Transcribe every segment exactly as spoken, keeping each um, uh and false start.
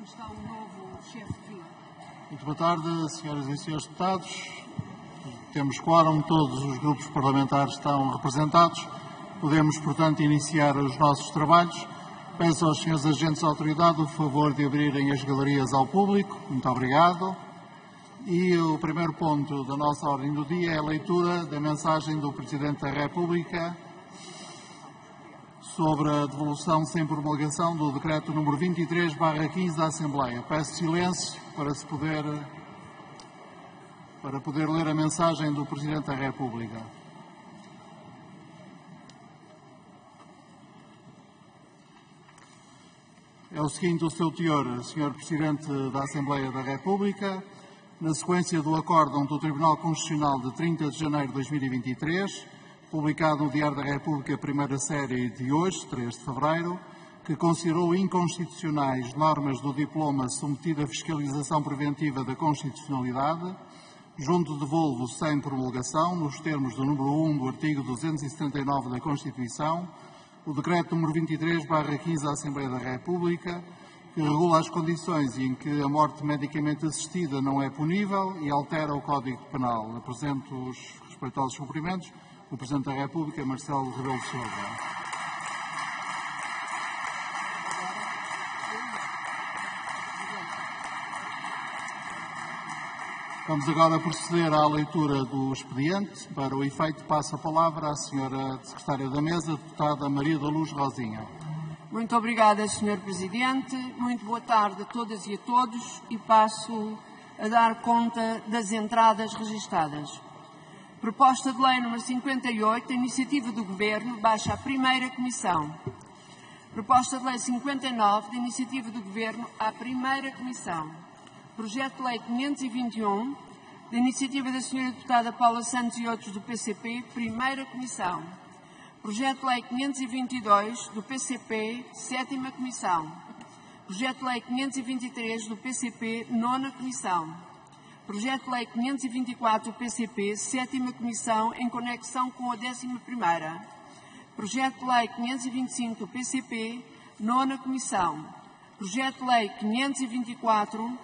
como está o novo chefe de fila. Muito boa tarde, senhoras e senhores deputados. Temos quórum, todos os grupos parlamentares estão representados. Podemos, portanto, iniciar os nossos trabalhos. Peço aos senhores agentes da autoridade o favor de abrirem as galerias ao público. Muito obrigado. E o primeiro ponto da nossa ordem do dia é a leitura da mensagem do Presidente da República sobre a devolução sem promulgação do decreto número vinte e três barra quinze da Assembleia. Peço silêncio para se poder, para poder ler a mensagem do Presidente da República. É o seguinte o seu teor, senhor Presidente da Assembleia da República. Na sequência do acórdão do Tribunal Constitucional de trinta de janeiro de dois mil e vinte e três, publicado no Diário da República, primeira série de hoje, três de fevereiro, que considerou inconstitucionais normas do diploma submetido à fiscalização preventiva da constitucionalidade, junto devolvo sem promulgação, nos termos do número um do artigo duzentos e setenta e nove da Constituição, o decreto número vinte e três barra quinze da Assembleia da República, que regula as condições em que a morte medicamente assistida não é punível e altera o Código Penal. Apresento os respeitosos cumprimentos. O Presidente da República, Marcelo Rebelo de Sousa. Vamos agora proceder à leitura do expediente. Para o efeito, passo a palavra à senhora Secretária da Mesa, deputada Maria da Luz Rosinha. Muito obrigada, senhor Presidente. Muito boa tarde a todas e a todos e passo a dar conta das entradas registadas. Proposta de Lei número cinquenta e oito, iniciativa do Governo, baixa à primeira Comissão. Proposta de Lei cinquenta e nove, de iniciativa do Governo, à primeira Comissão. Projeto de Lei quinhentos e vinte e um, de iniciativa da senhora Deputada Paula Santos e outros do P C P, primeira Comissão. Projeto de Lei quinhentos e vinte e dois, do P C P, sétima Comissão. Projeto de Lei quinhentos e vinte e três, do P C P, nona Comissão. Projeto de Lei quinhentos e vinte e quatro do P C P, sétima Comissão, em conexão com a décima primeira. Projeto de Lei quinhentos e vinte e cinco do P C P, nona Comissão. Projeto de Lei quinhentos e vinte e quatro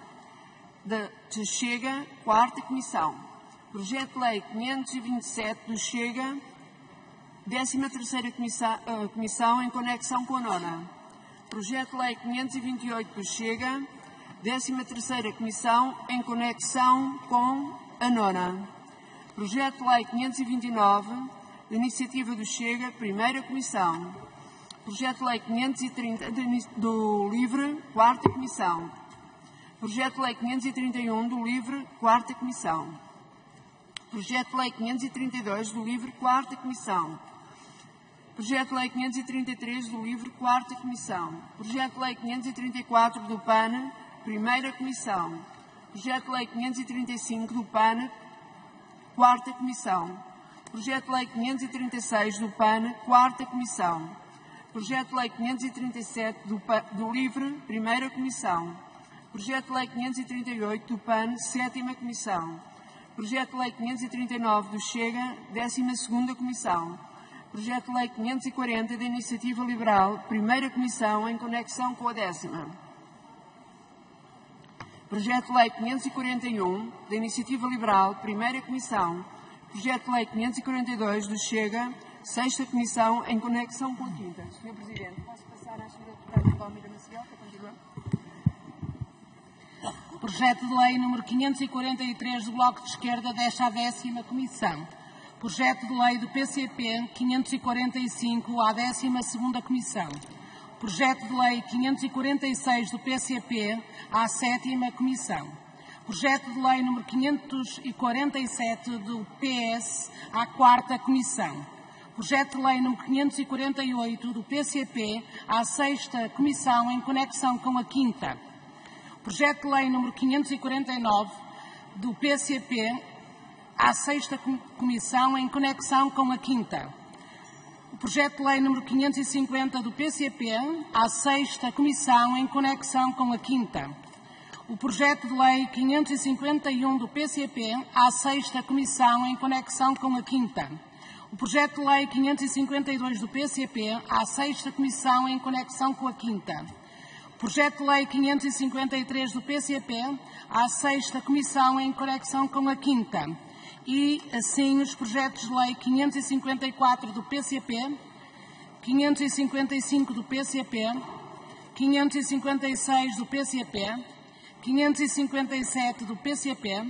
de Chega, quarta Comissão. Projeto de Lei quinhentos e vinte e sete do Chega, décima terceira Comissão, uh, Comissão, em conexão com a nona. Projeto de Lei quinhentos e vinte e oito do Chega, décima terceira Comissão, em conexão com a nona. Projeto de Lei quinhentos e vinte e nove, de iniciativa do Chega, primeira Comissão. Projeto de Lei quinhentos e trinta do LIVRE, quarta Comissão. Projeto de Lei quinhentos e trinta e um do LIVRE, quarta Comissão. Projeto de Lei quinhentos e trinta e dois do LIVRE, quarta Comissão. Projeto de Lei quinhentos e trinta e três do LIVRE, quarta Comissão. Projeto de Lei quinhentos e trinta e quatro do P A N, primeira Comissão. Projeto de Lei quinhentos e trinta e cinco do P A N, quarta Comissão. Projeto de Lei quinhentos e trinta e seis do P A N, quarta Comissão. Projeto de Lei quinhentos e trinta e sete do, do LIVRE, primeira Comissão. Projeto de Lei quinhentos e trinta e oito do P A N, sétima Comissão. Projeto de Lei quinhentos e trinta e nove do Chega, décima segunda Comissão. Projeto de Lei quinhentos e quarenta da Iniciativa Liberal, primeira Comissão, em conexão com a décima. Projeto de Lei quinhentos e quarenta e um, da Iniciativa Liberal, primeira Comissão. Projeto de Lei quinhentos e quarenta e dois do Chega, sexta Comissão, em conexão com a quinta. senhor Presidente, posso passar à senhora Deputada Palmeira Maciel para continuar? Projeto de Lei número quinhentos e quarenta e três do Bloco de Esquerda deixa a décima Comissão. Projeto de Lei do P C P quinhentos e quarenta e cinco à décima segunda Comissão. Projeto de Lei quinhentos e quarenta e seis do P C P à sétima Comissão. Projeto de Lei número quinhentos e quarenta e sete do P S à quarta Comissão. Projeto de Lei número quinhentos e quarenta e oito do P C P à sexta Comissão, em conexão com a quinta. Projeto de Lei número quinhentos e quarenta e nove do P C P à sexta Comissão, em conexão com a quinta. O Projeto de Lei número quinhentos e cinquenta do P C P à sexta Comissão, em conexão com a quinta. O Projeto de Lei quinhentos e cinquenta e um do P C P à sexta Comissão, em conexão com a quinta. O Projeto de Lei quinhentos e cinquenta e dois do P C P à sexta Comissão, em conexão com a quinta. Projeto de Lei quinhentos e cinquenta e três do P C P à sexta Comissão em conexão com a quinta. E, assim, os projetos de Lei quinhentos e cinquenta e quatro do P C P, quinhentos e cinquenta e cinco do P C P, quinhentos e cinquenta e seis do P C P, quinhentos e cinquenta e sete do P C P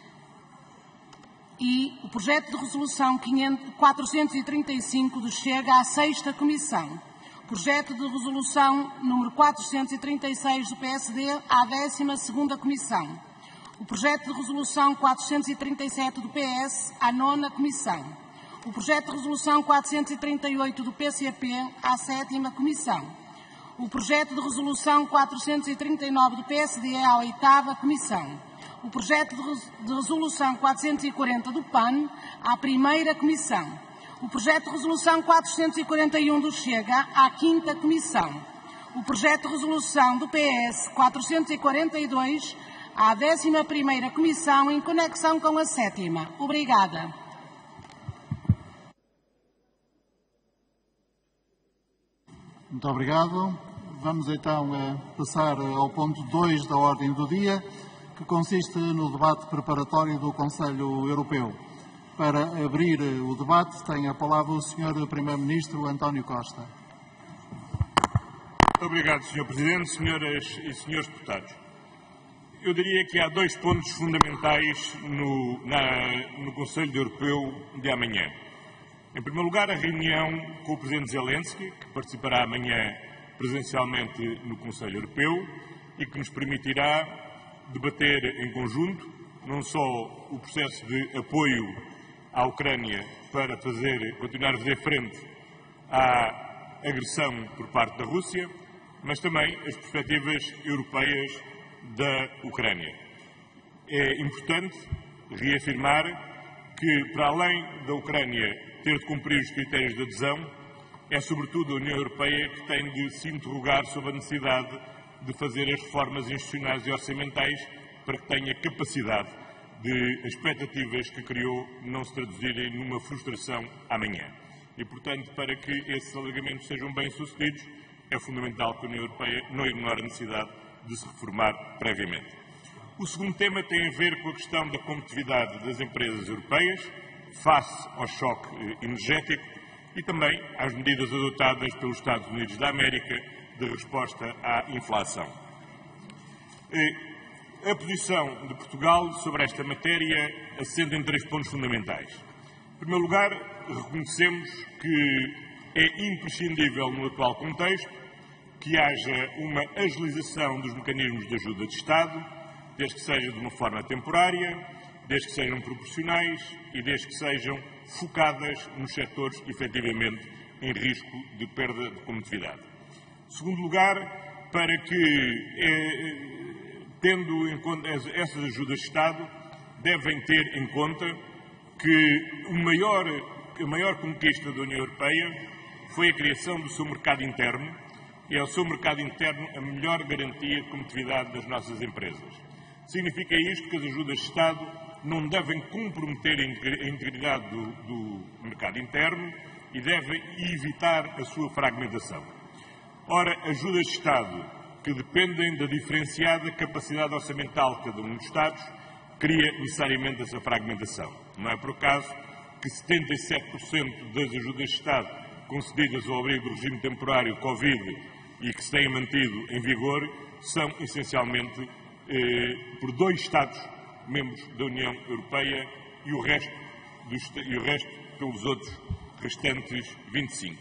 e o projeto de resolução quatrocentos e trinta e cinco do Chega à sexta Comissão. Projeto de resolução número quatrocentos e trinta e seis do P S D à décima segunda Comissão. O projeto de resolução quatrocentos e trinta e sete do P S à nona Comissão. O projeto de resolução quatrocentos e trinta e oito do P C P à sétima Comissão. O projeto de resolução quatrocentos e trinta e nove do P S D à oitava Comissão. O projeto de resolução quatrocentos e quarenta do P A N à primeira Comissão. O projeto de resolução quatrocentos e quarenta e um do Chega à quinta Comissão. O projeto de resolução do P S quatrocentos e quarenta e dois à décima primeira Comissão em conexão com a sétima. Obrigada. Muito obrigado. Vamos então passar ao ponto dois da ordem do dia, que consiste no debate preparatório do Conselho Europeu. Para abrir o debate, tem a palavra o senhor Primeiro-Ministro António Costa. Obrigado, senhor Presidente, senhoras e senhores deputados. Eu diria que há dois pontos fundamentais no, na, no Conselho Europeu de amanhã. Em primeiro lugar, a reunião com o Presidente Zelensky, que participará amanhã presencialmente no Conselho Europeu e que nos permitirá debater em conjunto não só o processo de apoio à Ucrânia para fazer, continuar a fazer frente à agressão por parte da Rússia, mas também as perspectivas europeias da Ucrânia. É importante reafirmar que, para além da Ucrânia ter de cumprir os critérios de adesão, é sobretudo a União Europeia que tem de se interrogar sobre a necessidade de fazer as reformas institucionais e orçamentais para que tenha capacidade de as expectativas que criou não se traduzirem numa frustração amanhã. E, portanto, para que esses alargamentos sejam bem-sucedidos, é fundamental que a União Europeia não ignore a necessidade de se reformar previamente. O segundo tema tem a ver com a questão da competitividade das empresas europeias face ao choque energético e também às medidas adotadas pelos Estados Unidos da América de resposta à inflação. A posição de Portugal sobre esta matéria assenta em três pontos fundamentais. Em primeiro lugar, reconhecemos que é imprescindível no atual contexto que haja uma agilização dos mecanismos de ajuda de Estado, desde que seja de uma forma temporária, desde que sejam proporcionais e desde que sejam focadas nos setores efetivamente em risco de perda de competitividade. Em segundo lugar, para que, eh, tendo em conta essas ajudas de Estado, devem ter em conta que o maior, a maior conquista da União Europeia foi a criação do seu mercado interno, e é o seu mercado interno a melhor garantia de competitividade das nossas empresas. Significa isto que as ajudas de Estado não devem comprometer a integridade do, do mercado interno e devem evitar a sua fragmentação. Ora, ajudas de Estado que dependem da diferenciada capacidade orçamental de cada um dos Estados cria necessariamente essa fragmentação. Não é por acaso que setenta e sete por cento das ajudas de Estado concedidas ao abrigo do regime temporário Covid e que se têm mantido em vigor são essencialmente eh, por dois Estados membros da União Europeia e o resto, dos, e o resto pelos outros restantes vinte e cinco.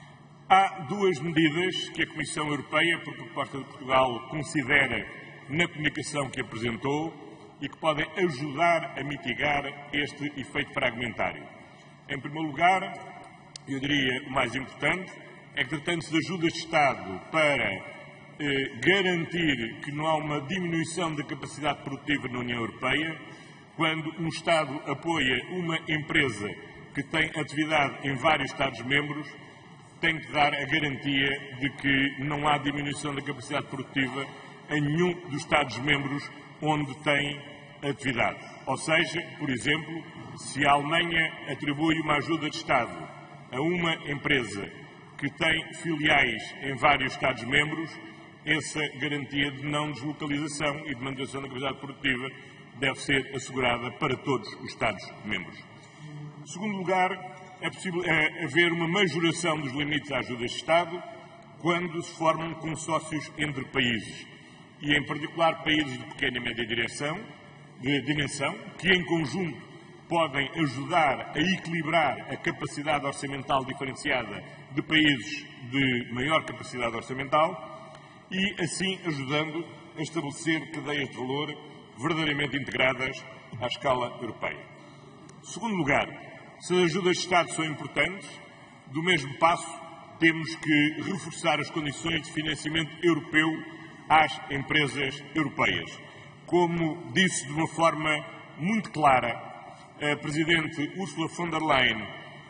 Há duas medidas que a Comissão Europeia, por proposta de Portugal, considera na comunicação que apresentou e que podem ajudar a mitigar este efeito fragmentário. Em primeiro lugar, eu diria o mais importante, é que tratando-se de ajudas de Estado para eh, garantir que não há uma diminuição da capacidade produtiva na União Europeia, quando um Estado apoia uma empresa que tem atividade em vários Estados-membros, tem que dar a garantia de que não há diminuição da capacidade produtiva em nenhum dos Estados-membros onde tem atividade. Ou seja, por exemplo, se a Alemanha atribui uma ajuda de Estado a uma empresa que tem filiais em vários Estados-membros, essa garantia de não deslocalização e de manutenção da capacidade produtiva deve ser assegurada para todos os Estados-membros. Em segundo lugar, é possível é, haver uma majoração dos limites às ajudas de Estado quando se formam consórcios entre países, e em particular países de pequena e média direção, de dimensão, que em conjunto podem ajudar a equilibrar a capacidade orçamental diferenciada de países de maior capacidade orçamental e, assim, ajudando a estabelecer cadeias de valor verdadeiramente integradas à escala europeia. Em segundo lugar, se as ajudas de Estado são importantes, do mesmo passo temos que reforçar as condições de financiamento europeu às empresas europeias. Como disse de uma forma muito clara a Presidente Ursula von der Leyen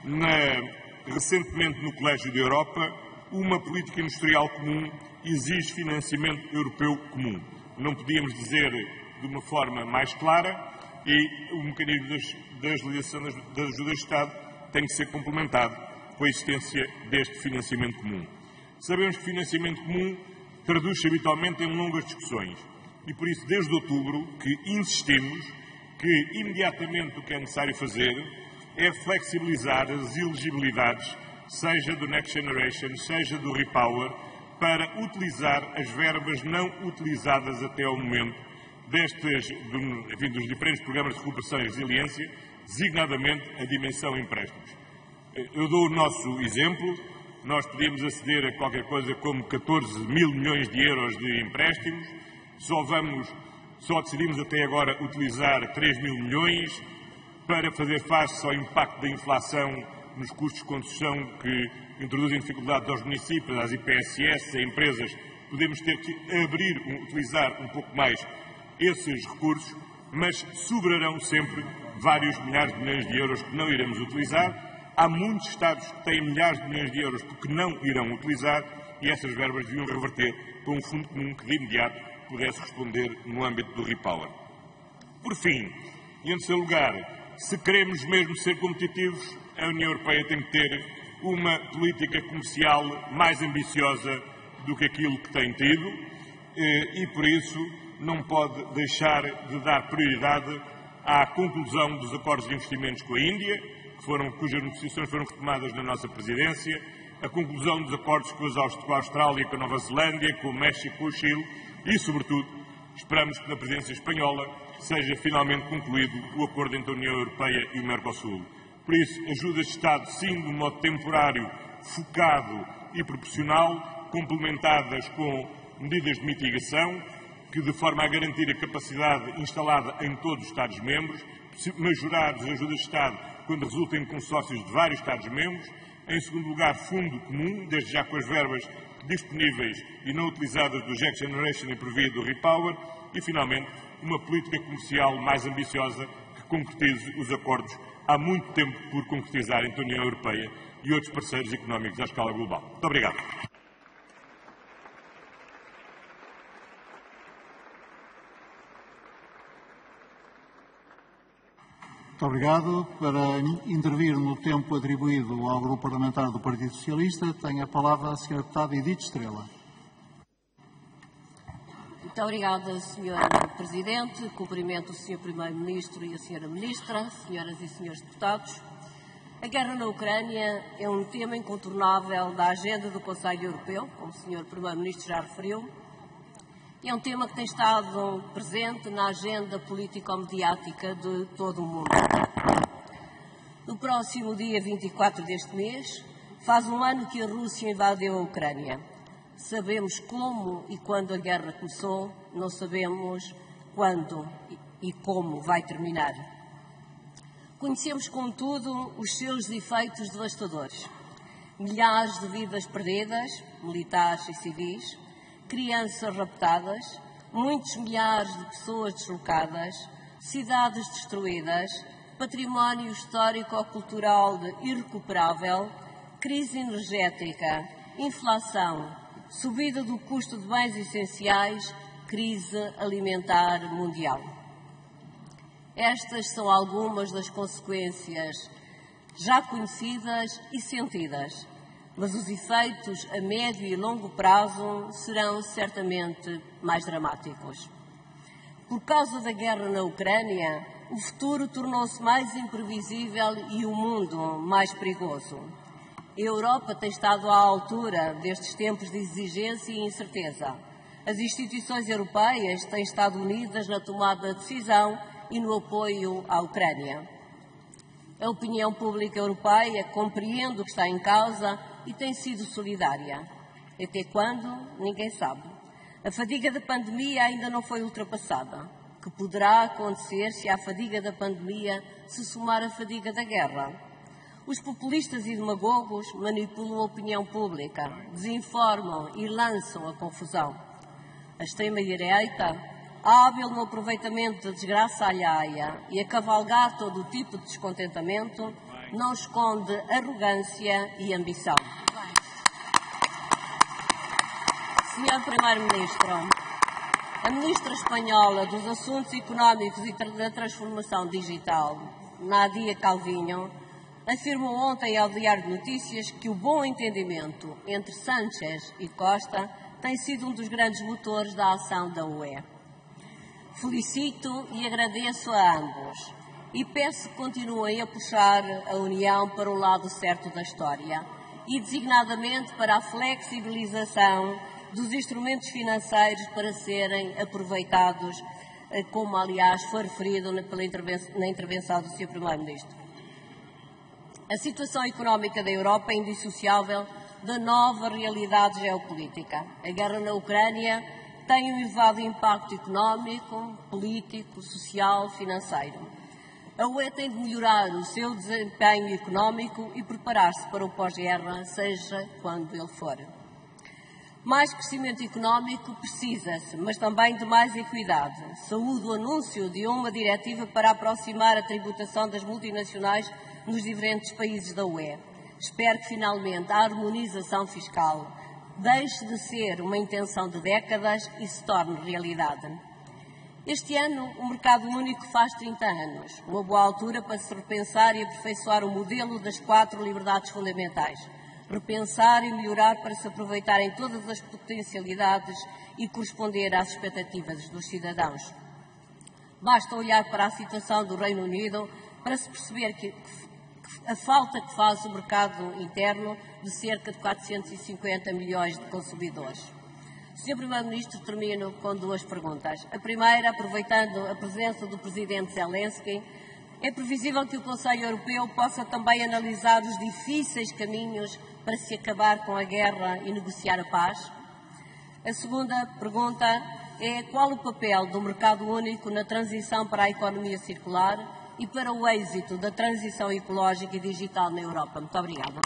na, recentemente no Colégio da Europa, uma política industrial comum exige financiamento europeu comum. Não podíamos dizer de uma forma mais clara e o mecanismo das, das ligações das, das ajudas de Estado tem que ser complementado com a existência deste financiamento comum. Sabemos que financiamento comum traduz-se habitualmente em longas discussões e por isso desde outubro que insistimos que imediatamente o que é necessário fazer é flexibilizar as elegibilidades, seja do Next Generation, seja do Repower, para utilizar as verbas não utilizadas até ao momento destes, do, enfim, dos diferentes programas de recuperação e resiliência, designadamente a dimensão empréstimos. Eu dou o nosso exemplo, nós podíamos aceder a qualquer coisa como catorze mil milhões de euros de empréstimos, só vamos, só decidimos até agora utilizar três mil milhões para fazer face ao impacto da inflação nos custos de construção que introduzem dificuldades aos municípios, às I P S S, a empresas. Podemos ter que abrir, utilizar um pouco mais esses recursos, mas sobrarão sempre vários milhares de milhões de euros que não iremos utilizar. Há muitos Estados que têm milhares de milhões de euros que não irão utilizar e essas verbas deviam reverter para um fundo comum que de imediato pudesse responder no âmbito do Repower. Por fim, e em terceiro lugar, se queremos mesmo ser competitivos, a União Europeia tem que ter uma política comercial mais ambiciosa do que aquilo que tem tido e, por isso, não pode deixar de dar prioridade à conclusão dos acordos de investimentos com a Índia, que foram, cujas negociações foram retomadas na nossa presidência, a conclusão dos acordos com a Austrália, com a Nova Zelândia, com o México, com o Chile e, sobretudo, esperamos que na presidência espanhola seja finalmente concluído o acordo entre a União Europeia e o Mercosul. Por isso, ajudas de Estado, sim, de um modo temporário, focado e proporcional, complementadas com medidas de mitigação, que de forma a garantir a capacidade instalada em todos os Estados-membros, majorar as ajudas de Estado quando resultem em consórcios de vários Estados-membros. Em segundo lugar, fundo comum, desde já com as verbas disponíveis e não utilizadas do Next Generation e previa do Repower. E, finalmente, uma política comercial mais ambiciosa que concretize os acordos há muito tempo por concretizar entre a União Europeia e outros parceiros económicos à escala global. Muito obrigado. Muito obrigado. Para intervir no tempo atribuído ao Grupo Parlamentar do Partido Socialista, tem a palavra a senhora Deputada Edith Estrela. Muito obrigada, senhor Presidente. Cumprimento o senhor Primeiro-Ministro e a senhora Ministra, senhoras e senhores deputados. A guerra na Ucrânia é um tema incontornável da agenda do Conselho Europeu, como o senhor Primeiro-Ministro já referiu, e é um tema que tem estado presente na agenda político-mediática de todo o mundo. No próximo dia vinte e quatro deste mês, faz um ano que a Rússia invadiu a Ucrânia. Sabemos como e quando a guerra começou, não sabemos quando e como vai terminar. Conhecemos, contudo, os seus efeitos devastadores. Milhares de vidas perdidas, militares e civis, crianças raptadas, muitos milhares de pessoas deslocadas, cidades destruídas, património histórico-cultural irrecuperável, crise energética, inflação, subida do custo de bens essenciais, crise alimentar mundial. Estas são algumas das consequências já conhecidas e sentidas mas os efeitos a médio e longo prazo serão certamente mais dramáticos. Por causa da guerra na Ucrânia, o futuro tornou-se mais imprevisível e o mundo mais perigoso. A Europa tem estado à altura destes tempos de exigência e incerteza. As instituições europeias têm estado unidas na tomada de decisão e no apoio à Ucrânia. A opinião pública europeia compreende o que está em causa e tem sido solidária. Até quando? Ninguém sabe. A fadiga da pandemia ainda não foi ultrapassada. O que poderá acontecer se à fadiga da pandemia se somar a fadiga da guerra? Os populistas e demagogos manipulam a opinião pública, desinformam e lançam a confusão. A extrema-direita, hábil no aproveitamento da desgraça alheia e a cavalgar todo o tipo de descontentamento, não esconde arrogância e ambição. senhor Primeiro-Ministro, a Ministra Espanhola dos Assuntos Económicos e da Transformação Digital, Nadia Calvinho, afirmou ontem ao Diário de Notícias que o bom entendimento entre Sánchez e Costa tem sido um dos grandes motores da ação da U E. Felicito e agradeço a ambos e peço que continuem a puxar a União para o lado certo da história e, designadamente, para a flexibilização dos instrumentos financeiros para serem aproveitados, como, aliás, foi referido pela intervenção, na intervenção do senhor Primeiro-Ministro. A situação económica da Europa é indissociável da nova realidade geopolítica. A guerra na Ucrânia tem um elevado impacto económico, político, social, financeiro. A U E tem de melhorar o seu desempenho económico e preparar-se para o pós-guerra, seja quando ele for. Mais crescimento económico precisa-se, mas também de mais equidade. Saúdo o anúncio de uma diretiva para aproximar a tributação das multinacionais nos diferentes países da U E. Espero que, finalmente, a harmonização fiscal deixe de ser uma intenção de décadas e se torne realidade. Este ano, o mercado único faz trinta anos, uma boa altura para se repensar e aperfeiçoar o modelo das quatro liberdades fundamentais. Repensar e melhorar para se aproveitarem todas as potencialidades e corresponder às expectativas dos cidadãos. Basta olhar para a situação do Reino Unido para se perceber que a falta que faz o mercado interno de cerca de quatrocentos e cinquenta milhões de consumidores. senhor Primeiro-Ministro, termino com duas perguntas. A primeira, aproveitando a presença do Presidente Zelensky, é previsível que o Conselho Europeu possa também analisar os difíceis caminhos para se acabar com a guerra e negociar a paz? A segunda pergunta é qual o papel do mercado único na transição para a economia circular e para o êxito da transição ecológica e digital na Europa? Muito obrigada.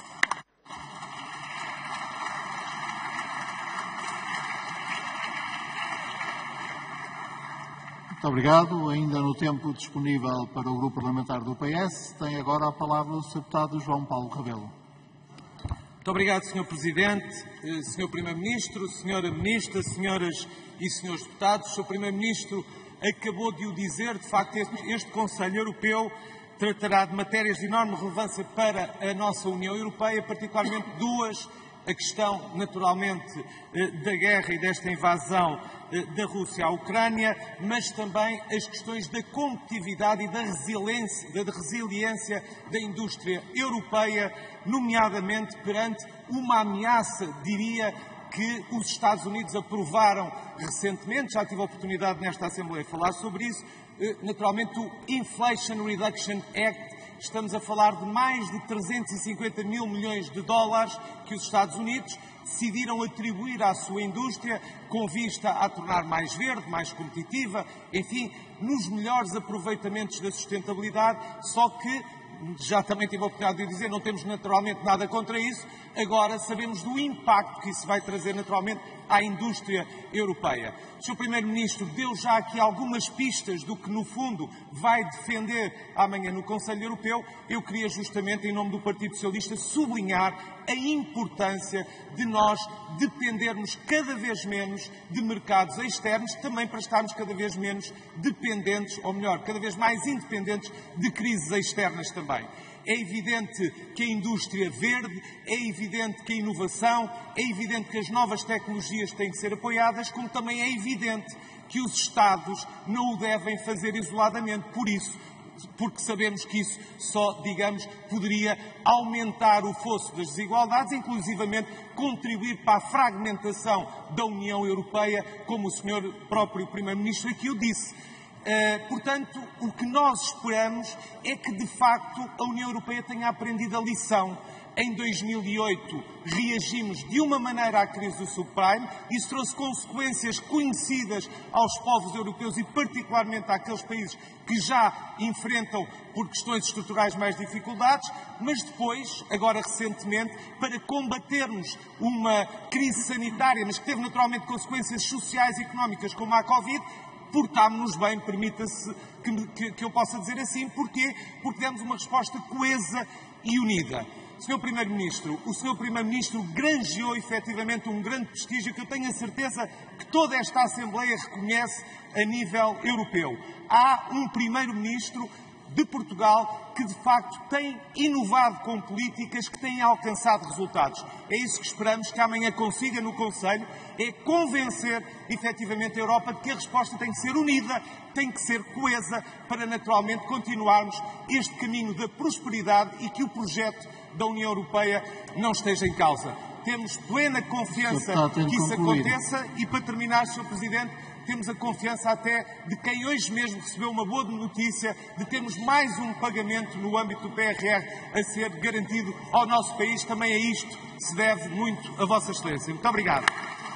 Muito obrigado. Ainda no tempo disponível para o Grupo Parlamentar do P S, tem agora a palavra o senhor Deputado João Paulo Rebelo. Muito obrigado, senhor Presidente, senhor Primeiro-Ministro, senhora Ministra, senhoras e senhores deputados. O senhor Primeiro-Ministro acabou de o dizer, de facto, este, este Conselho Europeu tratará de matérias de enorme relevância para a nossa União Europeia, particularmente duas: a questão, naturalmente, da guerra e desta invasão da Rússia à Ucrânia, mas também as questões da competitividade e da resiliência, da resiliência da indústria europeia, nomeadamente perante uma ameaça, diria, que os Estados Unidos aprovaram recentemente. Já tive a oportunidade nesta Assembleia de falar sobre isso. Naturalmente, o Inflation Reduction Act. Estamos a falar de mais de trezentos e cinquenta mil milhões de dólares que os Estados Unidos decidiram atribuir à sua indústria com vista a tornar mais verde, mais competitiva, enfim, nos melhores aproveitamentos da sustentabilidade, só que, já também tive a oportunidade de o dizer, não temos naturalmente nada contra isso. Agora sabemos do impacto que isso vai trazer naturalmente à indústria europeia. O senhor Primeiro-Ministro deu já aqui algumas pistas do que, no fundo, vai defender amanhã no Conselho Europeu. Eu queria justamente, em nome do Partido Socialista, sublinhar a importância de nós dependermos cada vez menos de mercados externos, também para estarmos cada vez menos dependentes, ou melhor, cada vez mais independentes de crises externas também. É evidente que a indústria verde, é evidente que a inovação, é evidente que as novas tecnologias têm que ser apoiadas, como também é evidente que os Estados não o devem fazer isoladamente. Por isso, porque sabemos que isso só, digamos, poderia aumentar o fosso das desigualdades, inclusivamente contribuir para a fragmentação da União Europeia, como o senhor próprio Primeiro-Ministro aqui o disse. Uh, portanto, o que nós esperamos é que, de facto, a União Europeia tenha aprendido a lição. Em dois mil e oito reagimos de uma maneira à crise do subprime, isso trouxe consequências conhecidas aos povos europeus e particularmente àqueles países que já enfrentam por questões estruturais mais dificuldades, mas depois, agora recentemente, para combatermos uma crise sanitária, mas que teve naturalmente consequências sociais e económicas como a Covid, portámos-nos bem, permita-se que, que, que eu possa dizer assim. Porquê? Porque demos uma resposta coesa e unida. senhor Primeiro-Ministro, o senhor Primeiro-Ministro granjeou efetivamente um grande prestígio que eu tenho a certeza que toda esta Assembleia reconhece a nível europeu. Há um Primeiro-Ministro de Portugal que, de facto, tem inovado com políticas que têm alcançado resultados. É isso que esperamos que amanhã consiga no Conselho, é convencer, efetivamente, a Europa de que a resposta tem que ser unida, tem que ser coesa, para, naturalmente, continuarmos este caminho da prosperidade e que o projeto da União Europeia não esteja em causa. Temos plena confiança que isso aconteça e, para terminar, senhor Presidente, temos a confiança até de quem hoje mesmo recebeu uma boa notícia de termos mais um pagamento no âmbito do P R R a ser garantido ao nosso país. Também a isto se deve muito a Vossa Excelência. Muito obrigado.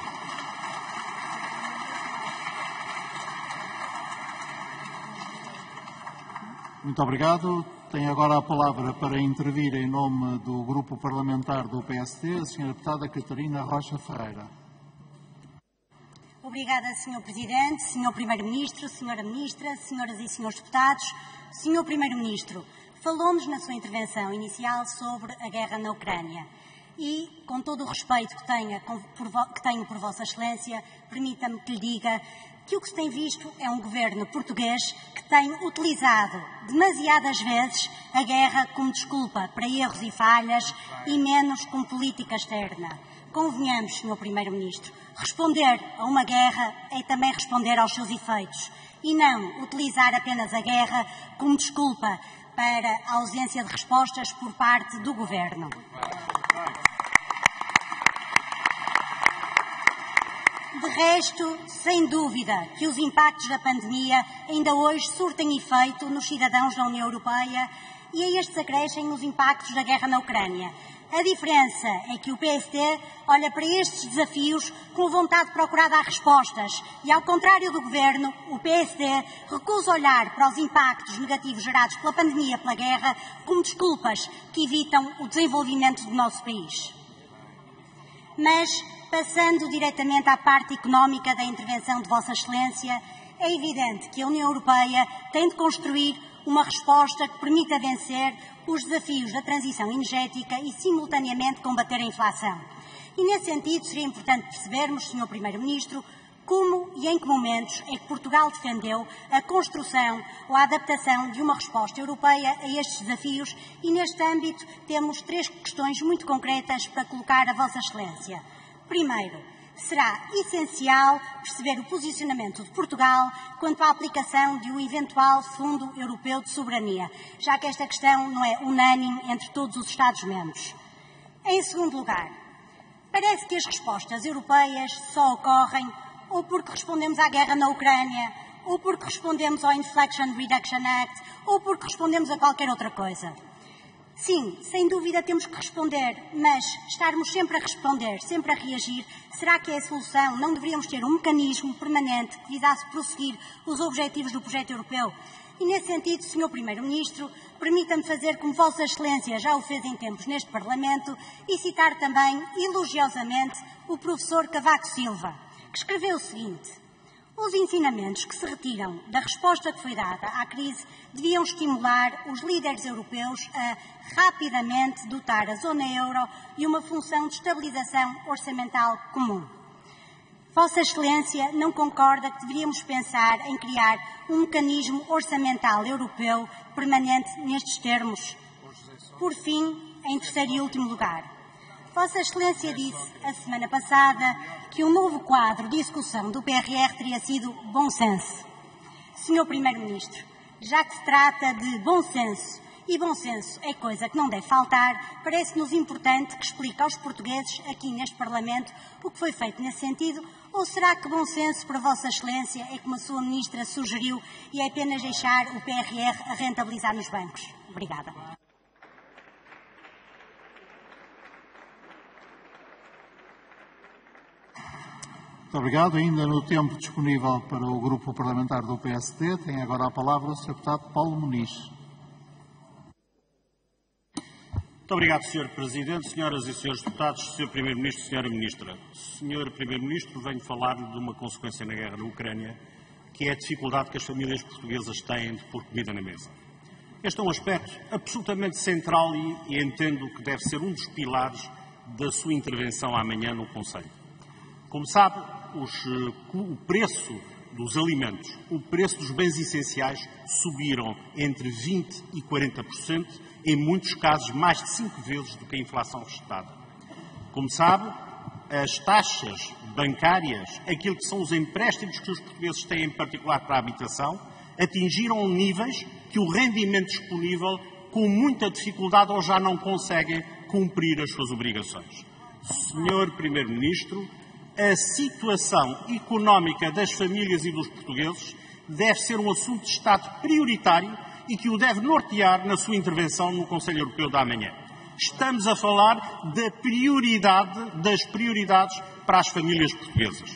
Muito obrigado. Tem agora a palavra para intervir em nome do Grupo Parlamentar do P S D, a senhora deputada Catarina Rocha Ferreira. Obrigada, senhor Presidente, senhor Primeiro-Ministro, senhora Ministra, senhoras e senhores deputados. senhor Primeiro-Ministro, falou-nos na sua intervenção inicial sobre a guerra na Ucrânia e, com todo o respeito que, tenha, que tenho por Vossa Excelência, permita-me que lhe diga que o que se tem visto é um governo português que tem utilizado demasiadas vezes a guerra como desculpa para erros e falhas e menos como política externa. Convenhamos, senhor Primeiro-Ministro, responder a uma guerra é também responder aos seus efeitos e não utilizar apenas a guerra como desculpa para a ausência de respostas por parte do Governo. De resto, sem dúvida que os impactos da pandemia ainda hoje surtem efeito nos cidadãos da União Europeia e a estes acrescem os impactos da guerra na Ucrânia. A diferença é que o P S D olha para estes desafios com vontade de procurar dar respostas e, ao contrário do Governo, o P S D recusa olhar para os impactos negativos gerados pela pandemia e pela guerra como desculpas que evitam o desenvolvimento do nosso país. Mas, passando diretamente à parte económica da intervenção de Vossa Excelência, é evidente que a União Europeia tem de construir uma resposta que permita vencer os desafios da transição energética e, simultaneamente, combater a inflação. E, nesse sentido, seria importante percebermos, senhor Primeiro-Ministro, como e em que momentos é que Portugal defendeu a construção ou a adaptação de uma resposta europeia a estes desafios e, neste âmbito, temos três questões muito concretas para colocar a Vossa Excelência. Primeiro, será essencial perceber o posicionamento de Portugal quanto à aplicação de um eventual Fundo Europeu de Soberania, já que esta questão não é unânime entre todos os Estados-membros. Em segundo lugar, parece que as respostas europeias só ocorrem ou porque respondemos à guerra na Ucrânia, ou porque respondemos ao Inflation Reduction Act, ou porque respondemos a qualquer outra coisa. Sim, sem dúvida temos que responder, mas estarmos sempre a responder, sempre a reagir, será que é a solução? Não deveríamos ter um mecanismo permanente que visasse prosseguir os objetivos do projeto europeu? E, nesse sentido, senhor Primeiro-Ministro, permita-me fazer como Vossa Excelência já o fez em tempos neste Parlamento e citar também, elogiosamente, o professor Cavaco Silva, que escreveu o seguinte: os ensinamentos que se retiram da resposta que foi dada à crise deviam estimular os líderes europeus a rapidamente dotar a zona euro de uma função de estabilização orçamental comum. Vossa Excelência não concorda que deveríamos pensar em criar um mecanismo orçamental europeu permanente nestes termos? Por fim, em terceiro e último lugar, Vossa Excelência disse, a semana passada, que o novo quadro de execução do P R R teria sido bom senso. senhor Primeiro-Ministro, já que se trata de bom senso, e bom senso é coisa que não deve faltar, parece-nos importante que explique aos portugueses, aqui neste Parlamento, o que foi feito nesse sentido, ou será que bom senso para Vossa Excelência é como a sua Ministra sugeriu e é apenas deixar o P R R a rentabilizar nos bancos? Obrigada. Muito obrigado. Ainda no tempo disponível para o Grupo Parlamentar do P S D, tem agora a palavra o senhor Deputado Paulo Muniz. Muito obrigado, senhor Presidente, senhoras e senhores deputados, senhor Primeiro-Ministro, senhora Ministra. senhor Primeiro-Ministro, venho falar-lhe de uma consequência na guerra na Ucrânia, que é a dificuldade que as famílias portuguesas têm de pôr comida na mesa. Este é um aspecto absolutamente central e, e entendo que deve ser um dos pilares da sua intervenção amanhã no Conselho. Como sabe, os, o preço dos alimentos, o preço dos bens essenciais subiram entre vinte e quarenta por cento, em muitos casos mais de cinco vezes do que a inflação registada. Como sabe, as taxas bancárias, aquilo que são os empréstimos que os portugueses têm em particular para a habitação, atingiram níveis que o rendimento disponível, com muita dificuldade, ou já não conseguem cumprir as suas obrigações. senhor Primeiro-Ministro, a situação económica das famílias e dos portugueses deve ser um assunto de Estado prioritário e que o deve nortear na sua intervenção no Conselho Europeu da amanhã. Estamos a falar da prioridade das prioridades para as famílias portuguesas.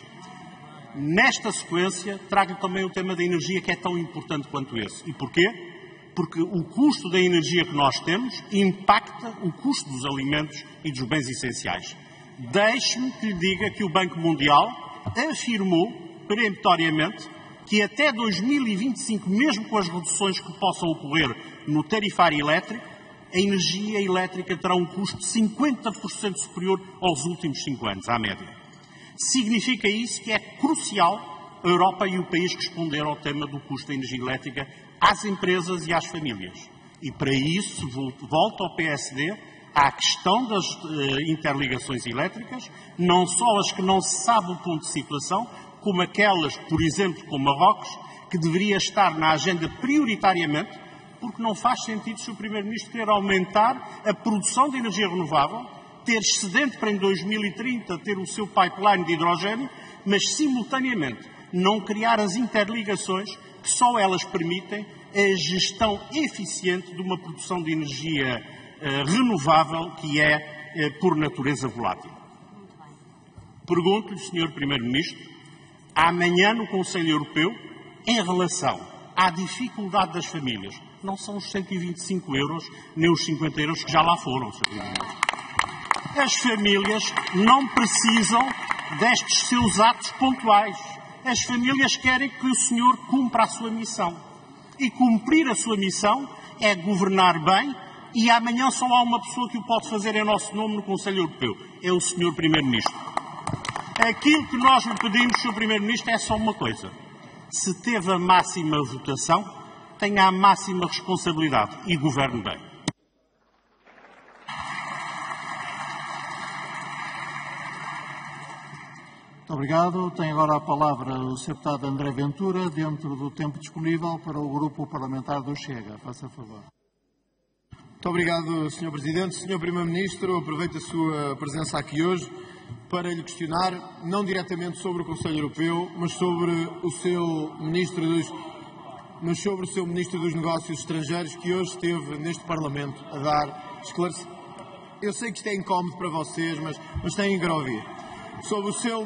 Nesta sequência, trago também o tema da energia, que é tão importante quanto esse. E porquê? Porque o custo da energia que nós temos impacta o custo dos alimentos e dos bens essenciais. Deixe-me que lhe diga que o Banco Mundial afirmou peremptoriamente que até dois mil e vinte e cinco, mesmo com as reduções que possam ocorrer no tarifário elétrico, a energia elétrica terá um custo de cinquenta por cento superior aos últimos cinco anos, à média. Significa isso que é crucial a Europa e o país responder ao tema do custo da energia elétrica às empresas e às famílias. E para isso, volto ao P S D, à questão das uh, interligações elétricas, não só as que não se sabe o ponto de situação, como aquelas, por exemplo, com Marrocos, que deveria estar na agenda prioritariamente, porque não faz sentido, senhor Primeiro-Ministro, querer aumentar a produção de energia renovável, ter excedente para em dois mil e trinta ter o seu pipeline de hidrogênio, mas simultaneamente não criar as interligações que só elas permitem a gestão eficiente de uma produção de energia uh, renovável que é, uh, por natureza, volátil. Pergunto-lhe, senhor Primeiro-Ministro, amanhã no Conselho Europeu, em relação à dificuldade das famílias, não são os cento e vinte e cinco euros, nem os cinquenta euros que já lá foram, senhor Primeiro-Ministro. As famílias não precisam destes seus atos pontuais. As famílias querem que o senhor cumpra a sua missão. E cumprir a sua missão é governar bem, e amanhã só há uma pessoa que o pode fazer em nosso nome no Conselho Europeu. É o senhor Primeiro-Ministro. Aquilo que nós lhe pedimos, senhor Primeiro-Ministro, é só uma coisa. Se teve a máxima votação, tenha a máxima responsabilidade e governe bem. Muito obrigado. Tem agora a palavra o senhor Deputado André Ventura, dentro do tempo disponível para o Grupo Parlamentar do Chega. Faça favor. Muito obrigado, senhor Presidente. senhor Primeiro-Ministro, aproveito a sua presença aqui hoje para lhe questionar, não diretamente sobre o Conselho Europeu, mas sobre o seu Ministro dos, mas sobre o seu Ministro dos Negócios Estrangeiros, que hoje esteve neste Parlamento a dar esclarecimento. Eu sei que isto é incómodo para vocês, mas, mas têm que ouvir. Sobre o seu...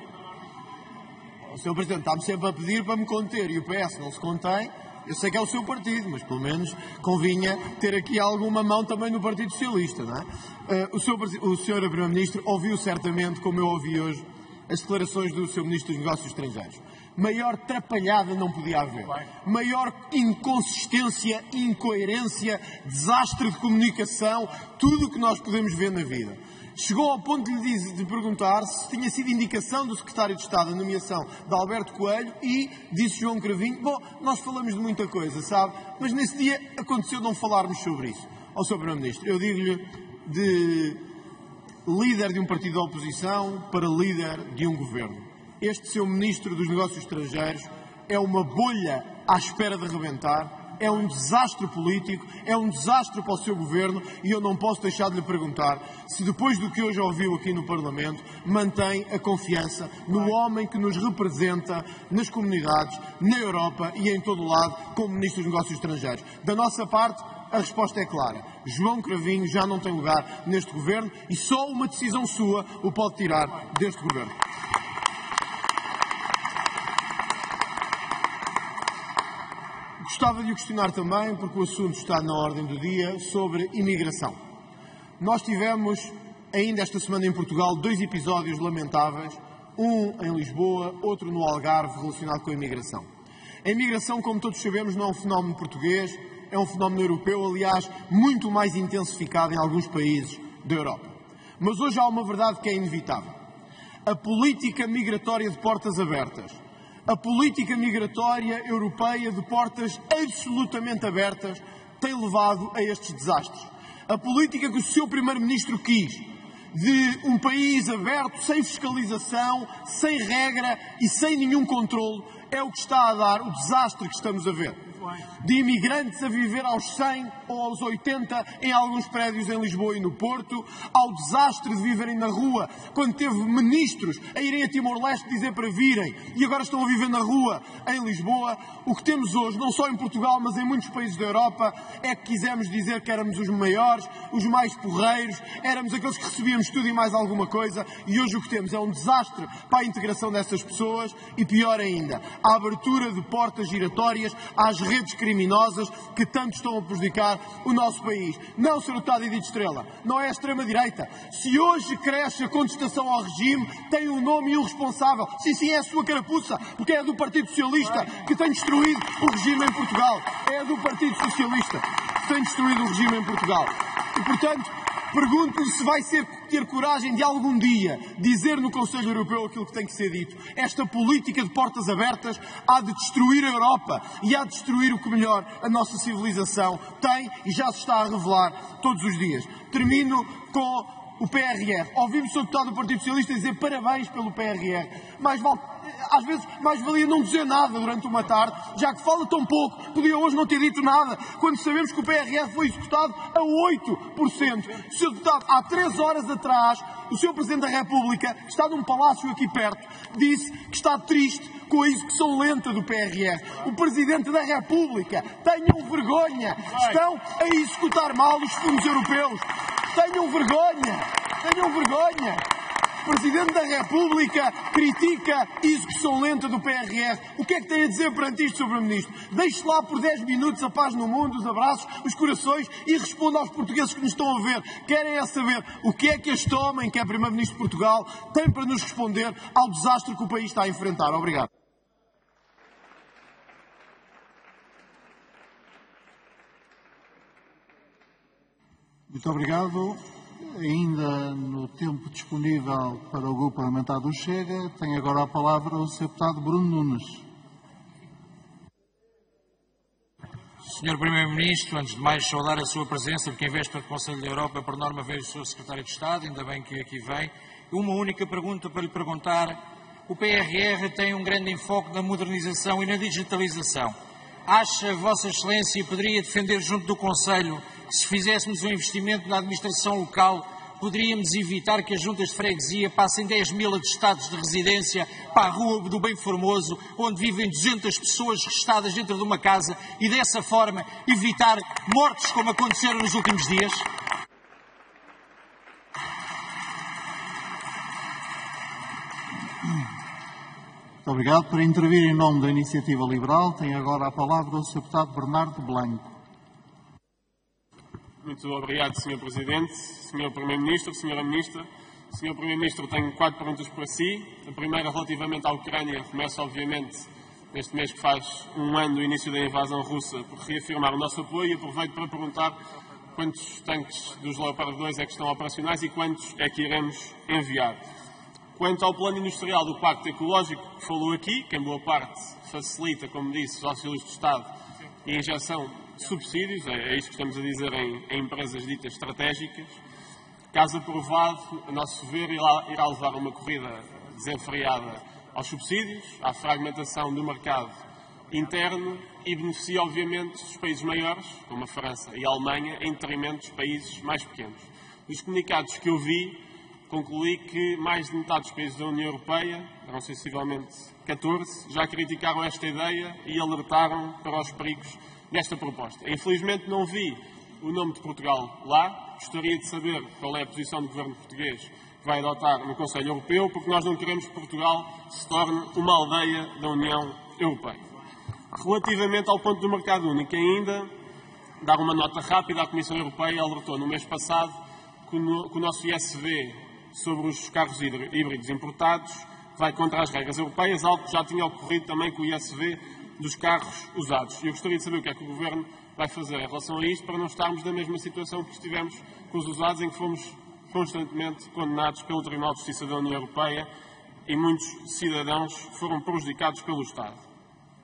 O senhor Presidente está-me sempre a pedir para me conter e o P S não se contém. Eu sei que é o seu partido, mas pelo menos convinha ter aqui alguma mão também no Partido Socialista, não é? Uh, o, seu, o senhor Primeiro-Ministro ouviu certamente, como eu ouvi hoje, as declarações do seu Ministro dos Negócios Estrangeiros. Maior trapalhada não podia haver. Maior inconsistência, incoerência, desastre de comunicação, tudo o que nós podemos ver na vida. Chegou ao ponto de lhe dizer, de perguntar se tinha sido indicação do Secretário de Estado a nomeação de Alberto Coelho e disse João Cravinho, bom, nós falamos de muita coisa, sabe? Mas nesse dia aconteceu não falarmos sobre isso. ao senhor Primeiro-Ministro. Eu digo-lhe de líder de um partido da oposição para líder de um governo. Este seu Ministro dos Negócios Estrangeiros é uma bolha à espera de rebentar, é um desastre político, é um desastre para o seu governo e eu não posso deixar de lhe perguntar se depois do que hoje ouviu aqui no Parlamento mantém a confiança no homem que nos representa nas comunidades, na Europa e em todo o lado como Ministro dos Negócios Estrangeiros. Da nossa parte, a resposta é clara. João Cravinho já não tem lugar neste governo e só uma decisão sua o pode tirar deste governo. Gostava de o questionar também, porque o assunto está na ordem do dia, sobre imigração. Nós tivemos, ainda esta semana em Portugal, dois episódios lamentáveis, um em Lisboa, outro no Algarve, relacionado com a imigração. A imigração, como todos sabemos, não é um fenómeno português, é um fenómeno europeu, aliás, muito mais intensificado em alguns países da Europa. Mas hoje há uma verdade que é inevitável. A política migratória de portas abertas, a política migratória europeia de portas absolutamente abertas tem levado a estes desastres. A política que o seu Primeiro-Ministro quis, de um país aberto, sem fiscalização, sem regra e sem nenhum controle, é o que está a dar o desastre que estamos a ver. De imigrantes a viver aos cem ou aos oitenta em alguns prédios em Lisboa e no Porto, ao desastre de viverem na rua, quando teve ministros a irem a Timor-Leste dizer para virem e agora estão a viver na rua em Lisboa. O que temos hoje, não só em Portugal, mas em muitos países da Europa, é que quisemos dizer que éramos os maiores, os mais porreiros, éramos aqueles que recebíamos tudo e mais alguma coisa, e hoje o que temos é um desastre para a integração dessas pessoas e, pior ainda, a abertura de portas giratórias às redes criminosas que tanto estão a prejudicar o nosso país. Não, senhor Deputado Edith Estrela, não é a extrema-direita. Se hoje cresce a contestação ao regime, tem um nome e um responsável. Sim, sim, é a sua carapuça, porque é do Partido Socialista que tem destruído o regime em Portugal. É do Partido Socialista que tem destruído o regime em Portugal. E, portanto, pergunto-lhe se vai ser, ter coragem de algum dia dizer no Conselho Europeu aquilo que tem que ser dito. Esta política de portas abertas há de destruir a Europa e há de destruir o que melhor a nossa civilização tem e já se está a revelar todos os dias. Termino com o P R R. Ouvimos o senhor Deputado do Partido Socialista dizer parabéns pelo P R R. Mais vale, às vezes, mais valia não dizer nada durante uma tarde, já que fala tão pouco, podia hoje não ter dito nada, quando sabemos que o P R R foi executado a oito por cento. senhor Deputado, há três horas atrás, o senhor Presidente da República, que está num palácio aqui perto, disse que está triste com a execução lenta do P R R. O Presidente da República, tenham vergonha, estão a executar mal os fundos europeus. Tenham vergonha, tenham vergonha. O Presidente da República critica a execução lenta do P R R. O que é que tem a dizer perante isto, senhor Primeiro-Ministro? Deixe lá por dez minutos a paz no mundo, os abraços, os corações e responda aos portugueses que nos estão a ver. Querem é saber o que é que este homem, que é Primeiro-Ministro de Portugal, tem para nos responder ao desastre que o país está a enfrentar. Obrigado. Muito obrigado. Ainda no tempo disponível para o Grupo Parlamentar do Chega, tem agora a palavra o senhor Deputado Bruno Nunes. senhor Primeiro-Ministro, antes de mais saudar a sua presença, porque em véspera do Conselho da Europa, por norma, veio o senhor Secretário de Estado, ainda bem que aqui vem. Uma única pergunta para lhe perguntar. O P R R tem um grande enfoque na modernização e na digitalização. Acha, Vossa Excelência, e poderia defender junto do Conselho que se fizéssemos um investimento na administração local, poderíamos evitar que as juntas de freguesia passem dez mil atestados de residência para a Rua do Bem Formoso, onde vivem duzentas pessoas restadas dentro de uma casa, e dessa forma evitar mortes como aconteceram nos últimos dias? Muito obrigado. Para intervir em nome da Iniciativa Liberal, tem agora a palavra o senhor Deputado Bernardo Blanco. Muito obrigado, senhor Presidente, senhor Primeiro-Ministro, senhora Ministra. senhor Primeiro-Ministro, tenho quatro perguntas para si. A primeira, relativamente à Ucrânia, começa, obviamente, neste mês que faz um ano do início da invasão russa, por reafirmar o nosso apoio, e aproveito para perguntar quantos tanques dos Leopard dois é que estão operacionais e quantos é que iremos enviar. Quanto ao plano industrial do Pacto Ecológico, que falou aqui, que em boa parte facilita, como disse, os auxílios do Estado e a injeção de subsídios, é, é isto que estamos a dizer em, em empresas ditas estratégicas. Caso aprovado, a nosso ver, irá, irá levar a uma corrida desenfreada aos subsídios, à fragmentação do mercado interno e beneficia, obviamente, os países maiores, como a França e a Alemanha, em detrimento dos países mais pequenos. Dos comunicados que eu vi, concluí que mais de metade dos países da União Europeia, eram sensivelmente catorze, já criticaram esta ideia e alertaram para os perigos desta proposta. Infelizmente não vi o nome de Portugal lá. Gostaria de saber qual é a posição do governo português que vai adotar no Conselho Europeu, porque nós não queremos que Portugal se torne uma aldeia da União Europeia. Relativamente ao ponto do mercado único, ainda dar uma nota rápida, a Comissão Europeia alertou no mês passado que o, que o nosso I S V sobre os carros híbridos importados vai contra as regras europeias, algo que já tinha ocorrido também com o I S V dos carros usados. E eu gostaria de saber o que é que o Governo vai fazer em relação a isto para não estarmos na mesma situação que estivemos com os usados, em que fomos constantemente condenados pelo Tribunal de Justiça da União Europeia e muitos cidadãos foram prejudicados pelo Estado.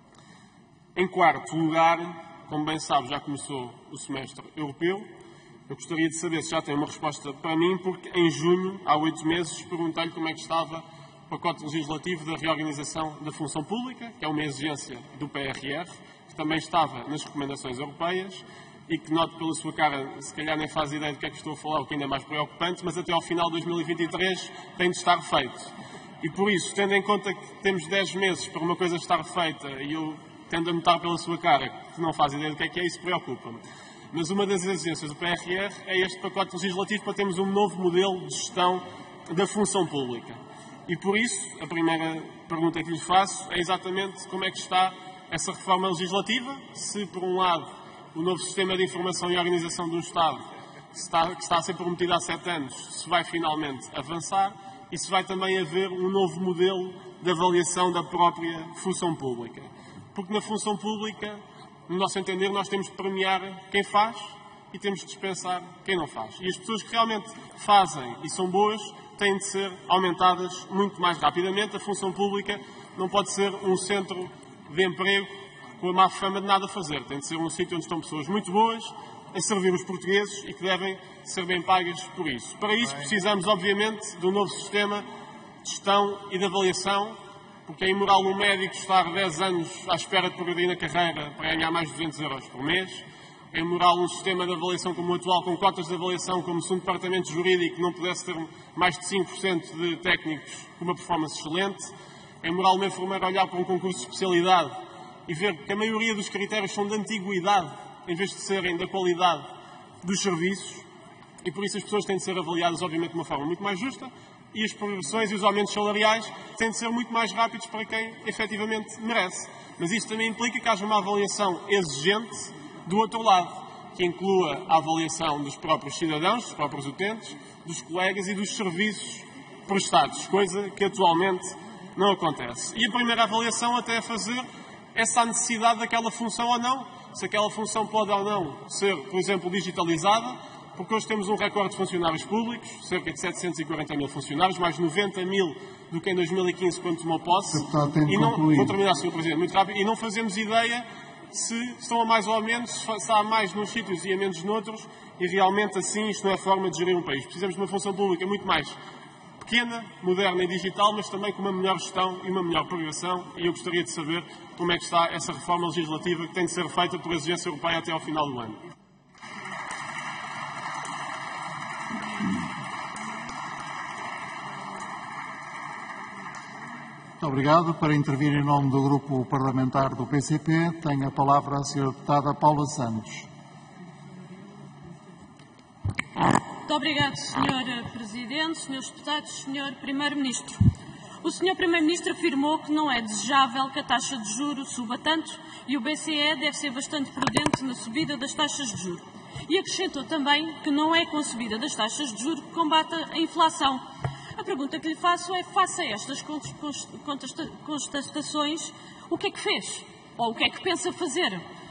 Em quarto lugar, como bem sabe, já começou o semestre europeu. Eu gostaria de saber se já tem uma resposta para mim, porque em junho, há oito meses, perguntei-lhe como é que estava o pacote legislativo da reorganização da função pública, que é uma exigência do P R R, que também estava nas recomendações europeias e que, noto pela sua cara, se calhar nem faz ideia do que é que estou a falar, o que ainda é mais preocupante, mas até ao final de dois mil e vinte e três tem de estar feito. E por isso, tendo em conta que temos dez meses para uma coisa estar feita, e eu tendo a notar pela sua cara que não faz ideia do que é que é, isso preocupa-me. Mas uma das exigências do P R R é este pacote legislativo para termos um novo modelo de gestão da função pública. E por isso, a primeira pergunta que lhe faço é exatamente como é que está essa reforma legislativa, se por um lado o novo sistema de informação e organização do Estado está, que está a ser prometido há sete anos, se vai finalmente avançar e se vai também haver um novo modelo de avaliação da própria função pública. Porque na função pública, no nosso entender, nós temos de premiar quem faz e temos de dispensar quem não faz. E as pessoas que realmente fazem e são boas têm de ser aumentadas muito mais rapidamente. A função pública não pode ser um centro de emprego com a má fama de nada fazer. Tem de ser um sítio onde estão pessoas muito boas a servir os portugueses e que devem ser bem pagas por isso. Para isso precisamos, obviamente, de um novo sistema de gestão e de avaliação, porque é imoral um médico estar dez anos à espera de progredir na carreira para ganhar mais de duzentos euros por mês. É imoral um sistema de avaliação como o atual, com cotas de avaliação, como se um departamento jurídico não pudesse ter mais de cinco por cento de técnicos com uma performance excelente. É imoral uma enfermeira olhar para um concurso de especialidade e ver que a maioria dos critérios são de antiguidade, em vez de serem da qualidade dos serviços. E por isso as pessoas têm de ser avaliadas, obviamente, de uma forma muito mais justa, e as progressões e os aumentos salariais têm de ser muito mais rápidos para quem efetivamente merece. Mas isto também implica que haja uma avaliação exigente do outro lado, que inclua a avaliação dos próprios cidadãos, dos próprios utentes, dos colegas e dos serviços prestados, coisa que atualmente não acontece. E a primeira avaliação até é fazer essa necessidade daquela função ou não, se aquela função pode ou não ser, por exemplo, digitalizada, porque hoje temos um recorde de funcionários públicos, cerca de setecentos e quarenta mil funcionários, mais noventa mil do que em dois mil e quinze, quando tomou posse. E não, vou terminar, senhor Presidente, muito rápido, e não fazemos ideia se estão a mais ou a menos, se há mais nos sítios e a menos noutros, e realmente assim isto não é forma de gerir um país. Precisamos de uma função pública muito mais pequena, moderna e digital, mas também com uma melhor gestão e uma melhor progressão, e eu gostaria de saber como é que está essa reforma legislativa que tem de ser feita por exigência europeia até ao final do ano. Muito obrigado. Para intervir em nome do Grupo Parlamentar do P C P, tem a palavra a senhora Deputada Paula Santos. Muito obrigado, senhor Presidente, senhores Deputados, senhor Primeiro-Ministro. O senhor Primeiro-Ministro afirmou que não é desejável que a taxa de juros suba tanto e o B C E deve ser bastante prudente na subida das taxas de juros. E acrescentou também que não é com a subida das taxas de juros que combate a inflação. A pergunta que lhe faço é, face a estas constatações, o que é que fez? Ou o que é que pensa fazer?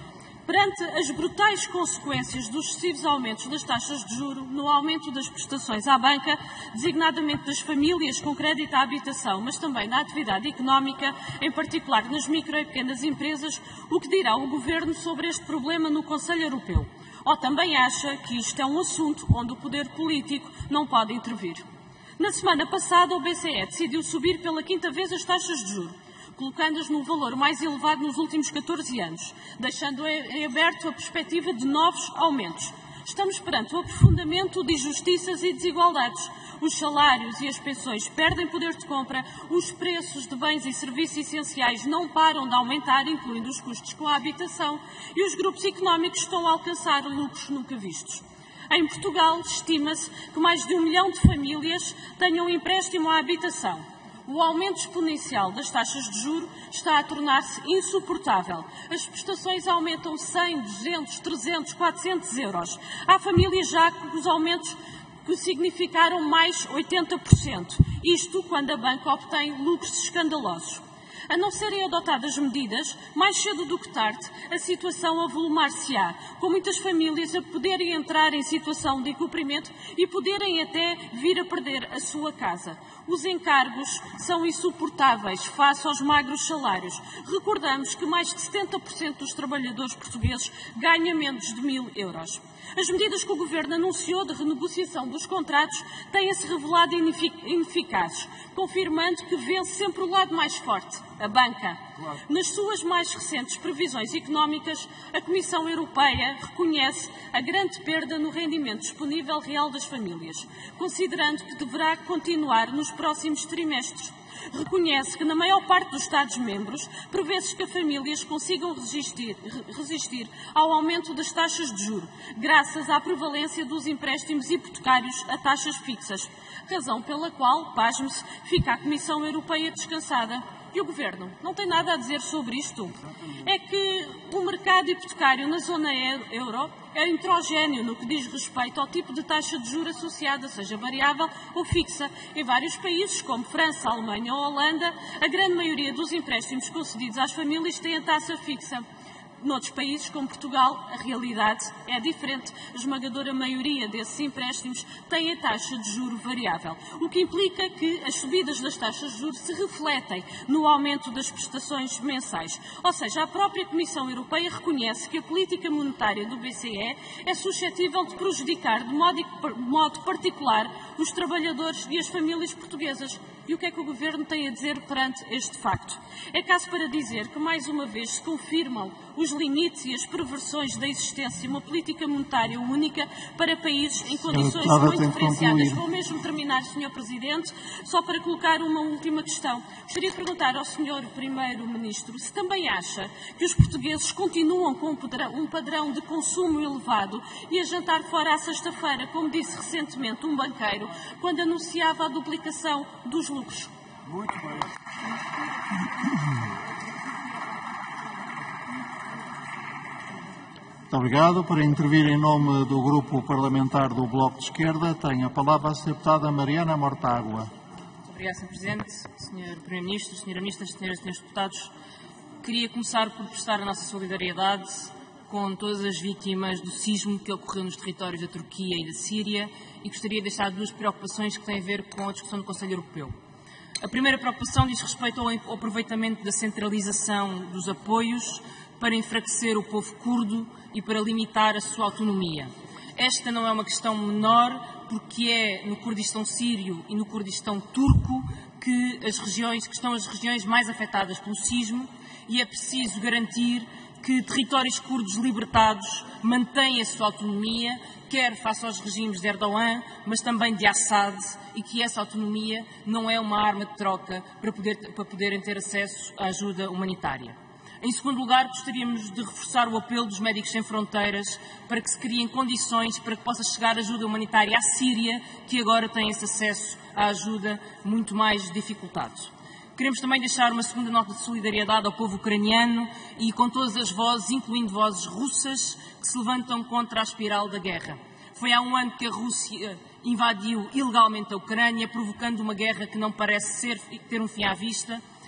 Perante as brutais consequências dos excessivos aumentos das taxas de juro, no aumento das prestações à banca, designadamente das famílias com crédito à habitação, mas também na atividade económica, em particular nas micro e pequenas empresas, o que dirá o Governo sobre este problema no Conselho Europeu? Ou também acha que isto é um assunto onde o poder político não pode intervir? Na semana passada, o B C E decidiu subir pela quinta vez as taxas de juros, colocando-as no valor mais elevado nos últimos catorze anos, deixando em aberto a perspectiva de novos aumentos. Estamos perante o aprofundamento de injustiças e desigualdades. Os salários e as pensões perdem poder de compra, os preços de bens e serviços essenciais não param de aumentar, incluindo os custos com a habitação, e os grupos económicos estão a alcançar lucros nunca vistos. Em Portugal, estima-se que mais de um milhão de famílias tenham um empréstimo à habitação. O aumento exponencial das taxas de juros está a tornar-se insuportável. As prestações aumentam cem, duzentos, trezentos, quatrocentos euros. Há famílias já com os aumentos que significaram mais oitenta por cento. Isto quando a banca obtém lucros escandalosos. A não serem adotadas medidas, mais cedo do que tarde, a situação avolumar-se-á, com muitas famílias a poderem entrar em situação de incumprimento e poderem até vir a perder a sua casa. Os encargos são insuportáveis face aos magros salários. Recordamos que mais de setenta por cento dos trabalhadores portugueses ganham menos de mil euros. As medidas que o Governo anunciou de renegociação dos contratos têm-se revelado ineficazes, confirmando que vence sempre o lado mais forte, a banca. Claro. Nas suas mais recentes previsões económicas, a Comissão Europeia reconhece a grande perda no rendimento disponível real das famílias, considerando que deverá continuar nos próximos trimestres. Reconhece que, na maior parte dos Estados-membros, prevê-se que as famílias consigam resistir, resistir ao aumento das taxas de juros, graças à prevalência dos empréstimos hipotecários a taxas fixas, razão pela qual, pasme-se, fica a Comissão Europeia descansada. E o Governo não tem nada a dizer sobre isto. É que o mercado hipotecário na zona euro é heterogéneo no que diz respeito ao tipo de taxa de juros associada, seja variável ou fixa. Em vários países, como França, Alemanha ou Holanda, a grande maioria dos empréstimos concedidos às famílias tem a taxa fixa. Noutros países, como Portugal, a realidade é diferente. A esmagadora maioria desses empréstimos tem a taxa de juro variável, o que implica que as subidas das taxas de juros se refletem no aumento das prestações mensais. Ou seja, a própria Comissão Europeia reconhece que a política monetária do B C E é suscetível de prejudicar de modo, de modo particular os trabalhadores e as famílias portuguesas. E o que é que o Governo tem a dizer perante este facto? É caso para dizer que, mais uma vez, se confirmam os limites e as perversões da existência de uma política monetária única para países em condições muito diferenciadas. Vou mesmo terminar, senhor Presidente, só para colocar uma última questão. Gostaria de perguntar ao senhor Primeiro-Ministro se também acha que os portugueses continuam com um padrão de consumo elevado e a jantar fora à sexta-feira, como disse recentemente um banqueiro, quando anunciava a duplicação dos lucros. Muito bem. Muito obrigado. Para intervir em nome do Grupo Parlamentar do Bloco de Esquerda, tem a palavra a deputada Mariana Mortágua. Muito obrigada, senhor Presidente, senhor Primeiro-Ministro, senhora Ministra, senhoras e senhores deputados. Queria começar por prestar a nossa solidariedade com todas as vítimas do sismo que ocorreu nos territórios da Turquia e da Síria e gostaria de deixar duas preocupações que têm a ver com a discussão do Conselho Europeu. A primeira preocupação diz respeito ao aproveitamento da centralização dos apoios para enfraquecer o povo curdo e para limitar a sua autonomia. Esta não é uma questão menor, porque é no Kurdistão sírio e no Kurdistão turco que, as regiões, que estão as regiões mais afetadas pelo sismo e é preciso garantir que territórios curdos libertados mantêm a sua autonomia, quer face aos regimes de Erdogan, mas também de Assad, e que essa autonomia não é uma arma de troca para, poder, para poderem ter acesso à ajuda humanitária. Em segundo lugar, gostaríamos de reforçar o apelo dos Médicos Sem Fronteiras para que se criem condições para que possa chegar ajuda humanitária à Síria, que agora tem esse acesso à ajuda muito mais dificultado. Queremos também deixar uma segunda nota de solidariedade ao povo ucraniano e com todas as vozes, incluindo vozes russas, que se levantam contra a espiral da guerra. Foi há um ano que a Rússia invadiu ilegalmente a Ucrânia, provocando uma guerra que não parece ser, ter um fim à vista,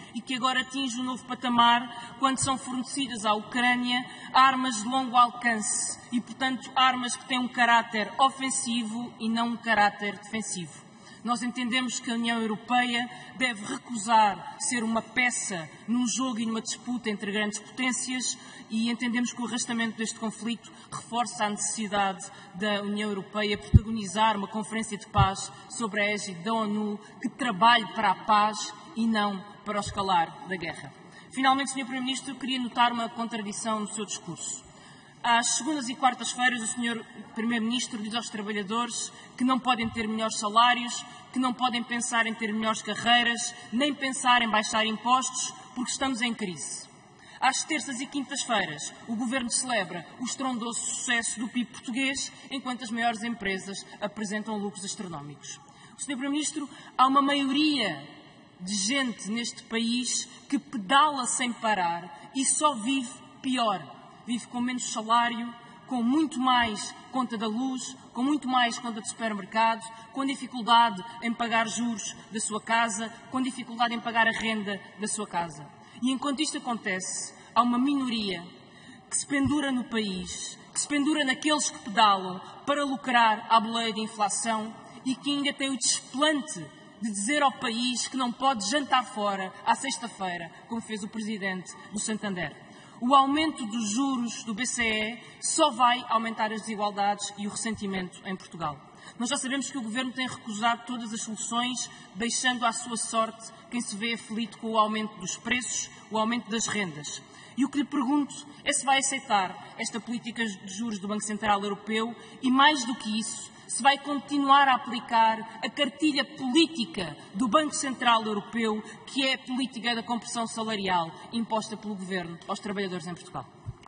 e que agora atinge um novo patamar quando são fornecidas à Ucrânia armas de longo alcance e, portanto, armas que têm um caráter ofensivo e não um caráter defensivo. Nós entendemos que a União Europeia deve recusar ser uma peça num jogo e numa disputa entre grandes potências e entendemos que o arrastamento deste conflito reforça a necessidade da União Europeia protagonizar uma conferência de paz sobre a égide da ONU que trabalhe para a paz e não para o escalar da guerra. Finalmente, senhor Primeiro-Ministro, eu queria notar uma contradição no seu discurso. Às segundas e quartas-feiras, o senhor Primeiro-Ministro diz aos trabalhadores que não podem ter melhores salários, que não podem pensar em ter melhores carreiras, nem pensar em baixar impostos, porque estamos em crise. Às terças e quintas-feiras, o Governo celebra o estrondoso sucesso do P I B português, enquanto as maiores empresas apresentam lucros astronómicos. O senhor Primeiro-Ministro, há uma maioria de gente neste país que pedala sem parar e só vive pior. Vive com menos salário, com muito mais conta da luz, com muito mais conta de supermercado, com dificuldade em pagar juros da sua casa, com dificuldade em pagar a renda da sua casa. E enquanto isto acontece, há uma minoria que se pendura no país, que se pendura naqueles que pedalam para lucrar à boleia de inflação e que ainda tem o desplante de dizer ao país que não pode jantar fora à sexta-feira, como fez o Presidente do Santander. O aumento dos juros do B C E só vai aumentar as desigualdades e o ressentimento em Portugal. Nós já sabemos que o Governo tem recusado todas as soluções, deixando à sua sorte quem se vê aflito com o aumento dos preços, o aumento das rendas. E o que lhe pergunto é se vai aceitar esta política de juros do Banco Central Europeu e, mais do que isso, se vai continuar a aplicar a cartilha política do Banco Central Europeu, que é a política da compressão salarial imposta pelo Governo aos trabalhadores em Portugal.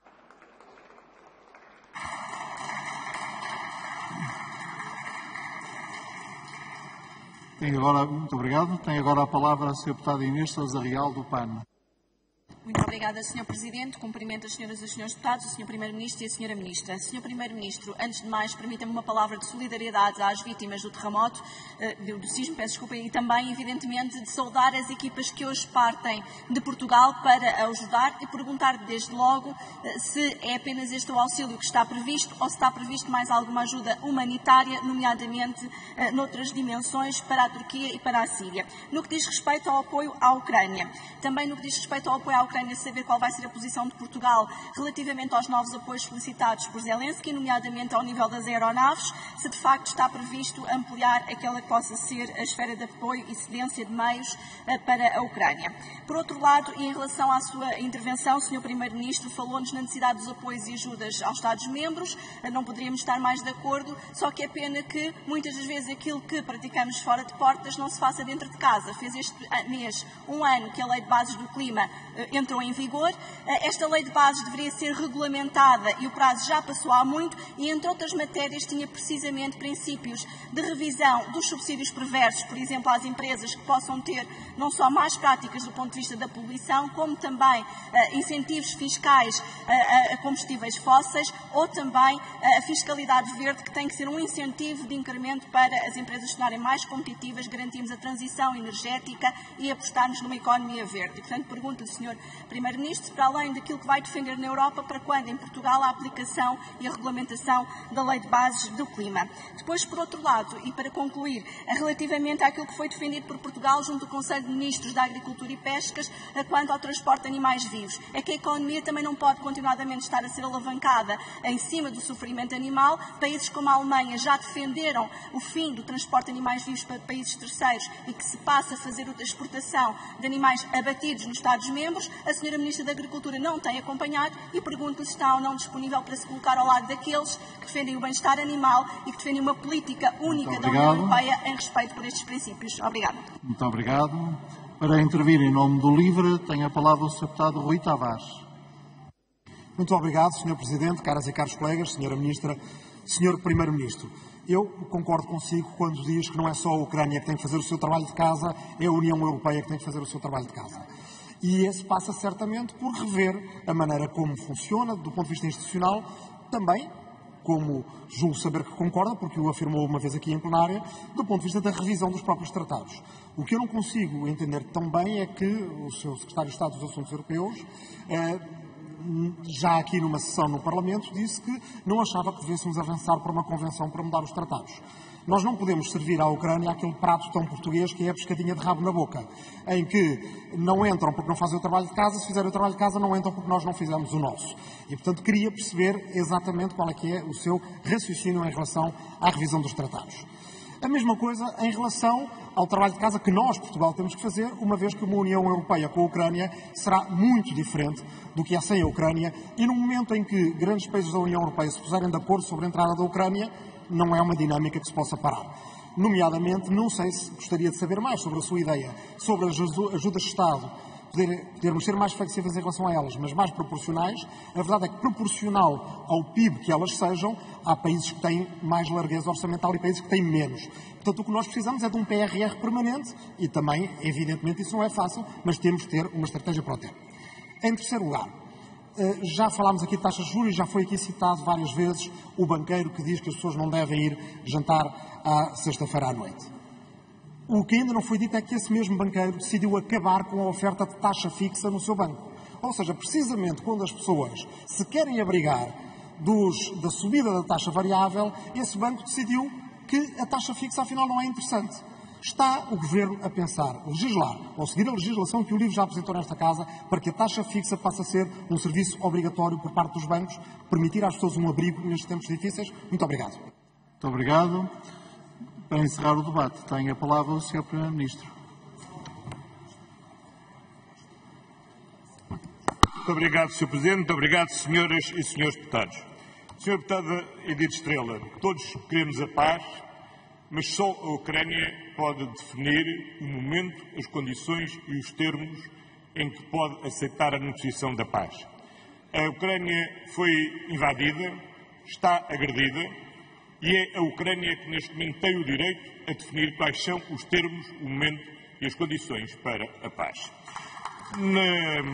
Tem agora, muito obrigado. Tem agora a palavra a senhora deputada Inês Sousa Real, do P A N. Muito obrigada, senhor Presidente. Cumprimento as senhoras e os senhores deputados, o senhor Primeiro-Ministro e a senhora Ministra. senhor Primeiro-Ministro, antes de mais, permita-me uma palavra de solidariedade às vítimas do terremoto, do sismo, peço desculpa, e também, evidentemente, de saudar as equipas que hoje partem de Portugal para ajudar e perguntar desde logo se é apenas este o auxílio que está previsto ou se está previsto mais alguma ajuda humanitária, nomeadamente noutras dimensões para a Turquia e para a Síria. No que diz respeito ao apoio à Ucrânia, também no que diz respeito ao apoio à Ucrânia, saber qual vai ser a posição de Portugal relativamente aos novos apoios solicitados por Zelensky, nomeadamente ao nível das aeronaves, se de facto está previsto ampliar aquela que possa ser a esfera de apoio e cedência de meios para a Ucrânia. Por outro lado, e em relação à sua intervenção, o senhor Primeiro-Ministro falou-nos na necessidade dos apoios e ajudas aos Estados-membros, não poderíamos estar mais de acordo, só que é pena que muitas das vezes aquilo que praticamos fora de portas não se faça dentro de casa. Fez este mês um ano que a Lei de Bases do Clima entrou em vigor. Esta lei de bases deveria ser regulamentada e o prazo já passou há muito e, entre outras matérias, tinha precisamente princípios de revisão dos subsídios perversos, por exemplo, às empresas que possam ter não só más práticas do ponto de vista da poluição, como também uh, incentivos fiscais uh, a combustíveis fósseis ou também uh, a fiscalidade verde, que tem que ser um incentivo de incremento para as empresas se tornarem mais competitivas, garantirmos a transição energética e apostarmos numa economia verde. E, portanto, pergunto-lhe, senhor Primeiro-Ministro, para além daquilo que vai defender na Europa, para quando em Portugal a aplicação e a regulamentação da Lei de Bases do Clima. Depois, por outro lado, e para concluir, relativamente àquilo que foi defendido por Portugal junto do Conselho de Ministros da Agricultura e Pescas, quanto ao transporte de animais vivos, é que a economia também não pode continuadamente estar a ser alavancada em cima do sofrimento animal. Países como a Alemanha já defenderam o fim do transporte de animais vivos para países terceiros e que se passa a fazer a exportação de animais abatidos nos Estados-membros. A senhora Ministra da Agricultura não tem acompanhado e pergunto-lhe se está ou não disponível para se colocar ao lado daqueles que defendem o bem-estar animal e que defendem uma política única da União Europeia em respeito por estes princípios. Obrigada. Muito obrigado. Para intervir em nome do LIVRE, tem a palavra o senhor deputado Rui Tavares. Muito obrigado, senhor Presidente, caras e caros colegas, senhora Ministra, senhor Primeiro-Ministro. Eu concordo consigo quando diz que não é só a Ucrânia que tem que fazer o seu trabalho de casa, é a União Europeia que tem que fazer o seu trabalho de casa. E esse passa certamente por rever a maneira como funciona, do ponto de vista institucional, também como julgo saber que concorda, porque o afirmou uma vez aqui em plenária, do ponto de vista da revisão dos próprios tratados. O que eu não consigo entender tão bem é que o seu secretário de Estado dos Assuntos Europeus, eh, já aqui numa sessão no Parlamento, disse que não achava que devêssemos avançar para uma convenção para mudar os tratados. Nós não podemos servir à Ucrânia aquele prato tão português que é a pescadinha de rabo na boca, em que não entram porque não fazem o trabalho de casa, se fizerem o trabalho de casa não entram porque nós não fizemos o nosso. E, portanto, queria perceber exatamente qual é que é o seu raciocínio em relação à revisão dos tratados. A mesma coisa em relação ao trabalho de casa que nós, Portugal, temos que fazer, uma vez que uma União Europeia com a Ucrânia será muito diferente do que é sem a Ucrânia, e no momento em que grandes países da União Europeia se puserem de acordo sobre a entrada da Ucrânia, não é uma dinâmica que se possa parar. Nomeadamente, não sei se gostaria de saber mais sobre a sua ideia, sobre as ajudas de Estado, poder, podermos ser mais flexíveis em relação a elas, mas mais proporcionais. A verdade é que, proporcional ao P I B que elas sejam, há países que têm mais largueza orçamental e países que têm menos. Portanto, o que nós precisamos é de um P R R permanente e também, evidentemente, isso não é fácil, mas temos de ter uma estratégia para o ter. Em terceiro lugar, já falámos aqui de taxas de juros e já foi aqui citado várias vezes o banqueiro que diz que as pessoas não devem ir jantar à sexta-feira à noite. O que ainda não foi dito é que esse mesmo banqueiro decidiu acabar com a oferta de taxa fixa no seu banco. Ou seja, precisamente quando as pessoas se querem abrigar dos, da subida da taxa variável, esse banco decidiu que a taxa fixa afinal não é interessante. Está o Governo a pensar, legislar, ou seguir a legislação que o LIVRE já apresentou nesta Casa, para que a taxa fixa passe a ser um serviço obrigatório por parte dos bancos, permitir às pessoas um abrigo nestes tempos difíceis? Muito obrigado. Muito obrigado. Para encerrar o debate, tem a palavra o senhor Primeiro-Ministro. Muito obrigado, senhor Presidente. Muito obrigado, senhoras e senhores deputados. senhor Deputada Edith Estrela, todos queremos a paz, mas só a Ucrânia pode definir o momento, as condições e os termos em que pode aceitar a negociação da paz. A Ucrânia foi invadida, está agredida e é a Ucrânia que neste momento tem o direito a definir quais são os termos, o momento e as condições para a paz. Na...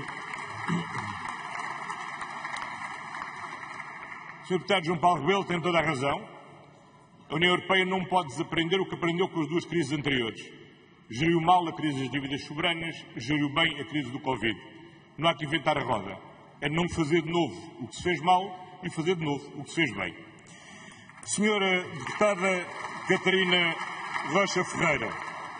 O senhor Deputado João Paulo Rebelo tem toda a razão. A União Europeia não pode desaprender o que aprendeu com as duas crises anteriores. Geriu mal a crise das dívidas soberanas, geriu bem a crise do Covid. Não há que inventar a roda. É não fazer de novo o que se fez mal e fazer de novo o que se fez bem. Senhora Deputada Catarina Rocha Ferreira,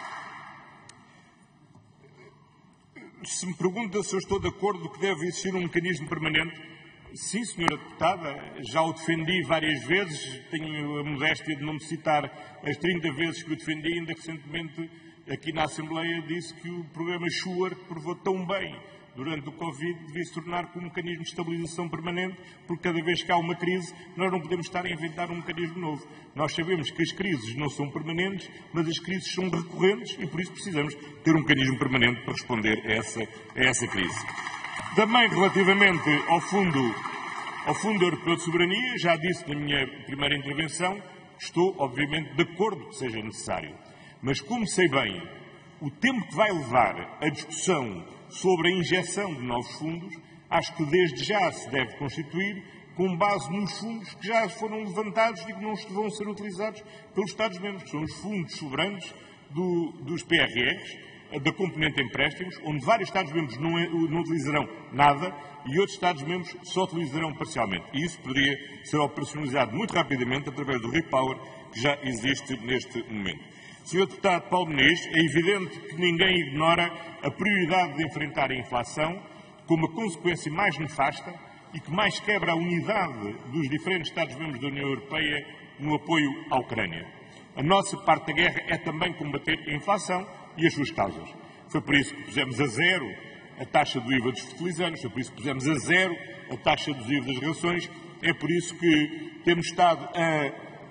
se me pergunta se eu estou de acordo que deve existir um mecanismo permanente, sim, senhora Deputada, já o defendi várias vezes, tenho a modéstia de não me citar as trinta vezes que o defendi, ainda recentemente aqui na Assembleia disse que o programa Schuer, que provou tão bem durante o Covid, devia se tornar como um mecanismo de estabilização permanente, porque cada vez que há uma crise, nós não podemos estar a inventar um mecanismo novo. Nós sabemos que as crises não são permanentes, mas as crises são recorrentes e por isso precisamos ter um mecanismo permanente para responder a essa, a essa crise. Também relativamente ao Fundo, ao Fundo Europeu de Soberania, já disse na minha primeira intervenção, estou obviamente de acordo que seja necessário. Mas como sei bem o tempo que vai levar a discussão sobre a injeção de novos fundos, acho que desde já se deve constituir com base nos fundos que já foram levantados e que não vão ser utilizados pelos Estados-membros, que são os fundos soberanos do, dos P R Rs, da componente empréstimos, onde vários Estados-membros não, não utilizarão nada e outros Estados-membros só utilizarão parcialmente. E isso poderia ser operacionalizado muito rapidamente através do repower que já existe neste momento. senhor Deputado Paulo Muniz, é evidente que ninguém ignora a prioridade de enfrentar a inflação como a consequência mais nefasta e que mais quebra a unidade dos diferentes Estados-membros da União Europeia no apoio à Ucrânia. A nossa parte da guerra é também combater a inflação e as suas causas. Foi por isso que pusemos a zero a taxa do I V A dos fertilizantes, foi por isso que pusemos a zero a taxa do I V A das rações, é por isso que temos estado a,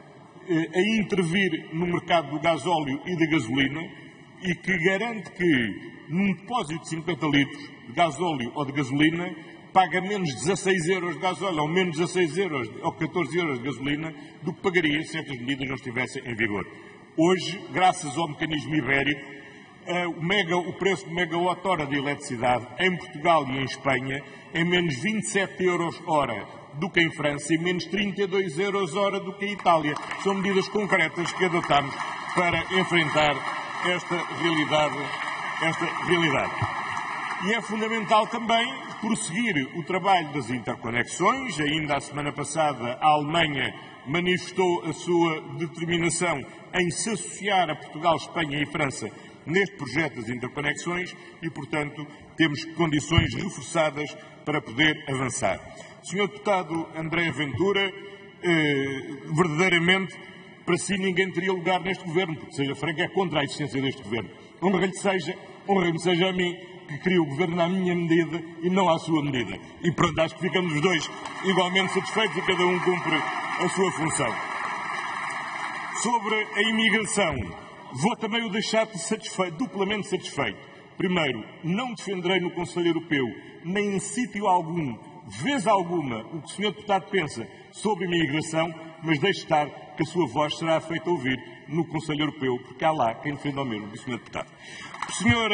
a intervir no mercado do gasóleo e da gasolina e que garante que num depósito de cinquenta litros de gasóleo ou de gasolina paga menos dezasseis euros de gasóleo ou menos dezasseis euros ou catorze euros de gasolina do que pagaria se estas medidas não estivessem em vigor. Hoje, graças ao mecanismo ibérico, Uh, o, mega, o preço de megawatt-hora de eletricidade em Portugal e em Espanha é menos vinte e sete euros hora do que em França e menos trinta e dois euros hora do que em Itália. São medidas concretas que adotamos para enfrentar esta realidade, esta realidade. E é fundamental também prosseguir o trabalho das interconexões. Ainda a semana passada a Alemanha manifestou a sua determinação em se associar a Portugal, Espanha e França neste projeto das interconexões e, portanto, temos condições reforçadas para poder avançar. senhor Deputado André Ventura, eh, verdadeiramente, para si ninguém teria lugar neste Governo, porque, seja franco, é contra a existência deste Governo. Honra-lhe seja, honra-me seja a mim, que cria o Governo à minha medida e não à sua medida. E pronto, acho que ficamos os dois igualmente satisfeitos e cada um cumpre a sua função. Sobre a imigração, vou também o deixar satisfeito, duplamente satisfeito. Primeiro, não defenderei no Conselho Europeu, nem em sítio algum, vez alguma, o que o senhor Deputado pensa sobre a imigração, mas deixe estar que a sua voz será feita ouvir no Conselho Europeu, porque há lá quem defenda o mesmo do senhor Deputado. senhor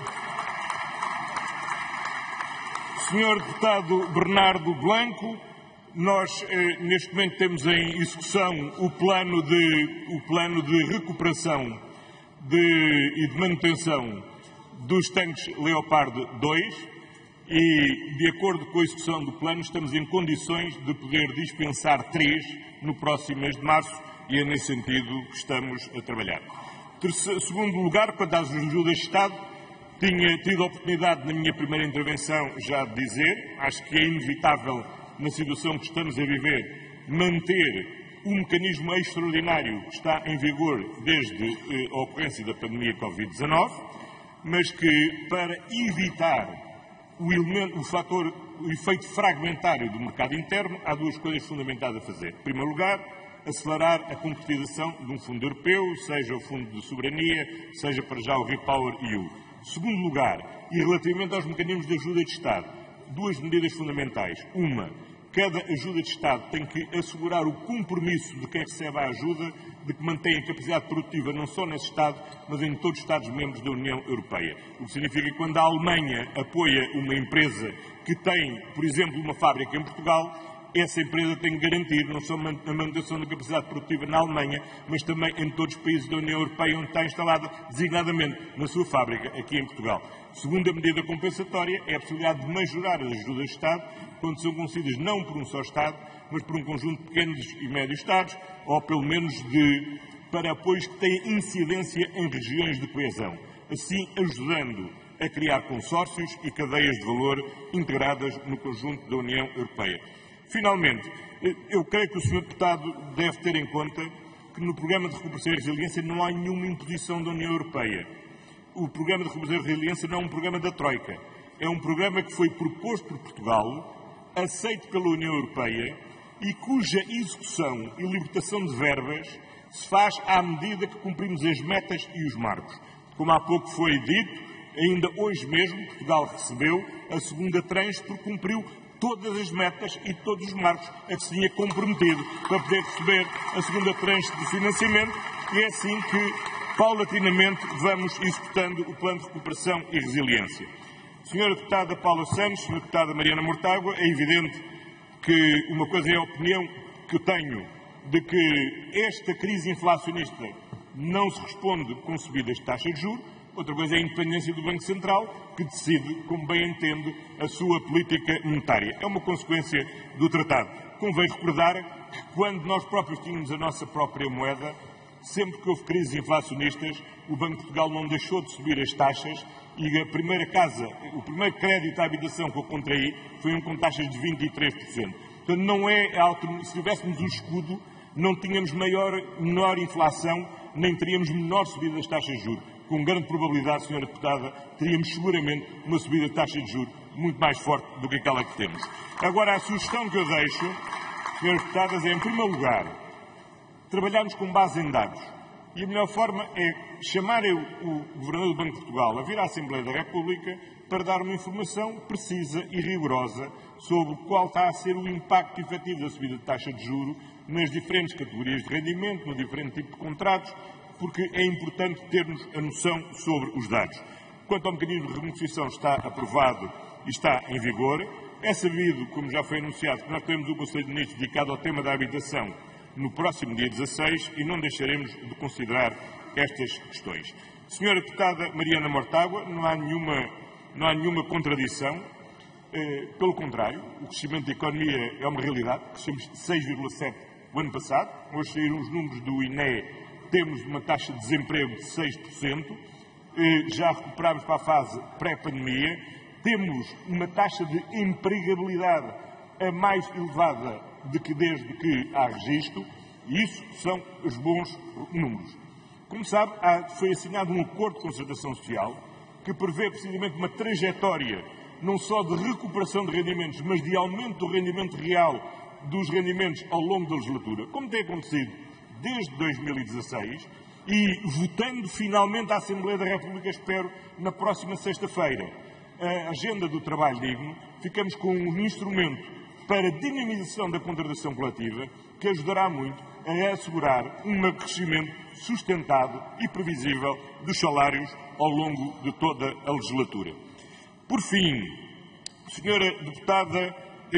senhor Deputado Bernardo Blanco, nós eh, neste momento temos em execução o plano de, o plano de recuperação de, e de manutenção dos tanques Leopard dois e, de acordo com a execução do plano, estamos em condições de poder dispensar três no próximo mês de março e é nesse sentido que estamos a trabalhar. Terceiro, segundo lugar, quanto às ajudas de Estado, tinha tido a oportunidade na minha primeira intervenção já de dizer, acho que é inevitável na situação que estamos a viver, manter o mecanismo extraordinário que está em vigor desde eh, a ocorrência da pandemia Covid dezanove, mas que para evitar o, elemento, o fator, o efeito fragmentário do mercado interno, há duas coisas fundamentais a fazer. Em primeiro lugar, acelerar a concretização de um fundo europeu, seja o Fundo de Soberania, seja para já o Repower E U. Em segundo lugar, e relativamente aos mecanismos de ajuda de Estado, duas medidas fundamentais. Uma, cada ajuda de Estado tem que assegurar o compromisso de quem recebe a ajuda de que mantém a capacidade produtiva não só nesse Estado, mas em todos os Estados-membros da União Europeia. O que significa que quando a Alemanha apoia uma empresa que tem, por exemplo, uma fábrica em Portugal, essa empresa tem que garantir não só a manutenção da capacidade produtiva na Alemanha, mas também em todos os países da União Europeia onde está instalada, designadamente na sua fábrica, aqui em Portugal. Segunda medida compensatória é a possibilidade de majorar as ajudas de Estado quando são concedidas não por um só Estado, mas por um conjunto de pequenos e médios Estados, ou pelo menos de, para apoios que têm incidência em regiões de coesão, assim ajudando a criar consórcios e cadeias de valor integradas no conjunto da União Europeia. Finalmente, eu creio que o senhor Deputado deve ter em conta que no Programa de Recuperação e Resiliência não há nenhuma imposição da União Europeia. O Programa de Recuperação e Resiliência não é um programa da Troika. É um programa que foi proposto por Portugal, aceito pela União Europeia e cuja execução e libertação de verbas se faz à medida que cumprimos as metas e os marcos. Como há pouco foi dito, ainda hoje mesmo Portugal recebeu a segunda tranche porque cumpriu todas as metas e todos os marcos a que se tinha comprometido para poder receber a segunda tranche de financiamento e é assim que, paulatinamente, vamos executando o Plano de Recuperação e Resiliência. senhora Deputada Paula Santos, senhora Deputada Mariana Mortágua, é evidente que uma coisa é a opinião que eu tenho de que esta crise inflacionista não se responde com subidas de taxa de juros. Outra coisa é a independência do Banco Central, que decide, como bem entende, a sua política monetária. É uma consequência do tratado. Convém recordar que quando nós próprios tínhamos a nossa própria moeda, sempre que houve crises inflacionistas, o Banco de Portugal não deixou de subir as taxas e a primeira casa, o primeiro crédito à habitação que eu contraí foi um com taxas de vinte e três por cento. Portanto, não é alto, se tivéssemos um escudo, não tínhamos maior, menor inflação, nem teríamos menor subida das taxas de juros. Com grande probabilidade, senhora Deputada, teríamos seguramente uma subida de taxa de juros muito mais forte do que aquela que temos. Agora, a sugestão que eu deixo, senhoras Deputadas, é, em primeiro lugar, trabalharmos com base em dados. E a melhor forma é chamar o, o Governador do Banco de Portugal a vir à Assembleia da República para dar uma informação precisa e rigorosa sobre qual está a ser o impacto efetivo da subida de taxa de juros nas diferentes categorias de rendimento, no diferente tipo de contratos, porque é importante termos a noção sobre os dados. Quanto ao mecanismo de renegociação, está aprovado e está em vigor. É sabido, como já foi anunciado, que nós temos um Conselho de Ministros dedicado ao tema da habitação no próximo dia dezasseis e não deixaremos de considerar estas questões. Senhora Deputada Mariana Mortágua, não há nenhuma, não há nenhuma contradição. Eh, pelo contrário, o crescimento da economia é uma realidade. Crescemos seis vírgula sete por cento o ano passado. Hoje saíram os números do I N E, temos uma taxa de desemprego de seis por cento. Eh, já recuperámos para a fase pré-pandemia. Temos uma taxa de empregabilidade a mais elevada de que desde que há registro, e isso são os bons números. Como sabe, há, foi assinado um acordo de concertação social que prevê precisamente uma trajetória não só de recuperação de rendimentos, mas de aumento do rendimento real dos rendimentos ao longo da legislatura, como tem acontecido desde dois mil e dezasseis, e votando finalmente a Assembleia da República, espero, na próxima sexta-feira, a agenda do trabalho digno, ficamos com um instrumento para dinamização da contratação coletiva que ajudará muito a assegurar um crescimento sustentado e previsível dos salários ao longo de toda a legislatura. Por fim, senhora Deputada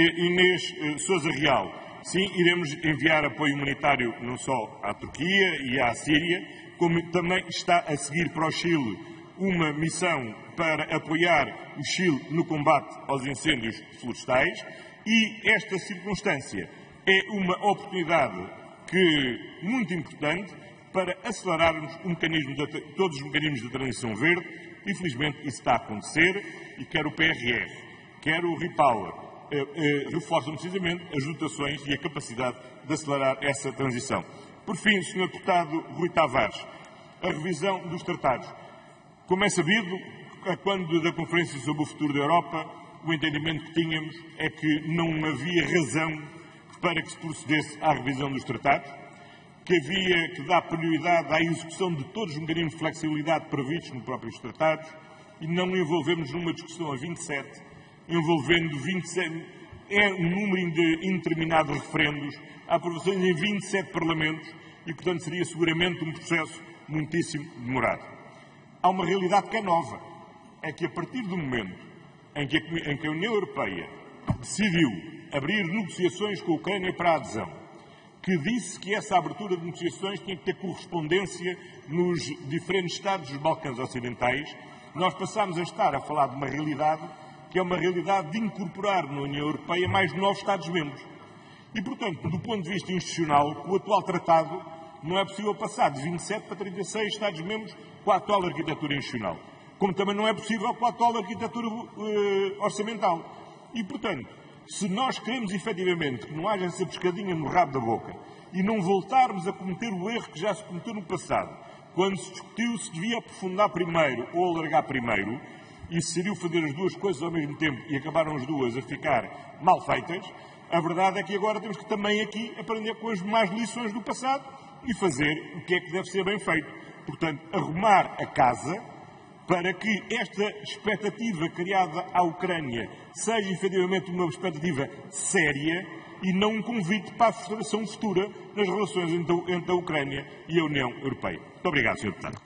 Inês Sousa Real, sim, iremos enviar apoio humanitário não só à Turquia e à Síria, como também está a seguir para o Chile uma missão para apoiar o Chile no combate aos incêndios florestais, e esta circunstância é uma oportunidade que, muito importante para acelerarmos um mecanismo de, todos os mecanismos de transição verde, e felizmente isso está a acontecer, e quer o P R R, quer o REPower, eh, eh, reforçam precisamente as dotações e a capacidade de acelerar essa transição. Por fim, senhor Deputado Rui Tavares, a revisão dos tratados. Como é sabido, quando da Conferência sobre o Futuro da Europa, o entendimento que tínhamos é que não havia razão para que se procedesse à revisão dos tratados, que havia que dar prioridade à execução de todos os mecanismos de flexibilidade previstos nos próprios tratados e não envolvemos numa discussão a vinte e sete, envolvendo vinte e sete, é um número de indeterminado de referendos, aprovações em vinte e sete parlamentos e, portanto, seria seguramente um processo muitíssimo demorado. Há uma realidade que é nova, é que a partir do momento em que a, em que a União Europeia decidiu abrir negociações com a Ucrânia para a adesão, que disse que essa abertura de negociações tinha que ter correspondência nos diferentes Estados dos Balcãs Ocidentais, nós passámos a estar a falar de uma realidade que é uma realidade de incorporar na União Europeia mais novos Estados-membros. E, portanto, do ponto de vista institucional, com o atual tratado, não é possível passar de vinte e sete para trinta e seis Estados-membros com a atual arquitetura institucional. Como também não é possível com a atual arquitetura uh, orçamental. E, portanto, se nós queremos efetivamente que não haja essa pescadinha no rabo da boca e não voltarmos a cometer o erro que já se cometeu no passado, quando se discutiu se devia aprofundar primeiro ou alargar primeiro, e se decidiu fazer as duas coisas ao mesmo tempo e acabaram as duas a ficar mal feitas, a verdade é que agora temos que também aqui aprender com as demais lições do passado e fazer o que é que deve ser bem feito. Portanto, arrumar a casa para que esta expectativa criada à Ucrânia seja efetivamente uma expectativa séria e não um convite para a frustração futura nas relações entre, entre a Ucrânia e a União Europeia. Muito obrigado, senhor Deputado.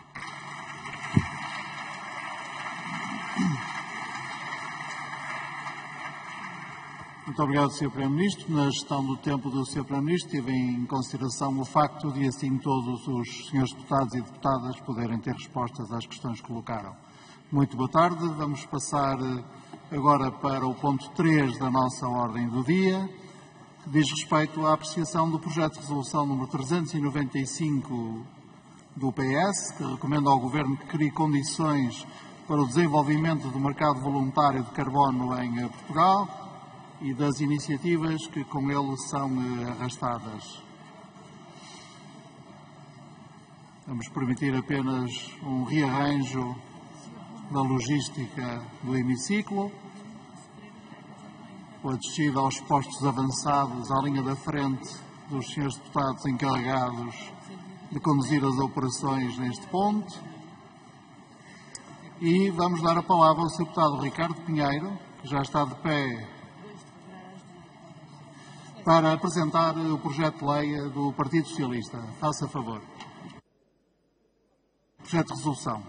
Muito obrigado, senhor Primeiro-Ministro. Na gestão do tempo do senhor Primeiro-Ministro, tive em consideração o facto de assim todos os senhores deputados e deputadas poderem ter respostas às questões que colocaram. Muito boa tarde. Vamos passar agora para o ponto três da nossa ordem do dia, que diz respeito à apreciação do projeto de resolução número trezentos e noventa e cinco do P S, que recomenda ao Governo que crie condições para o desenvolvimento do mercado voluntário de carbono em Portugal e das iniciativas que com ele são arrastadas. Vamos permitir apenas um rearranjo da logística do hemiciclo, com a descida aos postos avançados à linha da frente dos senhores deputados encarregados de conduzir as operações neste ponto. E vamos dar a palavra ao senhor deputado Ricardo Pinheiro, que já está de pé para apresentar o projeto de lei do Partido Socialista. Faça favor. Projeto de resolução.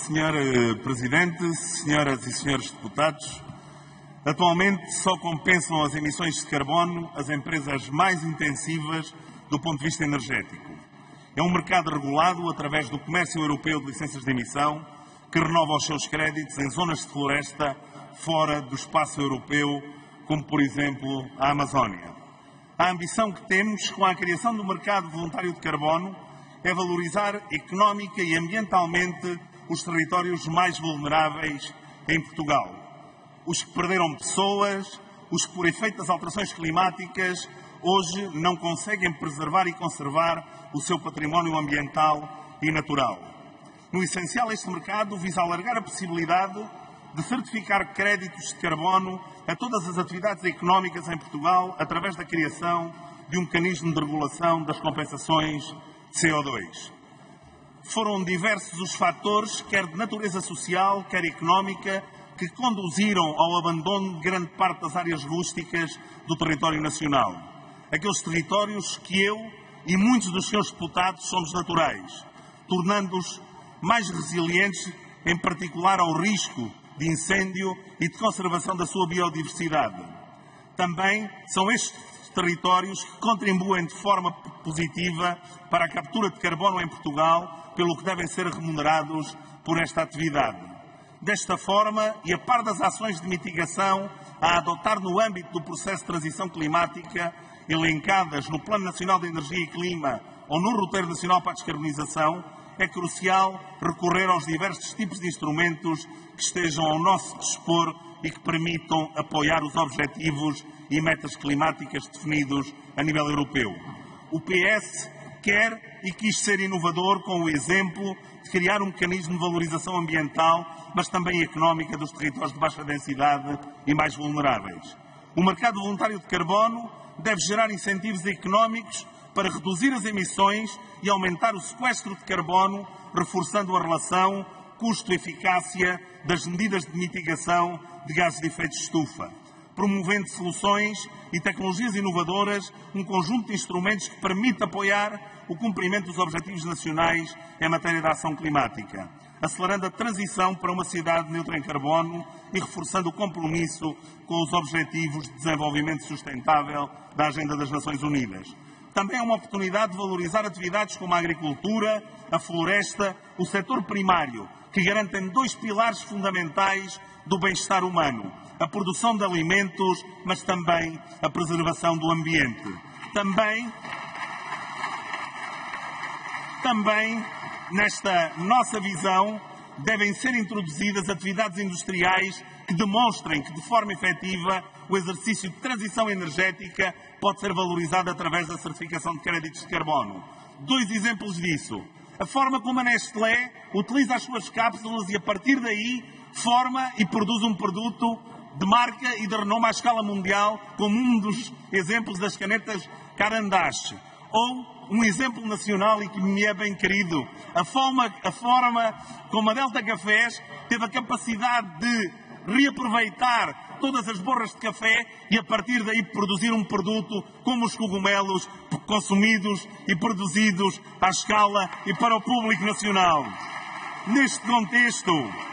senhor Presidente, senhoras e senhores deputados, atualmente só compensam as emissões de carbono as empresas mais intensivas do ponto de vista energético. É um mercado regulado através do Comércio Europeu de Licenças de Emissão, que renova os seus créditos em zonas de floresta fora do espaço europeu, como, por exemplo, a Amazónia. A ambição que temos com a criação do mercado voluntário de carbono é valorizar económica e ambientalmente os territórios mais vulneráveis em Portugal. Os que perderam pessoas, os que, por efeito das alterações climáticas, hoje não conseguem preservar e conservar o seu património ambiental e natural. No essencial, este mercado visa alargar a possibilidade de certificar créditos de carbono a todas as atividades económicas em Portugal através da criação de um mecanismo de regulação das compensações de C O dois. Foram diversos os fatores, quer de natureza social, quer económica, que conduziram ao abandono de grande parte das áreas rústicas do território nacional. Aqueles territórios que eu e muitos dos seus deputados somos naturais, tornando-os mais resilientes, em particular ao risco de incêndio e de conservação da sua biodiversidade. Também são estes territórios que contribuem de forma positiva para a captura de carbono em Portugal, pelo que devem ser remunerados por esta atividade. Desta forma, e a par das ações de mitigação a adotar no âmbito do processo de transição climática, elencadas no Plano Nacional de Energia e Clima ou no Roteiro Nacional para a Descarbonização, é crucial recorrer aos diversos tipos de instrumentos que estejam ao nosso dispor e que permitam apoiar os objetivos e metas climáticas definidos a nível europeu. O P S quer e quis ser inovador com o exemplo de criar um mecanismo de valorização ambiental, mas também económica dos territórios de baixa densidade e mais vulneráveis. O mercado voluntário de carbono deve gerar incentivos económicos para reduzir as emissões e aumentar o sequestro de carbono, reforçando a relação custo-eficácia das medidas de mitigação de gases de efeito de estufa, promovendo soluções e tecnologias inovadoras, um conjunto de instrumentos que permite apoiar o cumprimento dos objetivos nacionais em matéria de ação climática, acelerando a transição para uma sociedade neutra em carbono e reforçando o compromisso com os objetivos de desenvolvimento sustentável da Agenda das Nações Unidas. Também é uma oportunidade de valorizar atividades como a agricultura, a floresta, o setor primário, que garantem dois pilares fundamentais do bem-estar humano: a produção de alimentos, mas também a preservação do ambiente. Também, também nesta nossa visão, devem ser introduzidas atividades industriais que demonstrem que, de forma efetiva, o exercício de transição energética pode ser valorizado através da certificação de créditos de carbono. Dois exemplos disso. A forma como a Nestlé utiliza as suas cápsulas e, a partir daí, forma e produz um produto de marca e de renome à escala mundial, como um dos exemplos das canetas Carandache. Ou um exemplo nacional e que me é bem querido, a forma, a forma como a Delta Cafés teve a capacidade de reaproveitar todas as borras de café e, a partir daí, produzir um produto como os cogumelos, consumidos e produzidos à escala e para o público nacional. Neste contexto,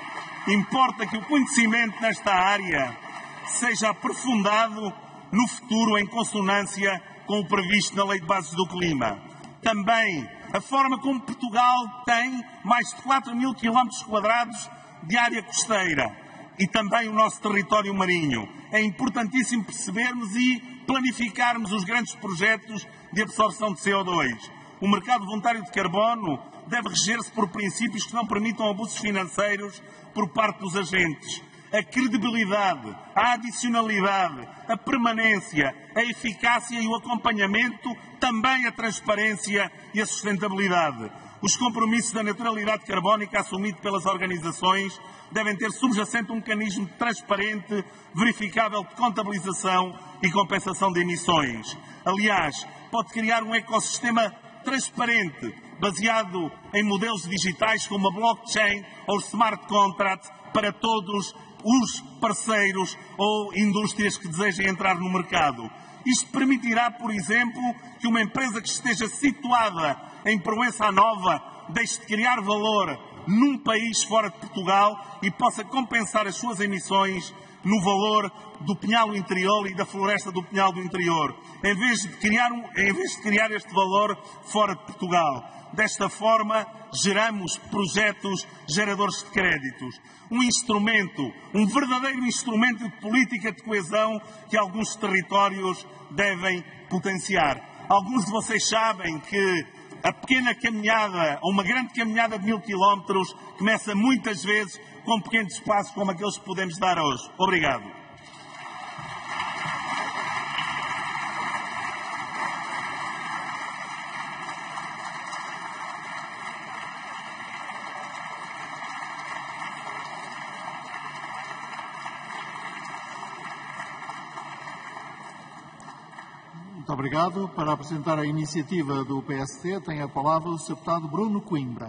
importa que o conhecimento nesta área seja aprofundado no futuro em consonância com o previsto na Lei de Bases do Clima. Também a forma como Portugal tem mais de quatro mil quilómetros quadrados de área costeira e também o nosso território marinho. É importantíssimo percebermos e planificarmos os grandes projetos de absorção de C O dois. O mercado voluntário de carbono deve reger-se por princípios que não permitam abusos financeiros por parte dos agentes. A credibilidade, a adicionalidade, a permanência, a eficácia e o acompanhamento, também a transparência e a sustentabilidade. Os compromissos da neutralidade carbónica assumidos pelas organizações devem ter subjacente um mecanismo transparente, verificável de contabilização e compensação de emissões. Aliás, pode criar um ecossistema transparente, baseado em modelos digitais como a blockchain ou smart contract para todos os parceiros ou indústrias que desejem entrar no mercado. Isto permitirá, por exemplo, que uma empresa que esteja situada em Proença Nova deixe de criar valor num país fora de Portugal e possa compensar as suas emissões no valor do Pinhal Interior e da floresta do Pinhal do Interior, em vez de criar, um, em vez de criar este valor fora de Portugal. Desta forma, geramos projetos geradores de créditos. Um instrumento, um verdadeiro instrumento de política de coesão que alguns territórios devem potenciar. Alguns de vocês sabem que a pequena caminhada, ou uma grande caminhada de mil quilómetros, começa muitas vezes com pequenos passos como aqueles que podemos dar hoje. Obrigado. Muito obrigado. Para apresentar a iniciativa do P S D, tem a palavra o senhor deputado Bruno Coimbra.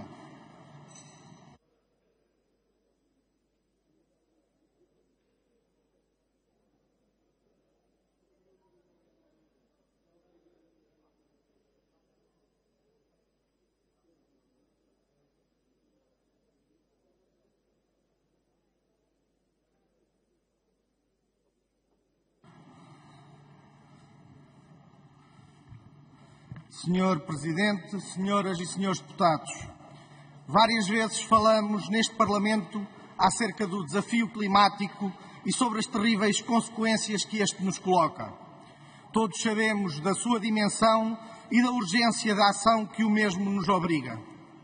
senhor Presidente, senhoras e senhores deputados, várias vezes falamos neste Parlamento acerca do desafio climático e sobre as terríveis consequências que este nos coloca. Todos sabemos da sua dimensão e da urgência da ação que o mesmo nos obriga.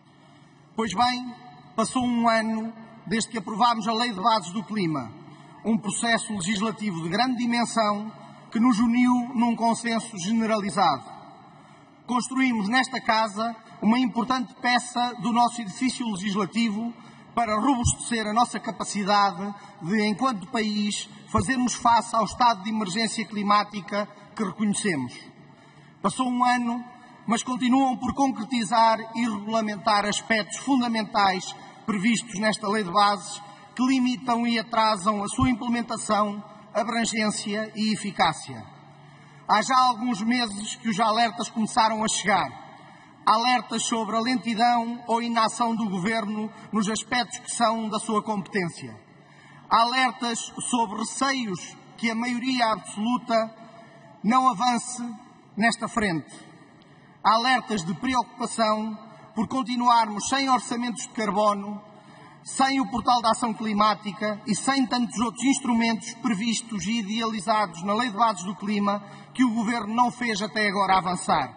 Pois bem, passou um ano desde que aprovámos a Lei de Bases do Clima, um processo legislativo de grande dimensão que nos uniu num consenso generalizado. Construímos nesta Casa uma importante peça do nosso edifício legislativo para robustecer a nossa capacidade de, enquanto país, fazermos face ao estado de emergência climática que reconhecemos. Passou um ano, mas continuam por concretizar e regulamentar aspectos fundamentais previstos nesta Lei de Bases que limitam e atrasam a sua implementação, abrangência e eficácia. Há já alguns meses que os alertas começaram a chegar. Alertas sobre a lentidão ou inação do Governo nos aspectos que são da sua competência. Alertas sobre receios que a maioria absoluta não avance nesta frente. Alertas de preocupação por continuarmos sem orçamentos de carbono, sem o Portal da Ação Climática e sem tantos outros instrumentos previstos e idealizados na Lei de Bases do Clima que o Governo não fez até agora avançar.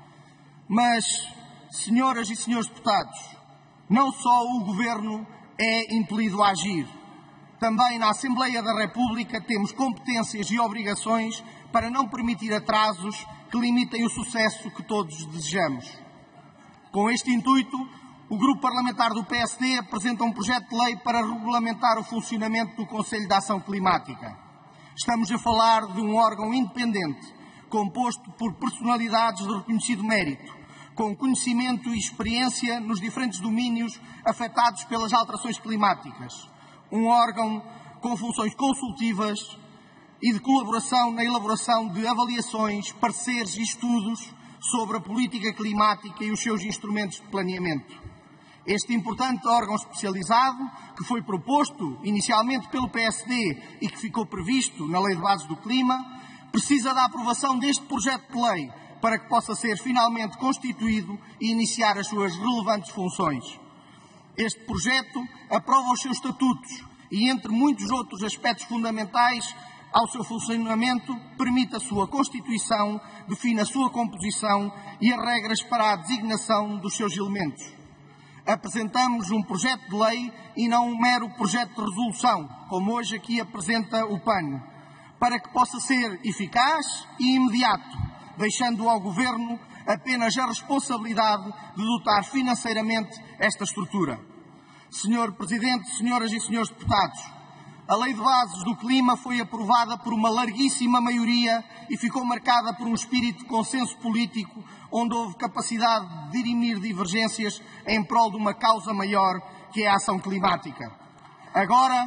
Mas, senhoras e senhores deputados, não só o Governo é impelido a agir. Também na Assembleia da República temos competências e obrigações para não permitir atrasos que limitem o sucesso que todos desejamos. Com este intuito, o Grupo Parlamentar do P S D apresenta um projeto de lei para regulamentar o funcionamento do Conselho de Ação Climática. Estamos a falar de um órgão independente, composto por personalidades de reconhecido mérito, com conhecimento e experiência nos diferentes domínios afetados pelas alterações climáticas. Um órgão com funções consultivas e de colaboração na elaboração de avaliações, pareceres e estudos sobre a política climática e os seus instrumentos de planeamento. Este importante órgão especializado, que foi proposto inicialmente pelo P S D e que ficou previsto na Lei de Bases do Clima, precisa da aprovação deste projeto de lei para que possa ser finalmente constituído e iniciar as suas relevantes funções. Este projeto aprova os seus estatutos e, entre muitos outros aspectos fundamentais ao seu funcionamento, permite a sua constituição, define a sua composição e as regras para a designação dos seus elementos. Apresentamos um projeto de lei e não um mero projeto de resolução, como hoje aqui apresenta o P A N, para que possa ser eficaz e imediato, deixando ao Governo apenas a responsabilidade de dotar financeiramente esta estrutura. senhor Presidente, senhoras e senhores deputados, a Lei de Bases do Clima foi aprovada por uma larguíssima maioria e ficou marcada por um espírito de consenso político, onde houve capacidade de dirimir divergências em prol de uma causa maior, que é a ação climática. Agora,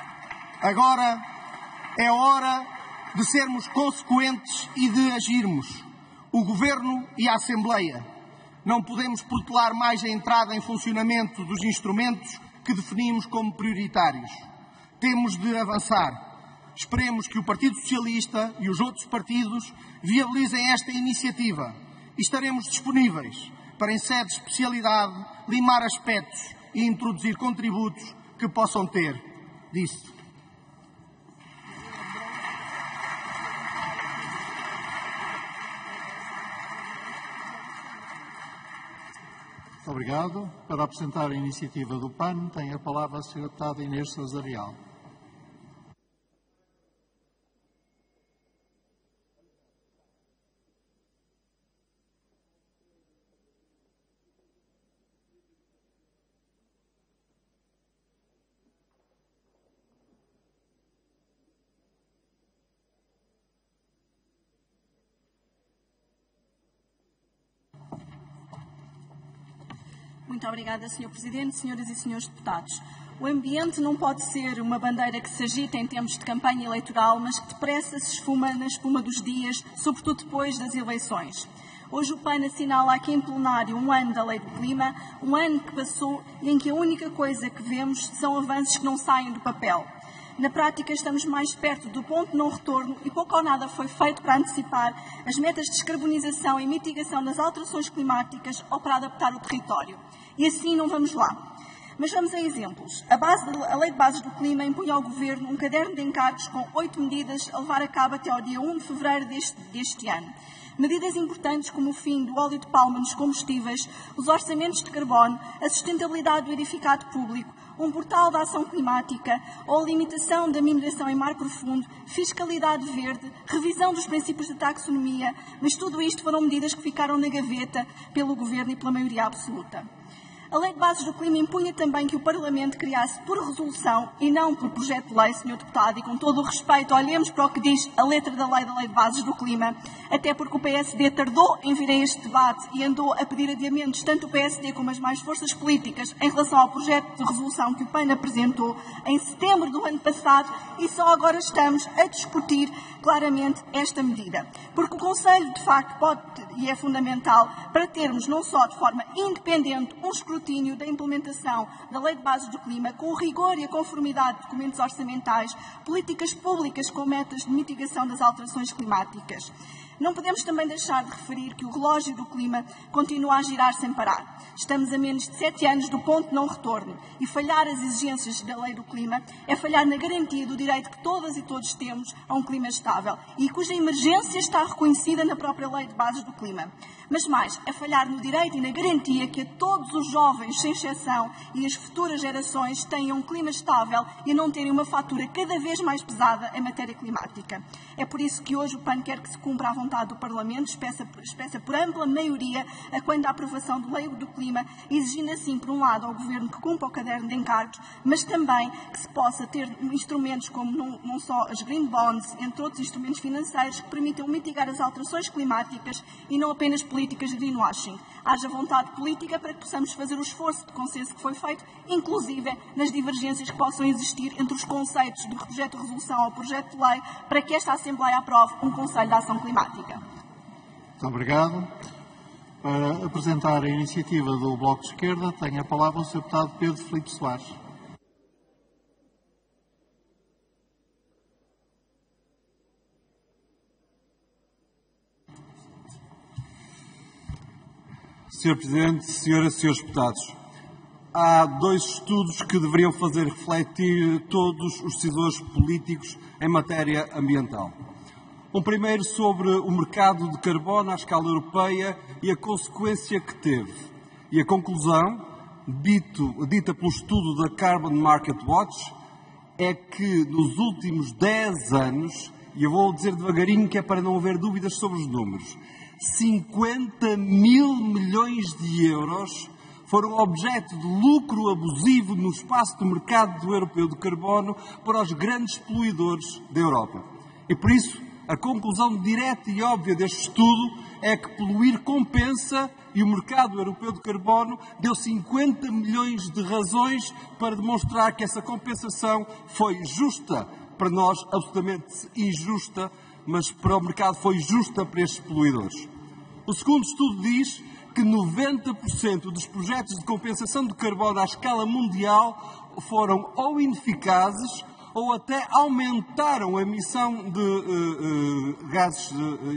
agora é hora de sermos consequentes e de agirmos. O Governo e a Assembleia Não podemos protelar mais a entrada em funcionamento dos instrumentos que definimos como prioritários. Temos de avançar. Esperemos que o Partido Socialista e os outros partidos viabilizem esta iniciativa e estaremos disponíveis para, em sede de especialidade, limar aspectos e introduzir contributos que possam ter disso. Muito obrigado. Para apresentar a iniciativa do P A N, tem a palavra a senhora deputada Inês Sousa Real. Muito obrigada, senhor Presidente, senhoras e senhores deputados. O ambiente não pode ser uma bandeira que se agita em tempos de campanha eleitoral, mas que depressa se esfuma na espuma dos dias, sobretudo depois das eleições. Hoje o P A N assinala aqui em plenário um ano da Lei do Clima, um ano que passou e em que a única coisa que vemos são avanços que não saem do papel. Na prática, estamos mais perto do ponto de não retorno e pouco ou nada foi feito para antecipar as metas de descarbonização e mitigação das alterações climáticas ou para adaptar o território. E assim não vamos lá. Mas vamos a exemplos. A, base de, a Lei de Bases do Clima impõe ao Governo um caderno de encargos com oito medidas a levar a cabo até ao dia primeiro de fevereiro deste, deste ano. Medidas importantes como o fim do óleo de palma nos combustíveis, os orçamentos de carbono, a sustentabilidade do edificado público, um portal da ação climática ou a limitação da mineração em mar profundo, fiscalidade verde, revisão dos princípios de taxonomia, mas tudo isto foram medidas que ficaram na gaveta pelo Governo e pela maioria absoluta. A Lei de Bases do Clima impunha também que o Parlamento criasse por resolução e não por projeto de lei, senhor Deputado, e com todo o respeito, olhemos para o que diz a letra da Lei da Lei de Bases do Clima, até porque o P S D tardou em vir a este debate e andou a pedir adiamentos, tanto o P S D como as mais forças políticas, em relação ao projeto de resolução que o P A N apresentou em setembro do ano passado e só agora estamos a discutir claramente esta medida. Porque o Conselho, de facto, pode e é fundamental para termos, não só de forma independente, um escrutínio da implementação da Lei de Bases do Clima, com o rigor e a conformidade de documentos orçamentais, políticas públicas com metas de mitigação das alterações climáticas. Não podemos também deixar de referir que o relógio do clima continua a girar sem parar. Estamos a menos de sete anos do ponto de não retorno e falhar as exigências da Lei do Clima é falhar na garantia do direito que todas e todos temos a um clima estável e cuja emergência está reconhecida na própria Lei de Bases do Clima. Mas mais, é falhar no direito e na garantia que a todos os jovens, sem exceção, e as futuras gerações tenham um clima estável e a não terem uma fatura cada vez mais pesada em matéria climática. É por isso que hoje o P A N quer que se cumpra a vontade do Parlamento, expressa, expressa por ampla maioria a quando a aprovação do Lei do Clima, exigindo assim, por um lado, ao Governo que cumpra o caderno de encargos, mas também que se possa ter instrumentos como não, não só as Green Bonds, entre outros instrumentos financeiros, que permitam mitigar as alterações climáticas e não apenas políticas de greenwashing. Haja vontade política para que possamos fazer o esforço de consenso que foi feito, inclusive nas divergências que possam existir entre os conceitos do projeto de resolução ao projeto de lei, para que esta Assembleia aprove um Conselho de Ação Climática. Muito obrigado. Para apresentar a iniciativa do Bloco de Esquerda, tem a palavra o senhor deputado Pedro Filipe Soares. senhor Presidente, senhoras e senhores deputados, há dois estudos que deveriam fazer refletir todos os decisores políticos em matéria ambiental. Um primeiro sobre o mercado de carbono à escala europeia e a consequência que teve. E a conclusão, dito, dita pelo estudo da Carbon Market Watch, é que nos últimos dez anos, e eu vou dizer devagarinho que é para não haver dúvidas sobre os números, cinquenta mil milhões de euros foram objeto de lucro abusivo no espaço do mercado europeu de carbono para os grandes poluidores da Europa. E por isso, a conclusão direta e óbvia deste estudo é que poluir compensa e o mercado europeu de carbono deu cinquenta milhões de razões para demonstrar que essa compensação foi justa, para nós absolutamente injusta, mas para o mercado foi justa para estes poluidores. O segundo estudo diz que noventa por cento dos projetos de compensação de carbono à escala mundial foram ou ineficazes ou até aumentaram a emissão de uh, uh, gases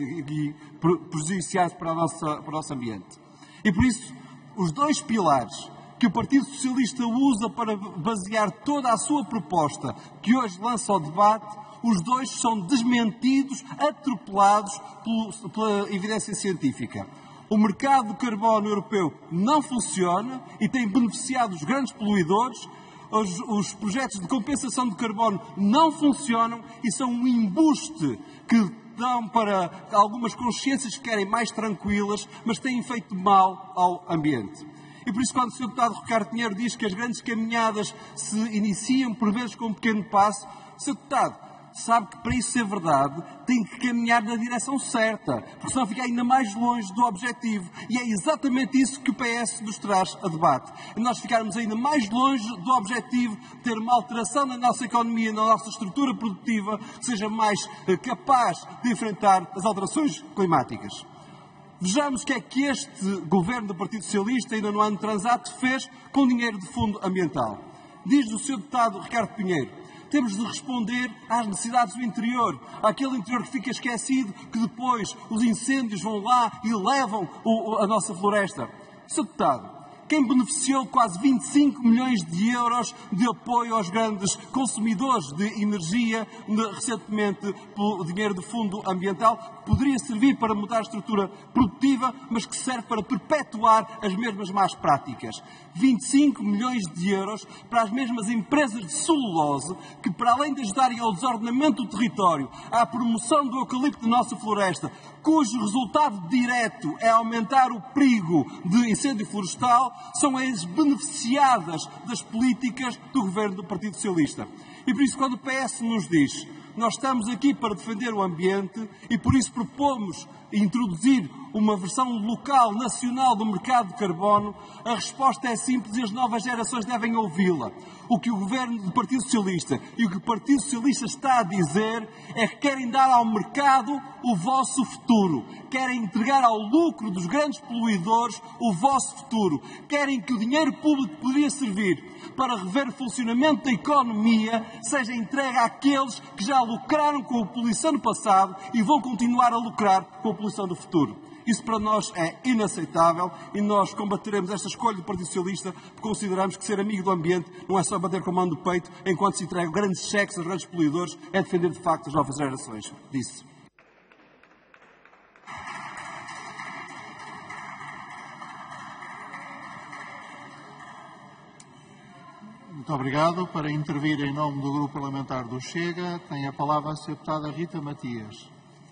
uh, prejudiciais para, a nossa, para o nosso ambiente. E por isso, os dois pilares que o Partido Socialista usa para basear toda a sua proposta, que hoje lança ao debate, os dois são desmentidos, atropelados pelo, pela evidência científica. O mercado de carbono europeu não funciona e tem beneficiado os grandes poluidores. Os, os projetos de compensação de carbono não funcionam e são um embuste que dão para algumas consciências que querem mais tranquilas, mas têm feito mal ao ambiente. E por isso, quando o senhor Deputado Ricardo Pinheiro diz que as grandes caminhadas se iniciam por vezes com um pequeno passo, o senhor Deputado sabe que para isso ser verdade tem que caminhar na direção certa, porque senão fica ainda mais longe do objetivo. E é exatamente isso que o P S nos traz a debate. E nós ficarmos ainda mais longe do objetivo de ter uma alteração na nossa economia, na nossa estrutura produtiva, que seja mais capaz de enfrentar as alterações climáticas. Vejamos o que é que este governo do Partido Socialista, ainda no ano transato, fez com dinheiro de fundo ambiental. Diz o senhor Deputado Ricardo Pinheiro: temos de responder às necessidades do interior, àquele interior que fica esquecido, que depois os incêndios vão lá e levam o, a nossa floresta. senhor Deputado, quem beneficiou quase vinte e cinco milhões de euros de apoio aos grandes consumidores de energia, recentemente pelo dinheiro do Fundo Ambiental, que poderia servir para mudar a estrutura produtiva, mas que serve para perpetuar as mesmas más práticas. vinte e cinco milhões de euros para as mesmas empresas de celulose, que para além de ajudarem ao desordenamento do território, à promoção do eucalipto da nossa floresta, cujo resultado direto é aumentar o perigo de incêndio florestal, são as beneficiadas das políticas do governo do Partido Socialista. E por isso, quando o P S nos diz: nós estamos aqui para defender o ambiente e por isso propomos introduzir uma versão local, nacional do mercado de carbono, a resposta é simples e as novas gerações devem ouvi-la. O que o governo do Partido Socialista e o que o Partido Socialista está a dizer é que querem dar ao mercado o vosso futuro. Querem entregar ao lucro dos grandes poluidores o vosso futuro. Querem que o dinheiro público que poderia servir para rever o funcionamento da economia seja entregue àqueles que já lucraram com a poluição no passado e vão continuar a lucrar com a poluição do futuro. Isso para nós é inaceitável e nós combateremos esta escolha do Partido Socialista porque consideramos que ser amigo do ambiente não é só bater com a mão no peito enquanto se entregam grandes cheques aos grandes poluidores, é defender de facto as novas gerações. Disse. Muito obrigado. Para intervir em nome do Grupo Parlamentar do Chega, tem a palavra a senhora Deputada Rita Matias.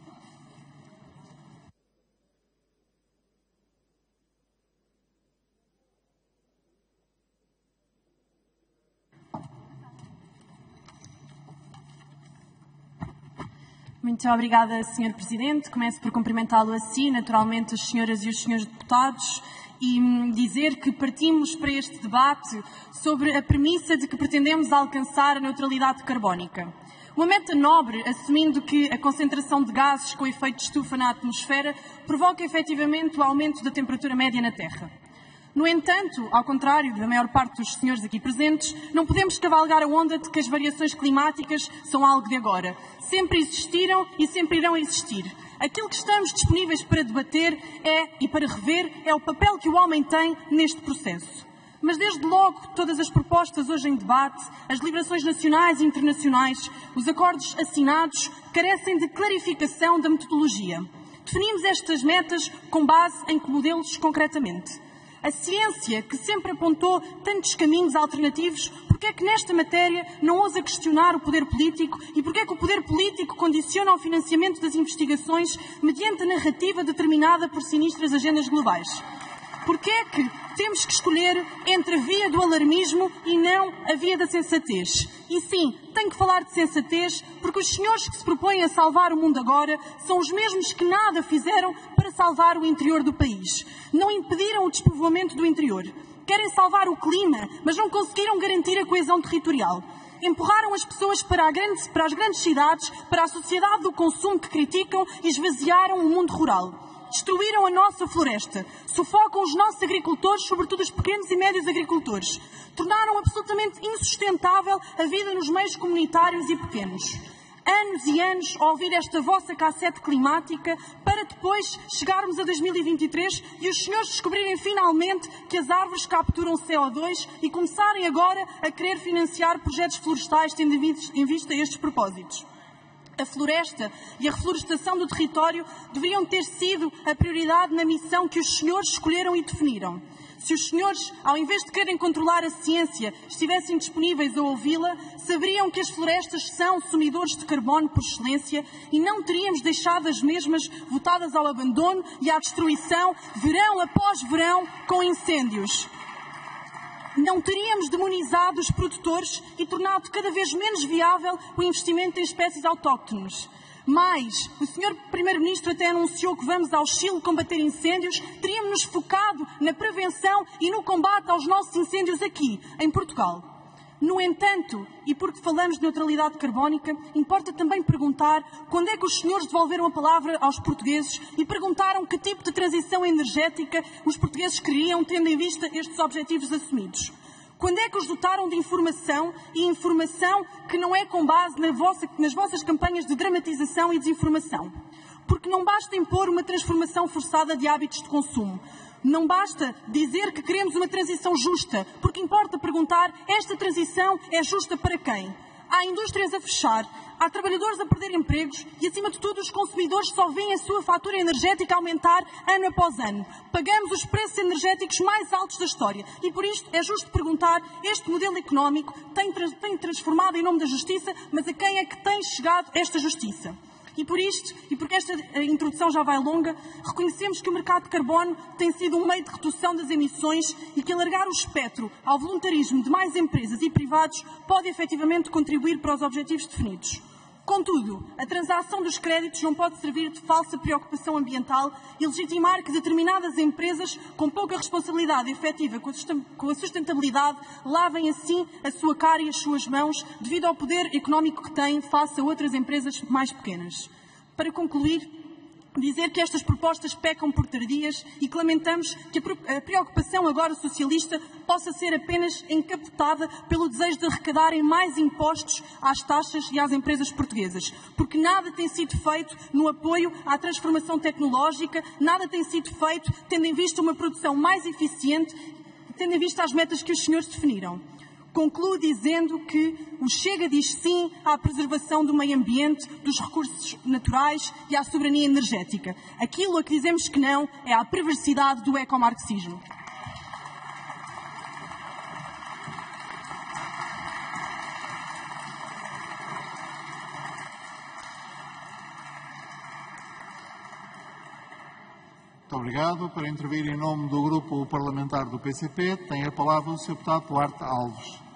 Muito obrigada, senhor Presidente. Começo por cumprimentá-lo a si, naturalmente as senhoras e os senhores deputados, e dizer que partimos para este debate sobre a premissa de que pretendemos alcançar a neutralidade carbónica. Uma meta nobre, assumindo que a concentração de gases com efeito de estufa na atmosfera provoca efetivamente o aumento da temperatura média na Terra. No entanto, ao contrário da maior parte dos senhores aqui presentes, não podemos cavalgar a onda de que as variações climáticas são algo de agora. Sempre existiram e sempre irão existir. Aquilo que estamos disponíveis para debater é, e para rever, é o papel que o homem tem neste processo. Mas desde logo, todas as propostas hoje em debate, as liberações nacionais e internacionais, os acordos assinados, carecem de clarificação da metodologia. Definimos estas metas com base em que modelos concretamente? A ciência, que sempre apontou tantos caminhos alternativos, porque é que nesta matéria não ousa questionar o poder político e porque é que o poder político condiciona o financiamento das investigações mediante a narrativa determinada por sinistras agendas globais? Porque é que temos que escolher entre a via do alarmismo e não a via da sensatez? E sim, tenho que falar de sensatez, porque os senhores que se propõem a salvar o mundo agora são os mesmos que nada fizeram para salvar o interior do país. Não impediram o despovoamento do interior. Querem salvar o clima, mas não conseguiram garantir a coesão territorial. Empurraram as pessoas para, grande, para as grandes cidades, para a sociedade do consumo que criticam e esvaziaram o mundo rural. destruíram a nossa floresta, sufocam os nossos agricultores, sobretudo os pequenos e médios agricultores, tornaram absolutamente insustentável a vida nos meios comunitários e pequenos. Anos e anos a ouvir esta vossa cassete climática para depois chegarmos a dois mil e vinte e três e os senhores descobrirem finalmente que as árvores capturam C O dois e começarem agora a querer financiar projetos florestais tendo em vista estes propósitos. A floresta e a reflorestação do território deveriam ter sido a prioridade na missão que os senhores escolheram e definiram. Se os senhores, ao invés de quererem controlar a ciência, estivessem disponíveis a ouvi-la, saberiam que as florestas são sumidores de carbono por excelência e não teríamos deixado as mesmas votadas ao abandono e à destruição, verão após verão, com incêndios. Não teríamos demonizado os produtores e tornado cada vez menos viável o investimento em espécies autóctones. Mas o senhor Primeiro-Ministro até anunciou que vamos ao Chile combater incêndios, teríamos-nos focado na prevenção e no combate aos nossos incêndios aqui, em Portugal. No entanto, e porque falamos de neutralidade carbónica, importa também perguntar quando é que os senhores devolveram a palavra aos portugueses e perguntaram que tipo de transição energética os portugueses queriam, tendo em vista estes objetivos assumidos. Quando é que os dotaram de informação e informação que não é com base na vossa, nas vossas campanhas de dramatização e desinformação? Porque não basta impor uma transformação forçada de hábitos de consumo. Não basta dizer que queremos uma transição justa, porque importa perguntar, esta transição é justa para quem? Há indústrias a fechar, há trabalhadores a perder empregos e, acima de tudo, os consumidores só veem a sua fatura energética aumentar ano após ano. Pagamos os preços energéticos mais altos da história e, por isto, é justo perguntar, este modelo económico tem, tem transformado em nome da justiça, mas a quem é que tem chegado esta justiça? E por isto, e porque esta introdução já vai longa, reconhecemos que o mercado de carbono tem sido um meio de redução das emissões e que alargar o espectro ao voluntarismo de mais empresas e privados pode efetivamente contribuir para os objetivos definidos. Contudo, a transação dos créditos não pode servir de falsa preocupação ambiental e legitimar que determinadas empresas com pouca responsabilidade efetiva com a sustentabilidade lavem assim a sua cara e as suas mãos devido ao poder económico que têm face a outras empresas mais pequenas. Para concluir, dizer que estas propostas pecam por tardias e que lamentamos que a preocupação agora socialista possa ser apenas encapotada pelo desejo de arrecadarem mais impostos às taxas e às empresas portuguesas, porque nada tem sido feito no apoio à transformação tecnológica, nada tem sido feito tendo em vista uma produção mais eficiente, tendo em vista as metas que os senhores definiram. Concluo dizendo que o Chega diz sim à preservação do meio ambiente, dos recursos naturais e à soberania energética. Aquilo a que dizemos que não é à perversidade do ecomarxismo. Muito obrigado. Para intervir em nome do Grupo Parlamentar do P C P, tem a palavra o senhor Deputado Duarte Alves.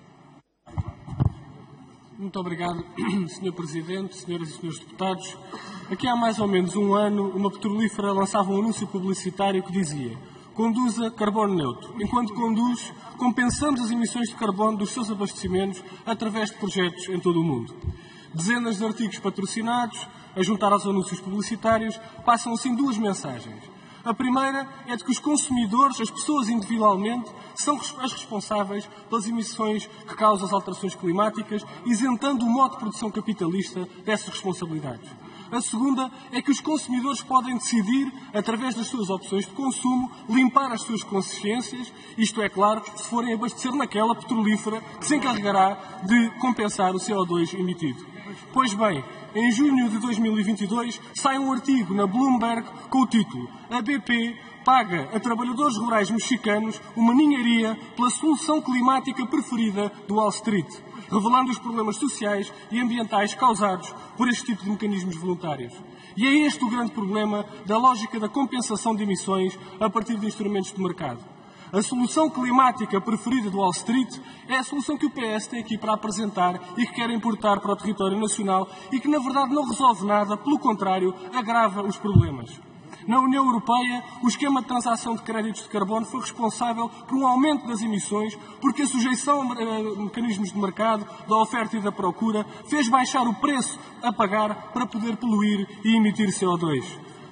Muito obrigado, senhor Presidente, senhoras e senhores deputados. Aqui há mais ou menos um ano, uma petrolífera lançava um anúncio publicitário que dizia: conduza carbono neutro. Enquanto conduz, compensamos as emissões de carbono dos seus abastecimentos através de projetos em todo o mundo. Dezenas de artigos patrocinados, a juntar aos anúncios publicitários, passam assim duas mensagens. A primeira é de que os consumidores, as pessoas individualmente, são as responsáveis pelas emissões que causam as alterações climáticas, isentando o modo de produção capitalista dessas responsabilidades. A segunda é que os consumidores podem decidir, através das suas opções de consumo, limpar as suas consciências, isto é claro, se forem abastecer naquela petrolífera que se encarregará de compensar o C O dois emitido. Pois bem, em junho de dois mil e vinte e dois sai um artigo na Bloomberg com o título: A B P paga a trabalhadores rurais mexicanos uma ninharia pela solução climática preferida do Wall Street, revelando os problemas sociais e ambientais causados por este tipo de mecanismos voluntários. E é este o grande problema da lógica da compensação de emissões a partir de instrumentos de mercado. A solução climática preferida do Wall Street é a solução que o P S tem aqui para apresentar e que quer importar para o território nacional e que, na verdade, não resolve nada, pelo contrário, agrava os problemas. Na União Europeia, o esquema de transação de créditos de carbono foi responsável por um aumento das emissões, porque a sujeição a mecanismos de mercado, da oferta e da procura, fez baixar o preço a pagar para poder poluir e emitir C O dois.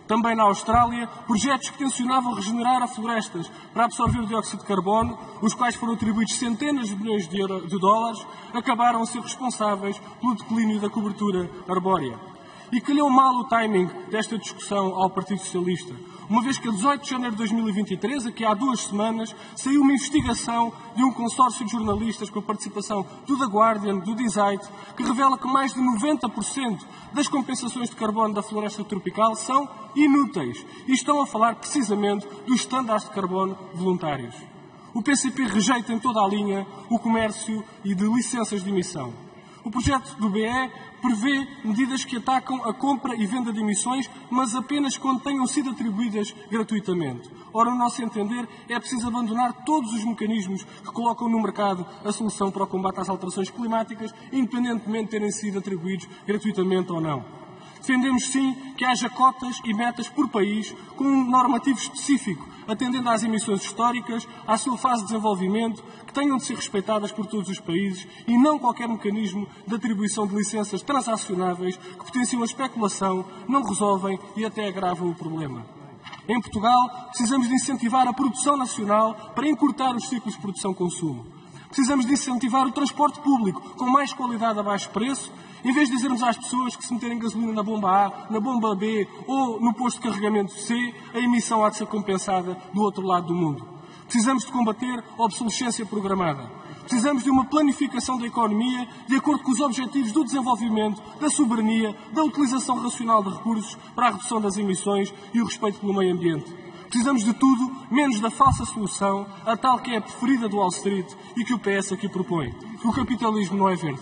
Também na Austrália, projetos que tencionavam regenerar as florestas para absorver o dióxido de carbono, os quais foram atribuídos centenas de milhões de, euro, de dólares, acabaram a ser responsáveis pelo declínio da cobertura arbórea. E calhou mal o timing desta discussão ao Partido Socialista, uma vez que a dezoito de janeiro de dois mil e vinte e três, aqui há duas semanas, saiu uma investigação de um consórcio de jornalistas com a participação do The Guardian, do Die Zeit, que revela que mais de noventa por cento das compensações de carbono da floresta tropical são inúteis e estão a falar precisamente dos estándares de carbono voluntários. O P C P rejeita em toda a linha o comércio e de licenças de emissão. O projeto do B E prevê medidas que atacam a compra e venda de emissões, mas apenas quando tenham sido atribuídas gratuitamente. Ora, no nosso entender, é preciso abandonar todos os mecanismos que colocam no mercado a solução para o combate às alterações climáticas, independentemente de terem sido atribuídos gratuitamente ou não. Defendemos, sim, que haja cotas e metas por país, com um normativo específico, atendendo às emissões históricas, à sua fase de desenvolvimento, que tenham de ser respeitadas por todos os países e não qualquer mecanismo de atribuição de licenças transacionáveis que potenciam a especulação, não resolvem e até agravam o problema. Em Portugal, precisamos de incentivar a produção nacional para encurtar os ciclos de produção-consumo. Precisamos de incentivar o transporte público com mais qualidade a baixo preço, em vez de dizermos às pessoas que se meterem gasolina na bomba A, na bomba B ou no posto de carregamento C, a emissão há de ser compensada do outro lado do mundo. Precisamos de combater a obsolescência programada. Precisamos de uma planificação da economia de acordo com os objetivos do desenvolvimento, da soberania, da utilização racional de recursos para a redução das emissões e o respeito pelo meio ambiente. Precisamos de tudo, menos da falsa solução, a tal que é a preferida do Wall Street e que o P S aqui propõe. O capitalismo não é verde.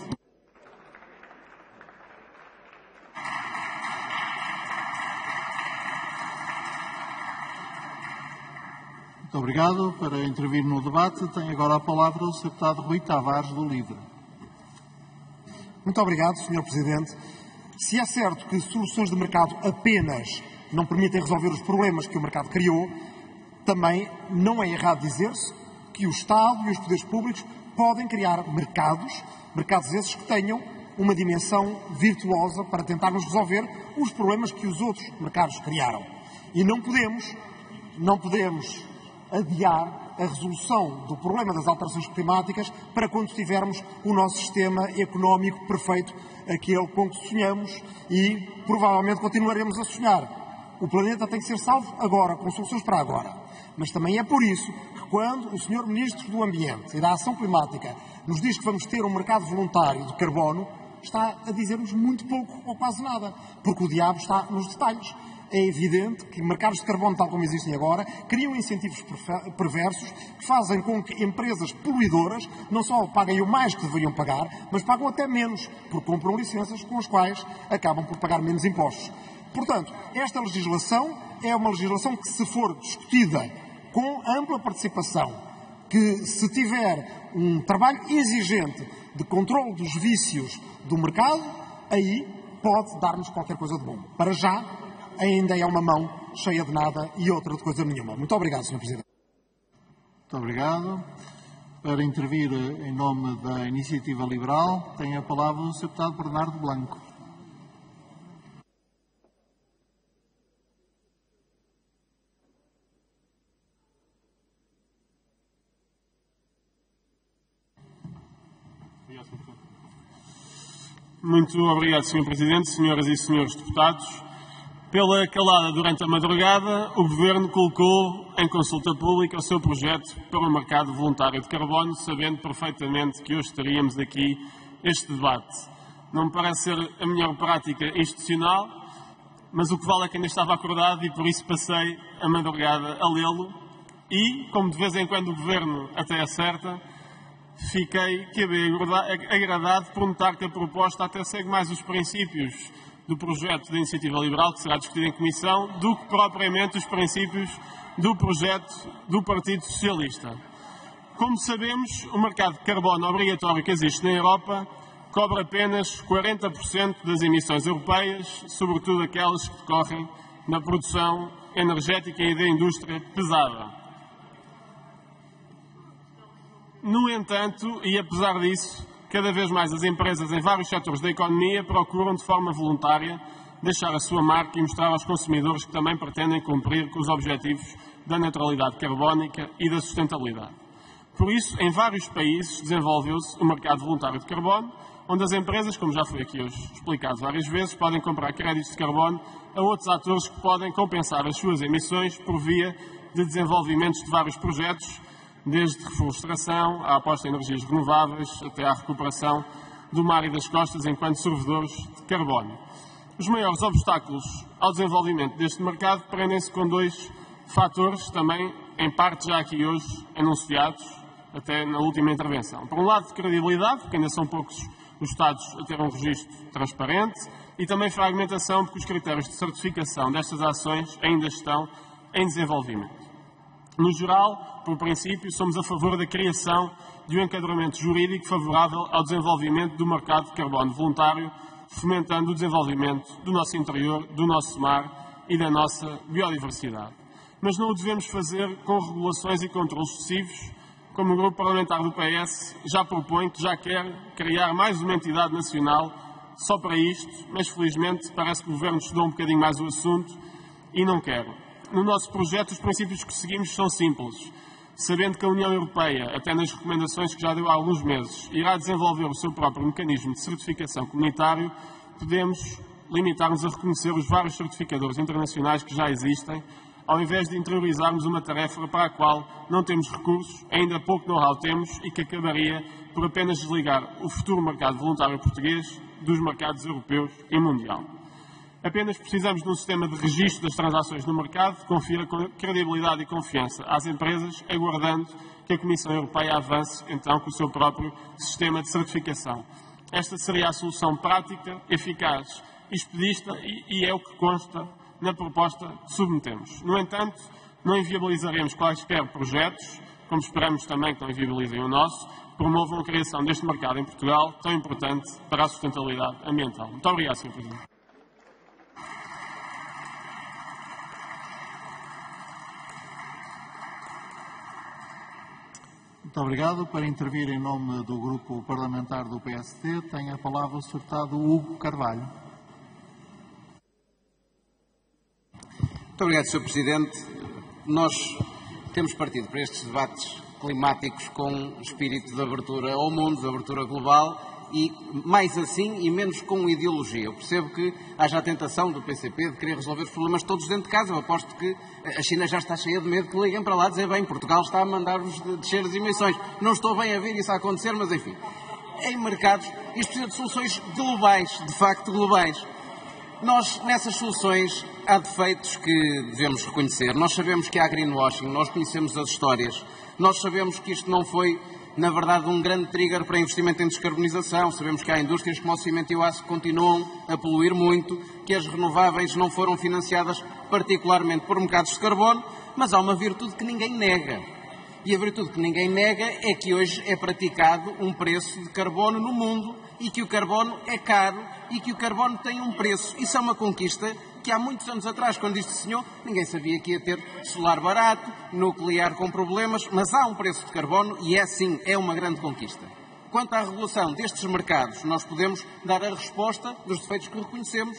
Muito obrigado. Para intervir no debate, tem agora a palavra o senhor deputado Rui Tavares, do LIVRE. Muito obrigado, senhor Presidente. Se é certo que soluções de mercado apenas não permitem resolver os problemas que o mercado criou, também não é errado dizer-se que o Estado e os poderes públicos podem criar mercados, mercados esses que tenham uma dimensão virtuosa para tentarmos resolver os problemas que os outros mercados criaram. E não podemos, não podemos adiar a resolução do problema das alterações climáticas para quando tivermos o nosso sistema económico perfeito, aquele com que sonhamos e provavelmente continuaremos a sonhar. O planeta tem que ser salvo agora, com soluções para agora. Mas também é por isso que quando o senhor Ministro do Ambiente e da Ação Climática nos diz que vamos ter um mercado voluntário de carbono, está a dizer-nos muito pouco ou quase nada, porque o diabo está nos detalhes. É evidente que mercados de carbono, tal como existem agora, criam incentivos perversos que fazem com que empresas poluidoras não só paguem o mais que deveriam pagar, mas pagam até menos, porque compram licenças com as quais acabam por pagar menos impostos. Portanto, esta legislação é uma legislação que, se for discutida com ampla participação, que se tiver um trabalho exigente de controle dos vícios do mercado, aí pode dar-nos qualquer coisa de bom. Para já, ainda é uma mão cheia de nada e outra de coisa nenhuma. Muito obrigado, senhor Presidente. Muito obrigado. Para intervir em nome da Iniciativa Liberal, tem a palavra o senhor deputado Bernardo Blanco. Muito obrigado, senhor Presidente, senhoras e senhores deputados. Pela calada durante a madrugada, o Governo colocou em consulta pública o seu projeto para o mercado voluntário de carbono, sabendo perfeitamente que hoje teríamos aqui este debate. Não me parece ser a melhor prática institucional, mas o que vale é que ainda estava acordado e por isso passei a madrugada a lê-lo e, como de vez em quando o Governo até acerta, fiquei que bem agradado por notar que a proposta até segue mais os princípios do projeto da Iniciativa Liberal, que será discutido em comissão, do que propriamente os princípios do projeto do Partido Socialista. Como sabemos, o mercado de carbono obrigatório que existe na Europa cobre apenas quarenta por cento das emissões europeias, sobretudo aquelas que decorrem da produção energética e da indústria pesada. No entanto, e apesar disso, cada vez mais as empresas em vários setores da economia procuram de forma voluntária deixar a sua marca e mostrar aos consumidores que também pretendem cumprir com os objetivos da neutralidade carbónica e da sustentabilidade. Por isso, em vários países desenvolveu-se o mercado voluntário de carbono, onde as empresas, como já foi aqui hoje explicado várias vezes, podem comprar créditos de carbono a outros atores que podem compensar as suas emissões por via de desenvolvimentos de vários projetos, desde reflorestação, à aposta em energias renováveis, até à recuperação do mar e das costas enquanto sorvedores de carbono. Os maiores obstáculos ao desenvolvimento deste mercado prendem-se com dois fatores, também em parte já aqui hoje enunciados, até na última intervenção. Por um lado, de credibilidade, porque ainda são poucos os Estados a ter um registro transparente, e também fragmentação, porque os critérios de certificação destas ações ainda estão em desenvolvimento. No geral, por princípio, somos a favor da criação de um enquadramento jurídico favorável ao desenvolvimento do mercado de carbono voluntário, fomentando o desenvolvimento do nosso interior, do nosso mar e da nossa biodiversidade. Mas não o devemos fazer com regulações e controles excessivos, como o Grupo Parlamentar do P S já propõe, que já quer criar mais uma entidade nacional só para isto, mas felizmente parece que o Governo estudou um bocadinho mais o assunto e não quer. No nosso projeto, os princípios que seguimos são simples. Sabendo que a União Europeia, até nas recomendações que já deu há alguns meses, irá desenvolver o seu próprio mecanismo de certificação comunitário, podemos limitar-nos a reconhecer os vários certificadores internacionais que já existem, ao invés de interiorizarmos uma tarefa para a qual não temos recursos, ainda pouco know-how temos e que acabaria por apenas desligar o futuro mercado voluntário português dos mercados europeus e mundial. Apenas precisamos de um sistema de registro das transações no mercado que confira credibilidade e confiança às empresas, aguardando que a Comissão Europeia avance, então, com o seu próprio sistema de certificação. Esta seria a solução prática, eficaz e expedita e, e é o que consta na proposta que submetemos. No entanto, não inviabilizaremos quaisquer projetos, como esperamos também que não inviabilizem o nosso, que promovam a criação deste mercado em Portugal, tão importante para a sustentabilidade ambiental. Muito obrigado, senhor Presidente. Muito obrigado. Para intervir em nome do Grupo Parlamentar do P S D, tem a palavra o senhor Deputado Hugo Carvalho. Muito obrigado, senhor Presidente. Nós temos partido para estes debates climáticos com espírito de abertura ao mundo, de abertura global, e mais assim e menos com ideologia. Eu percebo que haja a tentação do P C P de querer resolver os problemas todos dentro de casa. Eu aposto que a China já está cheia de medo que liguem para lá dizer, bem, Portugal está a mandar-vos descer as emissões. Não estou bem a ver isso a acontecer, mas enfim. Em mercados, isto precisa de soluções globais, de facto globais. Nós, nessas soluções, há defeitos que devemos reconhecer. Nós sabemos que há greenwashing, nós conhecemos as histórias, nós sabemos que isto não foi, na verdade, um grande trigger para investimento em descarbonização. Sabemos que há indústrias como o cimento e o aço que continuam a poluir muito, que as renováveis não foram financiadas particularmente por mercados de carbono, mas há uma virtude que ninguém nega. E a virtude que ninguém nega é que hoje é praticado um preço de carbono no mundo e que o carbono é caro e que o carbono tem um preço. Isso é uma conquista que há muitos anos atrás, quando isto se desenhou, ninguém sabia que ia ter solar barato, nuclear com problemas, mas há um preço de carbono e é sim, é uma grande conquista. Quanto à regulação destes mercados, nós podemos dar a resposta dos defeitos que reconhecemos.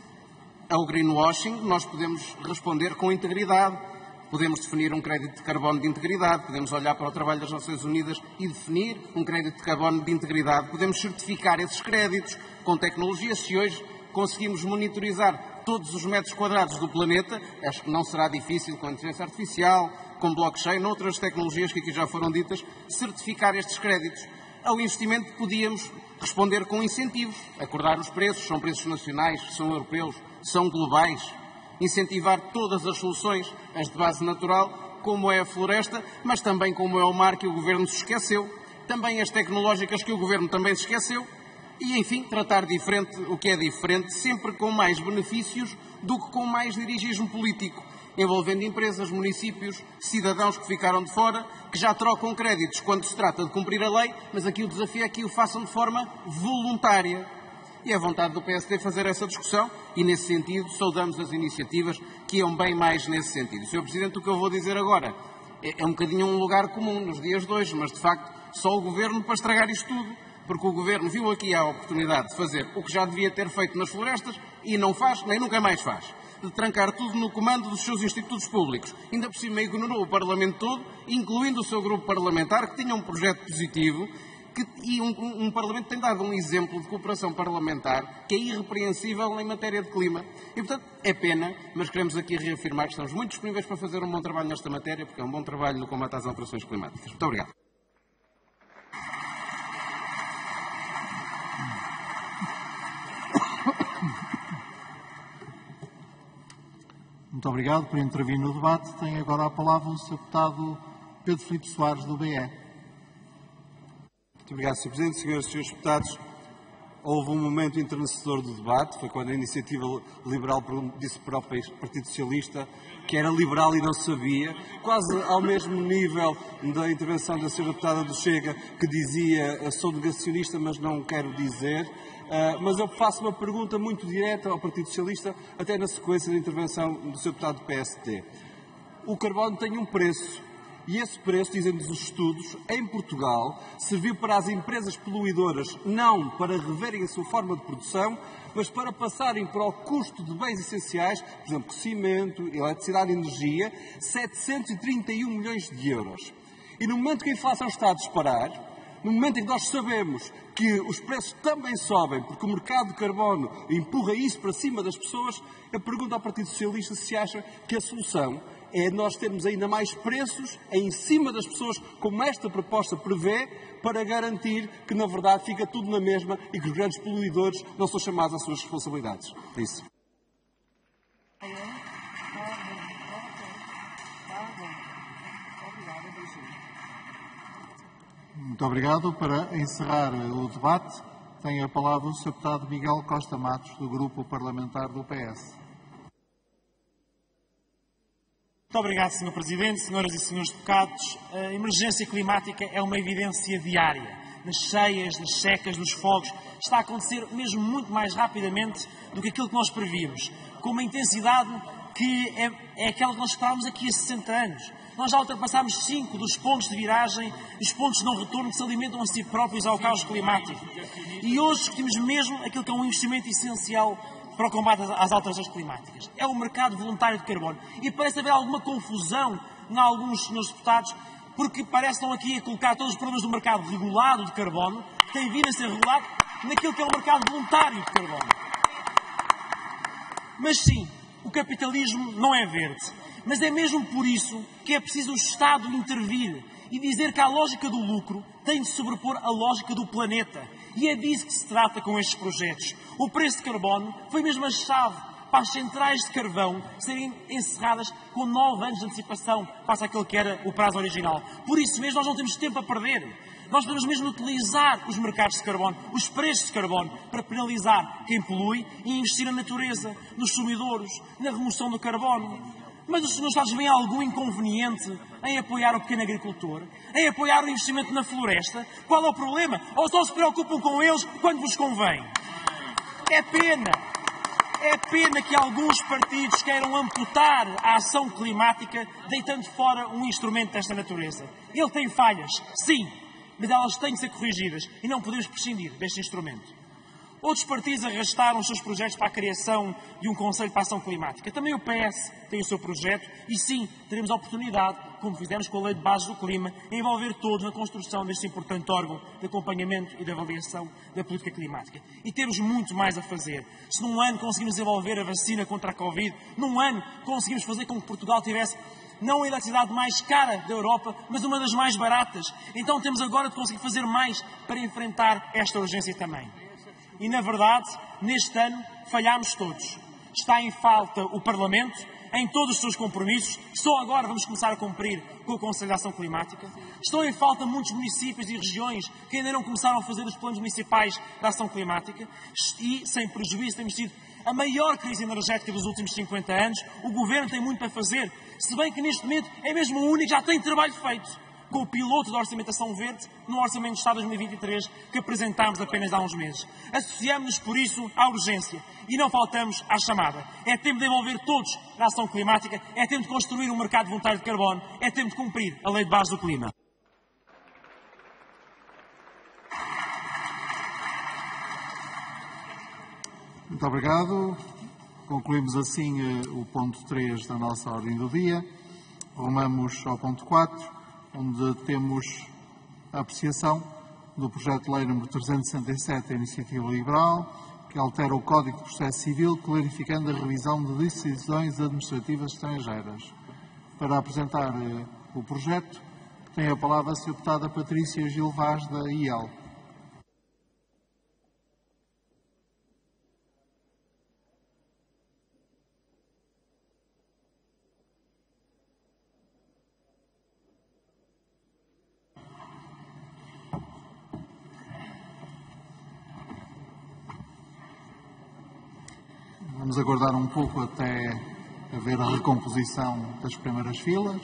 Ao greenwashing, nós podemos responder com integridade. Podemos definir um crédito de carbono de integridade, podemos olhar para o trabalho das Nações Unidas e definir um crédito de carbono de integridade. Podemos certificar esses créditos com tecnologia. Se hoje conseguimos monitorizar todos os metros quadrados do planeta, acho que não será difícil, com a inteligência artificial, com blockchain, outras tecnologias que aqui já foram ditas, certificar estes créditos. Ao investimento podíamos responder com incentivos, acordar os preços, são preços nacionais, são europeus, são globais. Incentivar todas as soluções, as de base natural, como é a floresta, mas também como é o mar, que o Governo se esqueceu, também as tecnológicas, que o Governo também se esqueceu, e, enfim, tratar diferente o que é diferente, sempre com mais benefícios do que com mais dirigismo político, envolvendo empresas, municípios, cidadãos que ficaram de fora, que já trocam créditos quando se trata de cumprir a lei, mas aqui o desafio é que o façam de forma voluntária. E é a vontade do P S D fazer essa discussão e, nesse sentido, saudamos as iniciativas que iam bem mais nesse sentido. senhor Presidente, o que eu vou dizer agora é, é um bocadinho um lugar comum nos dias de hoje, mas, de facto, só o Governo para estragar isto tudo. porque o Governo viu aqui a oportunidade de fazer o que já devia ter feito nas florestas e não faz, nem nunca mais faz. De trancar tudo no comando dos seus institutos públicos. Ainda por cima ignorou o Parlamento todo, incluindo o seu grupo parlamentar, que tinha um projeto positivo, que, e um, um, um Parlamento tem dado um exemplo de cooperação parlamentar que é irrepreensível em matéria de clima. E, portanto, é pena, mas queremos aqui reafirmar que estamos muito disponíveis para fazer um bom trabalho nesta matéria, porque é um bom trabalho no combate às alterações climáticas. Muito obrigado. Muito obrigado por intervir no debate. Tem agora a palavra o senhor Deputado Pedro Filipe Soares, do B E. Muito obrigado, senhor Presidente. Senhoras e senhores deputados, houve um momento enternecedor do debate, foi quando a Iniciativa Liberal disse para o Partido Socialista que era liberal e não sabia, quase ao mesmo nível da intervenção da senhora deputada do Chega, que dizia sou negacionista, mas não quero dizer. Uh, mas eu faço uma pergunta muito direta ao Partido Socialista, até na sequência da intervenção do seu deputado do P S D. O carbono tem um preço, e esse preço, dizem-nos os estudos, em Portugal, serviu para as empresas poluidoras não para reverem a sua forma de produção, mas para passarem para o custo de bens essenciais, por exemplo, cimento, eletricidade e energia, setecentos e trinta e um milhões de euros. E no momento que a inflação está a disparar, no momento em que nós sabemos que os preços também sobem, porque o mercado de carbono empurra isso para cima das pessoas, eu pergunto ao Partido Socialista se acha que a solução é nós termos ainda mais preços em cima das pessoas, como esta proposta prevê, para garantir que, na verdade, fica tudo na mesma e que os grandes poluidores não são chamados às suas responsabilidades. É isso. Muito obrigado. Para encerrar o debate, tem a palavra o senhor Deputado Miguel Costa Matos, do Grupo Parlamentar do P S. Muito obrigado, senhor Presidente, senhoras e senhores deputados. A emergência climática é uma evidência diária. Nas cheias, nas secas, nos fogos, está a acontecer mesmo muito mais rapidamente do que aquilo que nós prevíamos, com uma intensidade que é, é aquela que nós esperávamos aqui a sessenta anos. Nós já ultrapassámos cinco dos pontos de viragem, os pontos de não retorno que se alimentam a si próprios ao caos climático. E hoje discutimos mesmo aquilo que é um investimento essencial para o combate às alterações climáticas. É o mercado voluntário de carbono. E parece haver alguma confusão em alguns senhores deputados, porque parece que estão aqui a colocar todos os problemas do mercado regulado de carbono, que tem vindo a ser regulado, naquilo que é o mercado voluntário de carbono. Mas sim, o capitalismo não é verde. Mas é mesmo por isso que é preciso o Estado intervir e dizer que a lógica do lucro tem de sobrepor a lógica do planeta. E é disso que se trata com estes projetos. O preço de carbono foi mesmo a chave para as centrais de carvão serem encerradas com nove anos de antecipação face àquele que era o prazo original. Por isso mesmo nós não temos tempo a perder. Nós podemos mesmo utilizar os mercados de carbono, os preços de carbono, para penalizar quem polui e investir na natureza, nos sumidouros, na remoção do carbono. Mas os senhores Estados veem algum inconveniente em apoiar o pequeno agricultor? Em apoiar o investimento na floresta? Qual é o problema? Ou só se preocupam com eles quando vos convém? É pena. É pena que alguns partidos queiram amputar a ação climática deitando fora um instrumento desta natureza. Ele tem falhas, sim, mas elas têm de ser corrigidas e não podemos prescindir deste instrumento. Outros partidos arrastaram os seus projetos para a criação de um Conselho para a Ação Climática. Também o P S tem o seu projeto e, sim, teremos a oportunidade, como fizemos com a Lei de Bases do Clima, a envolver todos na construção deste importante órgão de acompanhamento e de avaliação da política climática. E temos muito mais a fazer. Se num ano conseguimos desenvolver a vacina contra a Covid, num ano conseguimos fazer com que Portugal tivesse não a eletricidade mais cara da Europa, mas uma das mais baratas. Então temos agora de conseguir fazer mais para enfrentar esta urgência também. E, na verdade, neste ano falhámos todos. Está em falta o Parlamento, em todos os seus compromissos. Só agora vamos começar a cumprir com o Conselho de Ação Climática. Estão em falta muitos municípios e regiões que ainda não começaram a fazer os planos municipais de ação climática. E, sem prejuízo, temos tido a maior crise energética dos últimos cinquenta anos. O Governo tem muito para fazer, se bem que neste momento é mesmo o único que já tem trabalho feito, com o piloto da Orçamentação Verde no Orçamento de Estado dois mil e vinte e três, que apresentámos apenas há uns meses. Associamos-nos, por isso, à urgência e não faltamos à chamada. É tempo de envolver todos na ação climática, é tempo de construir um mercado voluntário de carbono, é tempo de cumprir a Lei de Bases do Clima. Muito obrigado. Concluímos assim uh, o ponto três da nossa ordem do dia. Rumamos ao ponto quatro, onde temos a apreciação do projeto de lei número trezentos e sessenta e sete da Iniciativa Liberal, que altera o Código de Processo Civil, clarificando a revisão de decisões administrativas estrangeiras. Para apresentar uh, o projeto, tem a palavra a senhora deputada Patrícia Gil Vaz, da I E L. Vamos aguardar um pouco até haver a recomposição das primeiras filas.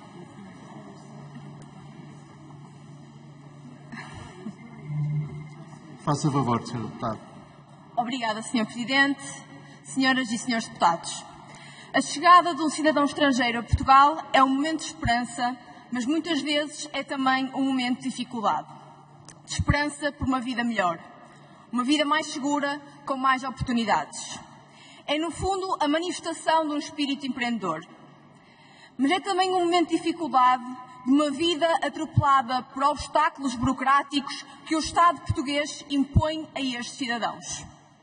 Faça favor, senhor Deputado. Obrigada, senhor Presidente, senhoras e senhores deputados. A chegada de um cidadão estrangeiro a Portugal é um momento de esperança, mas muitas vezes é também um momento de dificuldade. De esperança por uma vida melhor, uma vida mais segura, com mais oportunidades. É, no fundo, a manifestação de um espírito empreendedor. Mas é também um momento de dificuldade, de uma vida atropelada por obstáculos burocráticos que o Estado português impõe a estes cidadãos.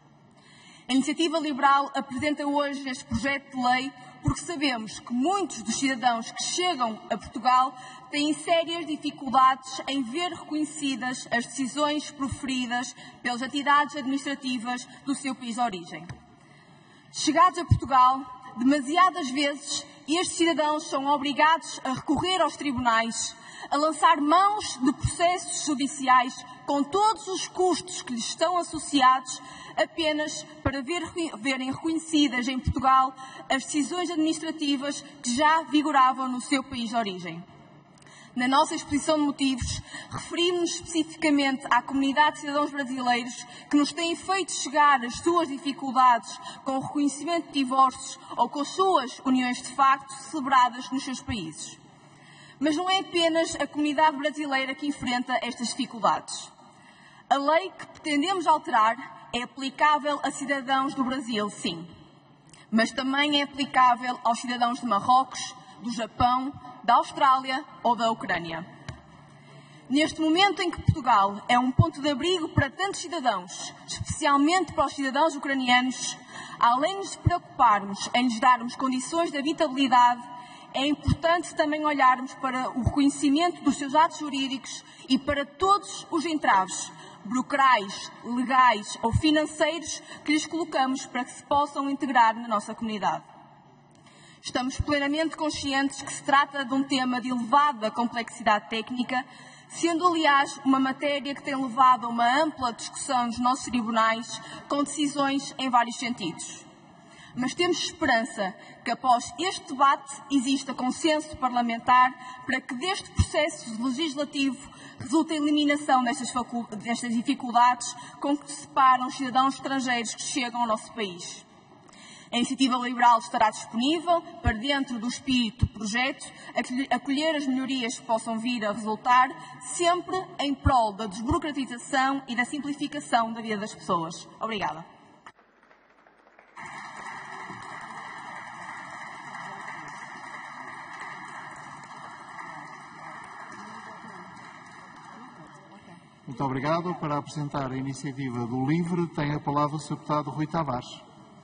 A Iniciativa Liberal apresenta hoje este projeto de lei porque sabemos que muitos dos cidadãos que chegam a Portugal têm sérias dificuldades em ver reconhecidas as decisões proferidas pelas entidades administrativas do seu país de origem. Chegados a Portugal, demasiadas vezes, estes cidadãos são obrigados a recorrer aos tribunais, a lançar mãos de processos judiciais com todos os custos que lhes estão associados, apenas para ver, verem reconhecidas em Portugal as decisões administrativas que já vigoravam no seu país de origem. Na nossa exposição de motivos, referimos-nos especificamente à comunidade de cidadãos brasileiros que nos têm feito chegar as suas dificuldades com o reconhecimento de divórcios ou com as suas uniões de facto celebradas nos seus países. Mas não é apenas a comunidade brasileira que enfrenta estas dificuldades. A lei que pretendemos alterar é aplicável a cidadãos do Brasil, sim, mas também é aplicável aos cidadãos de Marrocos, do Japão, da Austrália ou da Ucrânia. Neste momento em que Portugal é um ponto de abrigo para tantos cidadãos, especialmente para os cidadãos ucranianos, além de nos preocuparmos em lhes darmos condições de habitabilidade, é importante também olharmos para o reconhecimento dos seus atos jurídicos e para todos os entraves burocrais, legais ou financeiros que lhes colocamos para que se possam integrar na nossa comunidade. Estamos plenamente conscientes que se trata de um tema de elevada complexidade técnica, sendo, aliás, uma matéria que tem levado a uma ampla discussão nos nossos tribunais, com decisões em vários sentidos. Mas temos esperança que, após este debate, exista consenso parlamentar para que deste processo legislativo resulte a eliminação destas, destas dificuldades com que se separam os cidadãos estrangeiros que chegam ao nosso país. A Iniciativa Liberal estará disponível para, dentro do espírito do projeto, acolher as melhorias que possam vir a resultar, sempre em prol da desburocratização e da simplificação da vida das pessoas. Obrigada. Muito obrigado. Para apresentar a iniciativa do LIVRE, tem a palavra o senhor Deputado Rui Tavares.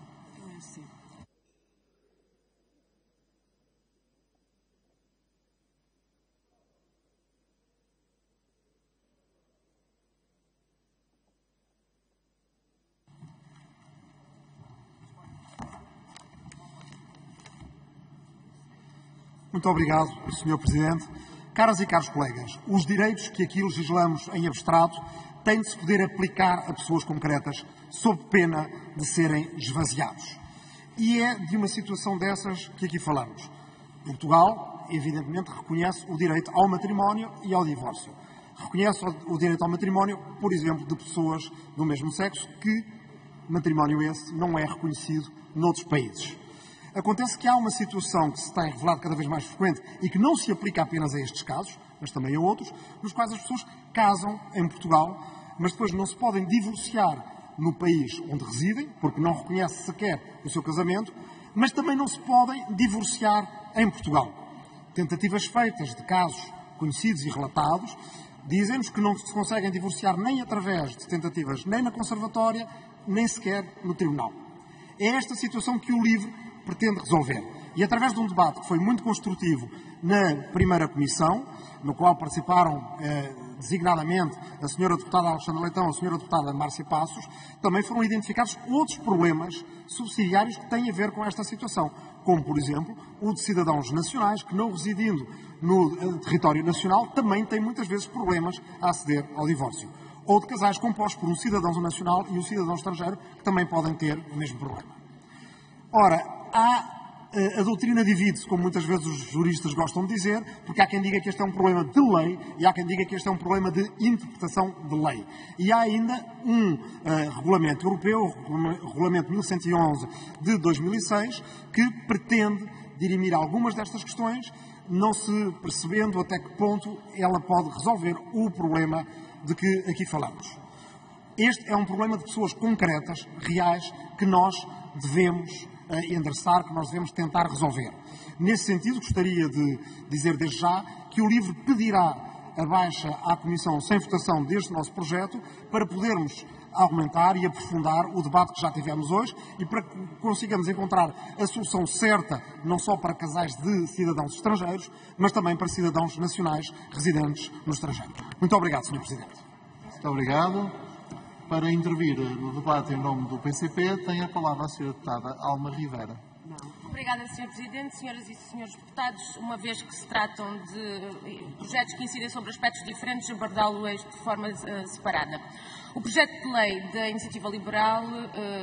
Muito obrigado, senhor Presidente. Caras e caros colegas, os direitos que aqui legislamos em abstrato têm de se poder aplicar a pessoas concretas, sob pena de serem esvaziados. E é de uma situação dessas que aqui falamos. Portugal, evidentemente, reconhece o direito ao matrimónio e ao divórcio. Reconhece o direito ao matrimónio, por exemplo, de pessoas do mesmo sexo, que matrimónio esse não é reconhecido noutros países. Acontece que há uma situação que se tem revelado cada vez mais frequente e que não se aplica apenas a estes casos, mas também a outros, nos quais as pessoas casam em Portugal, mas depois não se podem divorciar no país onde residem, porque não reconhece sequer o seu casamento, mas também não se podem divorciar em Portugal. Tentativas feitas de casos conhecidos e relatados dizem-nos que não se conseguem divorciar nem através de tentativas nem na Conservatória, nem sequer no Tribunal. É esta situação que o LIVRE pretende resolver. E através de um debate que foi muito construtivo na primeira comissão, no qual participaram eh, designadamente a senhora deputada Alexandra Leitão, a senhora deputada Márcia Passos, também foram identificados outros problemas subsidiários que têm a ver com esta situação, como, por exemplo, o de cidadãos nacionais que, não residindo no eh, território nacional, também têm muitas vezes problemas a aceder ao divórcio. Ou de casais compostos por um cidadão nacional e um cidadão estrangeiro, que também podem ter o mesmo problema. Ora, há a doutrina divide-se, como muitas vezes os juristas gostam de dizer, porque há quem diga que este é um problema de lei e há quem diga que este é um problema de interpretação de lei. E há ainda um uh, regulamento europeu, o regulamento mil cento e onze de dois mil e seis, que pretende dirimir algumas destas questões, não se percebendo até que ponto ela pode resolver o problema de que aqui falamos. Este é um problema de pessoas concretas, reais, que nós devemos Uh, endereçar, que nós devemos tentar resolver. Nesse sentido, gostaria de dizer desde já que o LIVRE pedirá a baixa à Comissão sem votação deste nosso projeto para podermos aumentar e aprofundar o debate que já tivemos hoje e para que consigamos encontrar a solução certa, não só para casais de cidadãos estrangeiros, mas também para cidadãos nacionais residentes no estrangeiro. Muito obrigado, senhor Presidente. Muito obrigado. Para intervir no debate em nome do P C P, tem a palavra a senhora deputada Alma Rivera. Obrigada, senhor Presidente. Senhoras e senhores deputados, uma vez que se tratam de projetos que incidem sobre aspectos diferentes, abordá-los de forma uh, separada. O projeto de lei da Iniciativa Liberal, uh,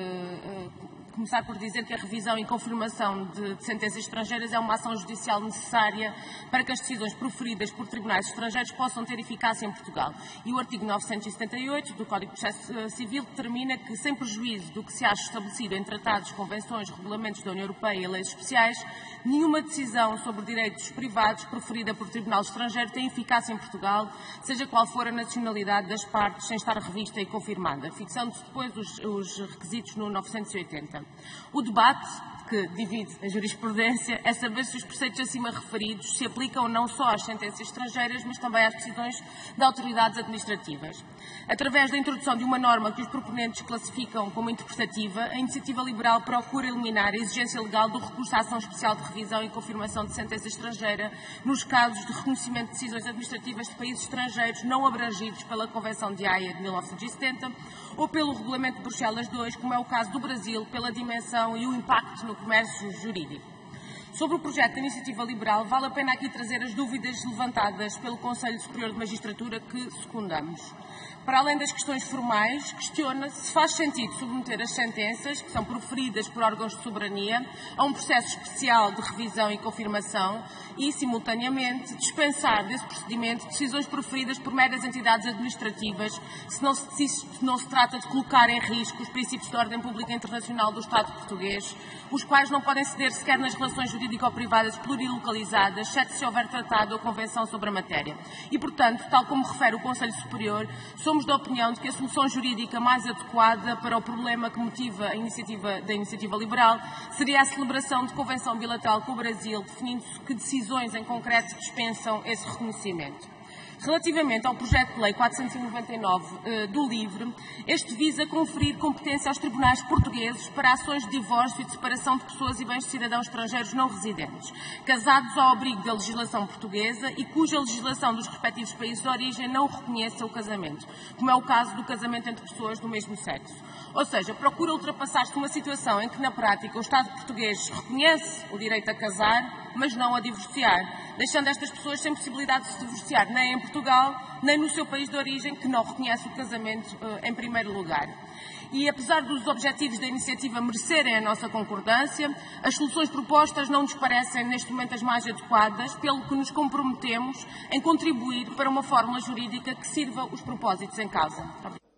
uh, começar por dizer que a revisão e confirmação de, de sentenças estrangeiras é uma ação judicial necessária para que as decisões proferidas por tribunais estrangeiros possam ter eficácia em Portugal. E o artigo novecentos e setenta e oito do Código de Processo Civil determina que, sem prejuízo do que se acha estabelecido em tratados, convenções, regulamentos da União Europeia e leis especiais, nenhuma decisão sobre direitos privados proferida por tribunal estrangeiro tem eficácia em Portugal, seja qual for a nacionalidade das partes, sem estar revista e confirmada, fixando-se depois os, os requisitos no novecentos e oitenta. O debate que divide a jurisprudência é saber se os preceitos acima referidos se aplicam não só às sentenças estrangeiras, mas também às decisões de autoridades administrativas. Através da introdução de uma norma que os proponentes classificam como interpretativa, a Iniciativa Liberal procura eliminar a exigência legal do recurso à ação especial de revisão e confirmação de sentença estrangeira nos casos de reconhecimento de decisões administrativas de países estrangeiros não abrangidos pela Convenção de Haia de mil novecentos e setenta ou pelo Regulamento de Bruxelas dois, como é o caso do Brasil, pela dimensão e o impacto no comércio jurídico. Sobre o projeto da Iniciativa Liberal, vale a pena aqui trazer as dúvidas levantadas pelo Conselho Superior de Magistratura que secundamos. Para além das questões formais, questiona-se se faz sentido submeter as sentenças, que são proferidas por órgãos de soberania, a um processo especial de revisão e confirmação e, simultaneamente, dispensar desse procedimento decisões proferidas por meras entidades administrativas, se não se, se não se trata de colocar em risco os princípios de ordem pública internacional do Estado português, os quais não podem ceder sequer nas relações jurídico-privadas plurilocalizadas, exceto se houver tratado ou convenção sobre a matéria. E, portanto, tal como refere o Conselho Superior, somos da opinião de que a solução jurídica mais adequada para o problema que motiva a iniciativa da Iniciativa Liberal seria a celebração de convenção bilateral com o Brasil, definindo-se que decisões em concreto dispensam esse reconhecimento. Relativamente ao projeto de lei quatrocentos e noventa e nove uh, do LIVRE, este visa conferir competência aos tribunais portugueses para ações de divórcio e de separação de pessoas e bens de cidadãos estrangeiros não residentes, casados ao abrigo da legislação portuguesa e cuja legislação dos respectivos países de origem não reconheça o casamento, como é o caso do casamento entre pessoas do mesmo sexo. Ou seja, procura ultrapassar-se uma situação em que, na prática, o Estado português reconhece o direito a casar, mas não a divorciar, deixando estas pessoas sem possibilidade de se divorciar nem em Portugal, nem no seu país de origem, que não reconhece o casamento uh, em primeiro lugar. E apesar dos objetivos da iniciativa merecerem a nossa concordância, as soluções propostas não nos parecem neste momento as mais adequadas, pelo que nos comprometemos em contribuir para uma fórmula jurídica que sirva os propósitos em causa.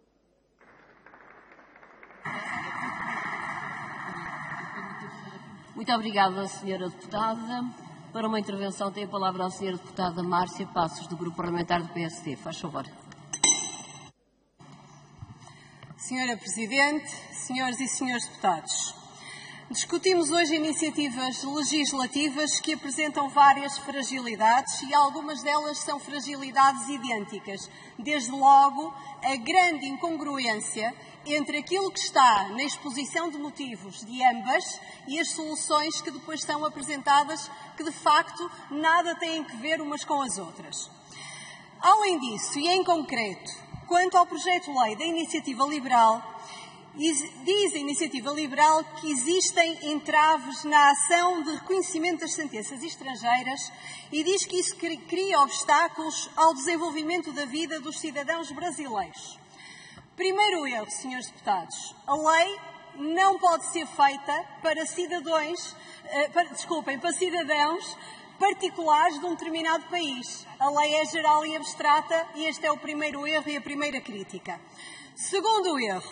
Muito obrigada, senhora deputada. Para uma intervenção tem a palavra a senhora deputada Márcia Passos, do Grupo Parlamentar do P S D. Faz favor. Senhora Presidente, senhoras e senhores deputados, discutimos hoje iniciativas legislativas que apresentam várias fragilidades e algumas delas são fragilidades idênticas. Desde logo, a grande incongruência entre aquilo que está na exposição de motivos de ambas e as soluções que depois são apresentadas, que de facto nada têm a ver umas com as outras. Além disso, e em concreto, quanto ao projeto de lei da Iniciativa Liberal, diz a Iniciativa Liberal que existem entraves na ação de reconhecimento das sentenças estrangeiras e diz que isso cria obstáculos ao desenvolvimento da vida dos cidadãos brasileiros. Primeiro erro, senhores deputados, a lei não pode ser feita para cidadãos, para, desculpem, para cidadãos particulares de um determinado país. A lei é geral e abstrata e este é o primeiro erro e a primeira crítica. Segundo erro,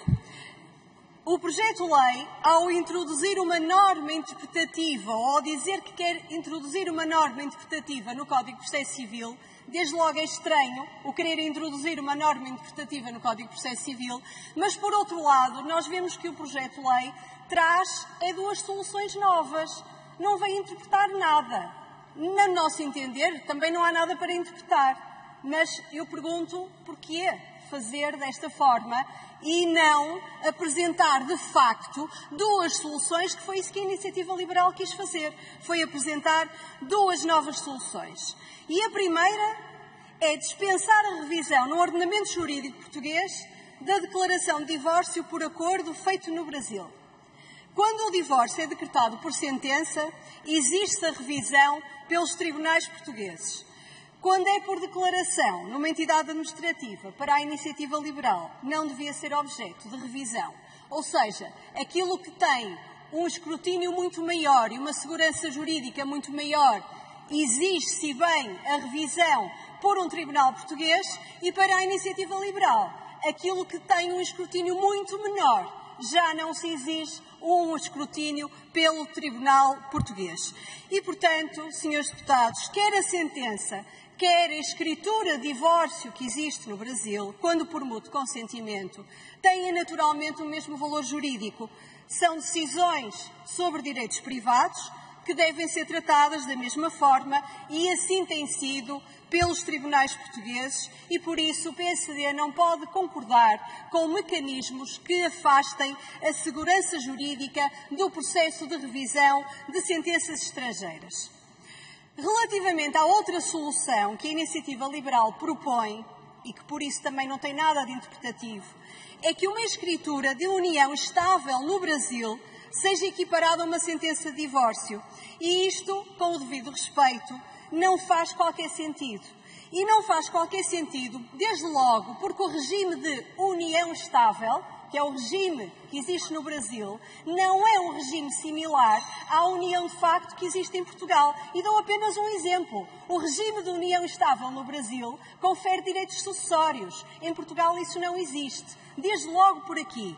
o projeto de lei, ao introduzir uma norma interpretativa ou ao dizer que quer introduzir uma norma interpretativa no Código de Processo Civil, desde logo é estranho o querer introduzir uma norma interpretativa no Código de Processo Civil, mas, por outro lado, nós vemos que o projeto de lei traz é duas soluções novas, não vem interpretar nada. No nosso entender, também não há nada para interpretar, mas eu pergunto porquê fazer desta forma e não apresentar, de facto, duas soluções, que foi isso que a Iniciativa Liberal quis fazer, foi apresentar duas novas soluções. E a primeira é dispensar a revisão no ordenamento jurídico português da declaração de divórcio por acordo feito no Brasil. Quando o divórcio é decretado por sentença, existe a revisão pelos tribunais portugueses. Quando é por declaração numa entidade administrativa para a Iniciativa Liberal, não devia ser objeto de revisão. Ou seja, aquilo que tem um escrutínio muito maior e uma segurança jurídica muito maior, exige-se bem a revisão por um tribunal português, e para a Iniciativa Liberal, aquilo que tem um escrutínio muito menor, já não se exige um escrutínio pelo Tribunal Português. E, portanto, senhores deputados, quer a sentença, quer a escritura de divórcio que existe no Brasil, quando por mútuo consentimento, têm naturalmente o mesmo valor jurídico. São decisões sobre direitos privados que devem ser tratadas da mesma forma e assim tem sido pelos tribunais portugueses e, por isso, o P S D não pode concordar com mecanismos que afastem a segurança jurídica do processo de revisão de sentenças estrangeiras. Relativamente à outra solução que a Iniciativa Liberal propõe, e que por isso também não tem nada de interpretativo, é que uma escritura de união estável no Brasil seja equiparada a uma sentença de divórcio. E isto, com o devido respeito, não faz qualquer sentido. E não faz qualquer sentido, desde logo, porque o regime de união estável, que é o regime que existe no Brasil, não é um regime similar à união de facto que existe em Portugal. E dou apenas um exemplo. O regime de união estável no Brasil confere direitos sucessórios. Em Portugal isso não existe. Desde logo por aqui.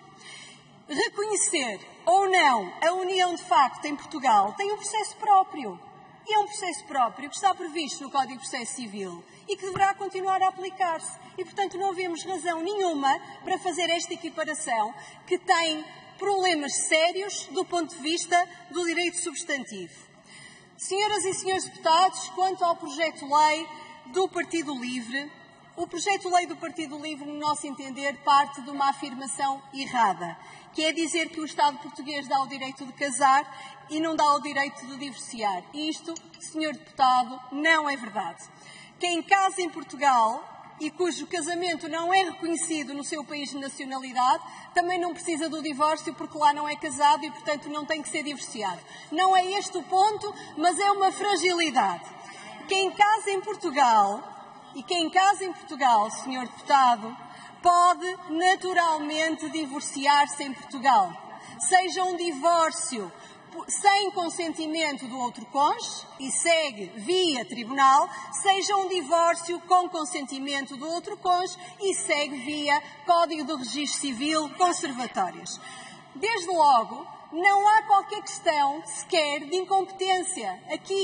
Reconhecer ou não a união de facto em Portugal tem um processo próprio. E é um processo próprio que está previsto no Código de Processo Civil e que deverá continuar a aplicar-se. E, portanto, não vemos razão nenhuma para fazer esta equiparação que tem problemas sérios do ponto de vista do direito substantivo. Senhoras e senhores deputados, quanto ao projeto de lei do Partido Livre, o projeto de lei do Partido Livre, no nosso entender, parte de uma afirmação errada, que é dizer que o Estado português dá o direito de casar e não dá o direito de divorciar. Isto, senhor deputado, não é verdade. Quem casa em Portugal e cujo casamento não é reconhecido no seu país de nacionalidade, também não precisa do divórcio porque lá não é casado e, portanto, não tem que ser divorciado. Não é este o ponto, mas é uma fragilidade. Quem casa em Portugal, e quem casa em Portugal, senhor deputado, pode naturalmente divorciar-se em Portugal. Seja um divórcio sem consentimento do outro cônjuge e segue via tribunal, seja um divórcio com consentimento do outro cônjuge e segue via Código do Registro Civil conservatórios. Desde logo, não há qualquer questão sequer de incompetência. Aqui,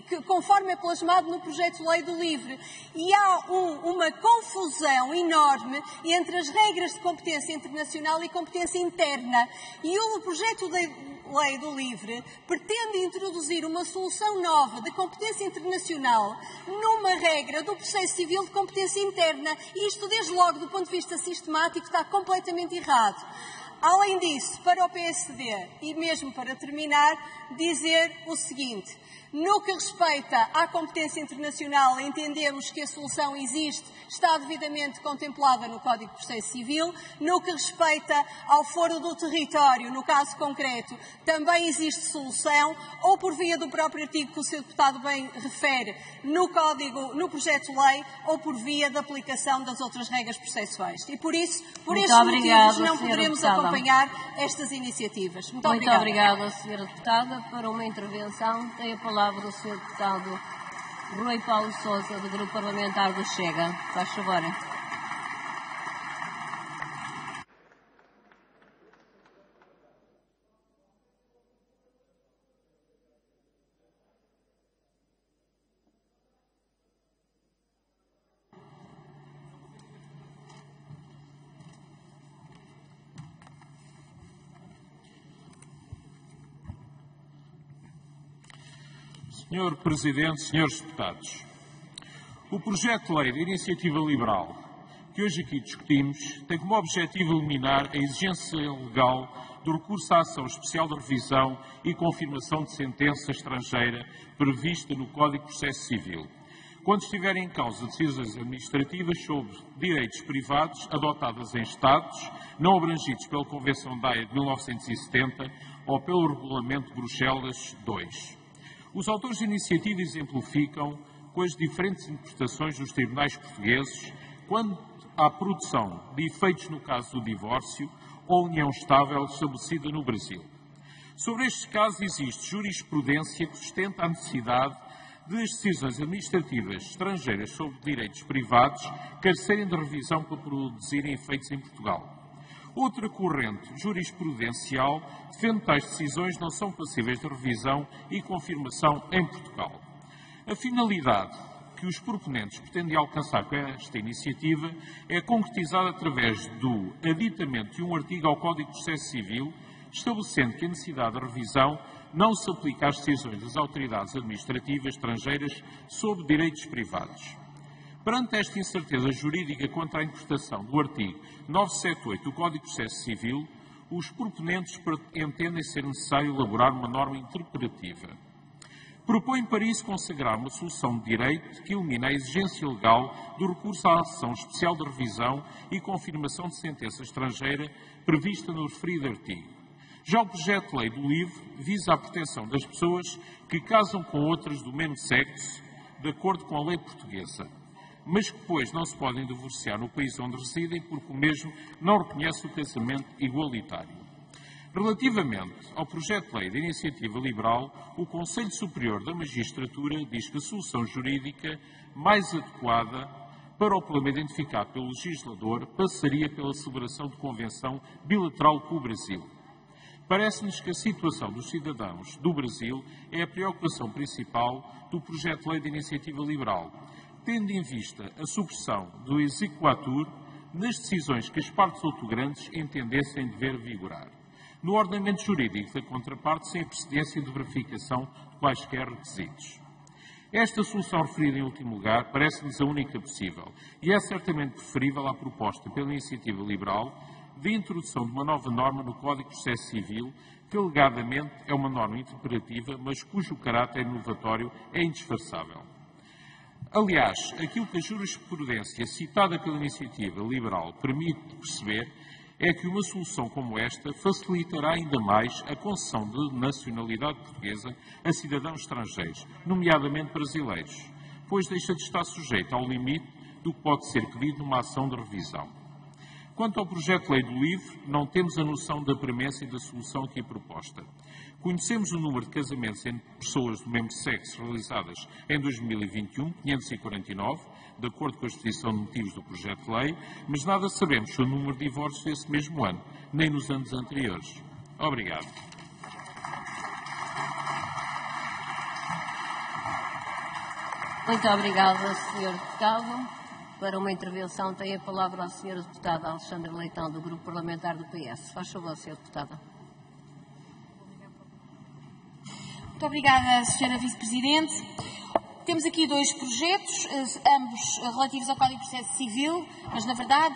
que, conforme é plasmado no projeto de lei do LIVRE. E há um, uma confusão enorme entre as regras de competência internacional e competência interna. E o projeto de lei do LIVRE pretende introduzir uma solução nova de competência internacional numa regra do processo civil de competência interna. E isto, desde logo, do ponto de vista sistemático, está completamente errado. Além disso, para o P S D, e mesmo para terminar, dizer o seguinte: no que respeita à competência internacional, entendemos que a solução existe, está devidamente contemplada no Código de Processo Civil. No que respeita ao foro do território, no caso concreto, também existe solução, ou por via do próprio artigo que o senhor deputado bem refere, no Código, no projeto de lei, ou por via da aplicação das outras regras processuais. E por isso, por Muito estes obrigada, motivos, não senhora poderemos deputada. acompanhar estas iniciativas. Muito, Muito obrigada. obrigada, senhora deputada. Para uma intervenção, tem a palavra o senhor deputado Rui Paulo Sousa, do Grupo Parlamentar do Chega. Faz favor. senhor Presidente, senhores deputados, o projeto de lei de iniciativa liberal que hoje aqui discutimos tem como objetivo eliminar a exigência legal do recurso à ação especial de revisão e confirmação de sentença estrangeira prevista no Código de Processo Civil, quando estiverem em causa decisões administrativas sobre direitos privados adotadas em Estados não abrangidos pela Convenção da Haia de mil novecentos e setenta ou pelo Regulamento de Bruxelas dois. Os autores da iniciativa exemplificam com as diferentes interpretações dos tribunais portugueses quando à produção de efeitos no caso do divórcio ou união estável estabelecida no Brasil. Sobre estes casos existe jurisprudência que sustenta a necessidade de as decisões administrativas estrangeiras sobre direitos privados carecerem de revisão para produzirem efeitos em Portugal. Outra corrente jurisprudencial defende que tais decisões não são passíveis de revisão e confirmação em Portugal. A finalidade que os proponentes pretendem alcançar com esta iniciativa é concretizada através do aditamento de um artigo ao Código de Processo Civil, estabelecendo que a necessidade de revisão não se aplica às decisões das autoridades administrativas estrangeiras sobre direitos privados. Perante esta incerteza jurídica quanto à interpretação do artigo novecentos e setenta e oito do Código de Processo Civil, os proponentes entendem ser necessário elaborar uma norma interpretativa. Propõem para isso consagrar uma solução de direito que elimina a exigência legal do recurso à ação especial de revisão e confirmação de sentença estrangeira prevista no referido artigo. Já o projeto de lei do LIVRE visa a proteção das pessoas que casam com outras do mesmo sexo, de acordo com a lei portuguesa, mas que depois não se podem divorciar no país onde residem porque o mesmo não reconhece o casamento igualitário. Relativamente ao projeto de lei de iniciativa liberal, o Conselho Superior da Magistratura diz que a solução jurídica mais adequada para o problema identificado pelo legislador passaria pela celebração de convenção bilateral com o Brasil. Parece-nos que a situação dos cidadãos do Brasil é a preocupação principal do projeto de lei de iniciativa liberal, tendo em vista a supressão do exequatur nas decisões que as partes outorgantes entendessem dever vigorar, no ordenamento jurídico da contraparte sem a precedência de verificação de quaisquer requisitos. Esta solução referida em último lugar parece-nos a única possível e é certamente preferível à proposta pela iniciativa liberal de introdução de uma nova norma no Código de Processo Civil, que alegadamente é uma norma interpretativa, mas cujo caráter inovatório é indisfarçável. Aliás, aquilo que a jurisprudência citada pela iniciativa liberal permite perceber é que uma solução como esta facilitará ainda mais a concessão de nacionalidade portuguesa a cidadãos estrangeiros, nomeadamente brasileiros, pois deixa de estar sujeita ao limite do que pode ser pedido numa ação de revisão. Quanto ao projeto de lei do LIVRE, não temos a noção da premência e da solução aqui proposta. Conhecemos o número de casamentos entre pessoas do mesmo sexo realizadas em dois mil e vinte e um, quinhentos e quarenta e nove, de acordo com a exposição de motivos do projeto de lei, mas nada sabemos sobre o número de divórcios desse mesmo ano, nem nos anos anteriores. Obrigado. Muito obrigada, senhor Deputado. Para uma intervenção tem a palavra a senhora Deputada Alexandra Leitão, do Grupo Parlamentar do P S. Faz favor, senhora Deputada. Muito obrigada, senhora Vice-Presidente. Temos aqui dois projetos, ambos relativos ao Código de Processo Civil, mas na verdade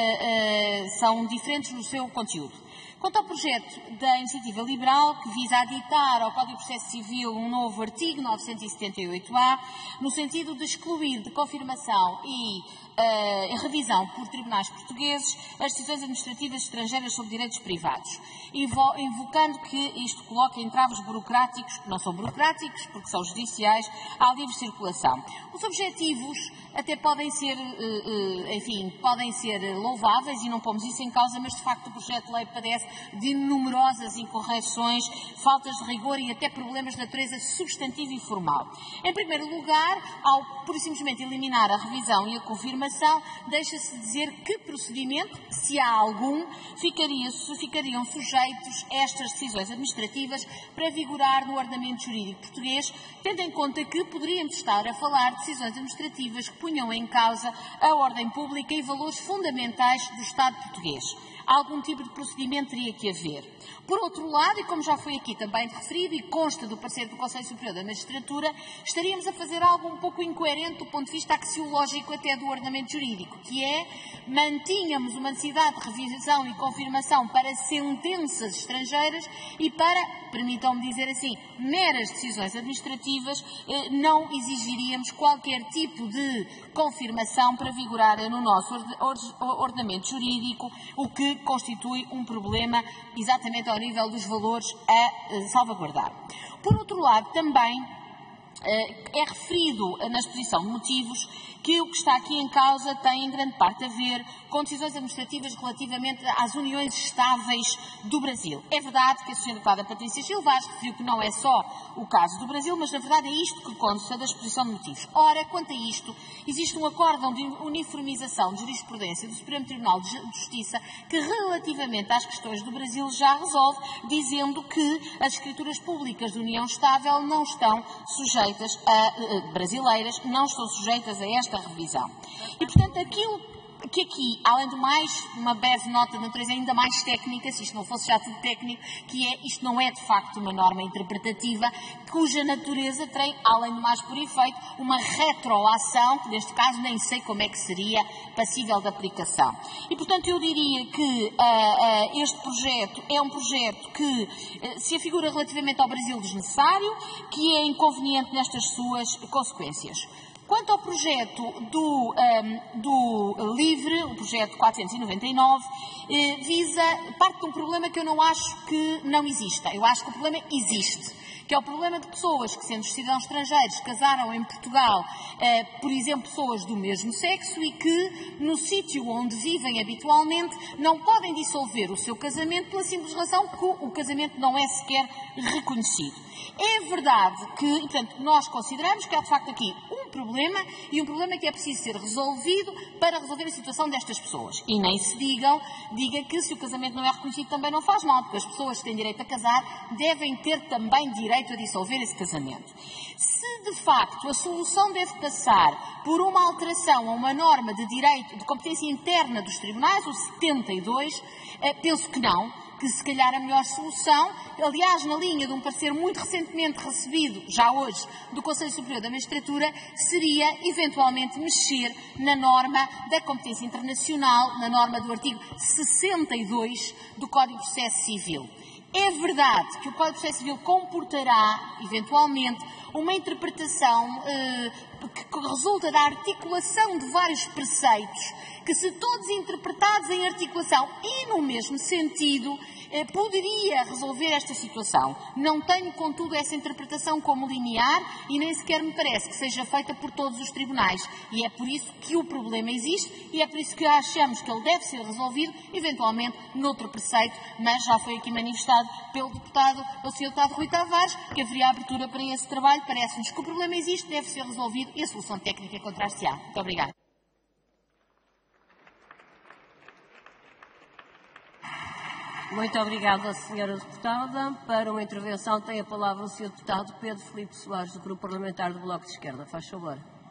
são diferentes no seu conteúdo. Quanto ao projeto da Iniciativa Liberal, que visa aditar ao Código de Processo Civil um novo artigo novecentos e setenta e oito A, no sentido de excluir de confirmação e uh, revisão por tribunais portugueses as decisões administrativas estrangeiras sobre direitos privados, invo invocando que isto coloca entraves burocráticos, que não são burocráticos, porque são judiciais, à livre circulação. Os objetivos até podem ser, uh, uh, enfim, podem ser louváveis e não pomos isso em causa, mas de facto o projeto de lei padece de numerosas incorreções, faltas de rigor e até problemas de natureza substantiva e formal. Em primeiro lugar, ao por simplesmente eliminar a revisão e a confirmação, deixa-se dizer que procedimento, se há algum, ficaria, ficariam sujeitos estas decisões administrativas para vigorar no ordenamento jurídico português, tendo em conta que poderíamos estar a falar de decisões administrativas que punham em causa a ordem pública e valores fundamentais do Estado português. Algum tipo de procedimento teria que haver. Por outro lado, e como já foi aqui também referido e consta do parecer do Conselho Superior da Magistratura, estaríamos a fazer algo um pouco incoerente do ponto de vista axiológico até do ordenamento jurídico, que é, mantínhamos uma necessidade de revisão e confirmação para sentenças estrangeiras e para, permitam-me dizer assim, meras decisões administrativas, eh, não exigiríamos qualquer tipo de confirmação para vigorar no nosso ordenamento jurídico, o que constitui um problema exatamente ao nível dos valores a salvaguardar. Por outro lado, também é referido na exposição de motivos que o que está aqui em causa tem em grande parte a ver com decisões administrativas relativamente às uniões estáveis do Brasil. É verdade que a senhora Deputada Patrícia Silvares referiu que não é só o caso do Brasil, mas na verdade é isto que consta da exposição de motivos. Ora, quanto a isto, existe um acórdão de uniformização de jurisprudência do Supremo Tribunal de Justiça que relativamente às questões do Brasil já resolve, dizendo que as escrituras públicas de união estável não estão sujeitas a, brasileiras, não estão sujeitas a esta revisão. E, portanto, aquilo que aqui, além do mais, uma breve nota de natureza ainda mais técnica, se isto não fosse já tudo técnico, que é, isto não é de facto uma norma interpretativa, cuja natureza tem, além do mais por efeito, uma retroação, que neste caso nem sei como é que seria passível de aplicação. E, portanto, eu diria que uh, uh, este projeto é um projeto que uh, se afigura relativamente ao Brasil desnecessário, que é inconveniente nestas suas consequências. Quanto ao projeto do, um, do LIVRE, o projeto quatrocentos e noventa e nove, eh, visa parte de um problema que eu não acho que não exista. Eu acho que o problema existe, que é o problema de pessoas que, sendo cidadãos estrangeiros, casaram em Portugal, eh, por exemplo, pessoas do mesmo sexo e que, no sítio onde vivem habitualmente, não podem dissolver o seu casamento pela simples razão que o, o casamento não é sequer reconhecido. É verdade que, e, portanto, nós consideramos que há de facto aqui um problema e um problema que é preciso ser resolvido para resolver a situação destas pessoas. E nem se digam, diga que se o casamento não é reconhecido também não faz mal, porque as pessoas que têm direito a casar devem ter também direito a dissolver esse casamento. Se de facto a solução deve passar por uma alteração a uma norma de direito de competência interna dos tribunais, o setenta e dois, penso que não. Que se calhar a melhor solução, aliás, na linha de um parecer muito recentemente recebido, já hoje, do Conselho Superior da Magistratura, seria eventualmente mexer na norma da competência internacional, na norma do artigo sessenta e dois do Código de Processo Civil. É verdade que o Código de Processo Civil comportará, eventualmente, uma interpretação eh, que resulta da articulação de vários preceitos, que se todos interpretados em articulação e no mesmo sentido, eh, poderia resolver esta situação. Não tenho, contudo, essa interpretação como linear e nem sequer me parece que seja feita por todos os tribunais. E é por isso que o problema existe e é por isso que achamos que ele deve ser resolvido, eventualmente, noutro preceito, mas já foi aqui manifestado pelo deputado, o senhor Deputado Rui Tavares, que haveria abertura para esse trabalho. Parece-nos que o problema existe, deve ser resolvido e a solução técnica encontrar-se-á. Muito obrigada. Muito obrigada, senhora Deputada. Para uma intervenção tem a palavra o senhor Deputado Pedro Filipe Soares, do Grupo Parlamentar do Bloco de Esquerda. Faz favor.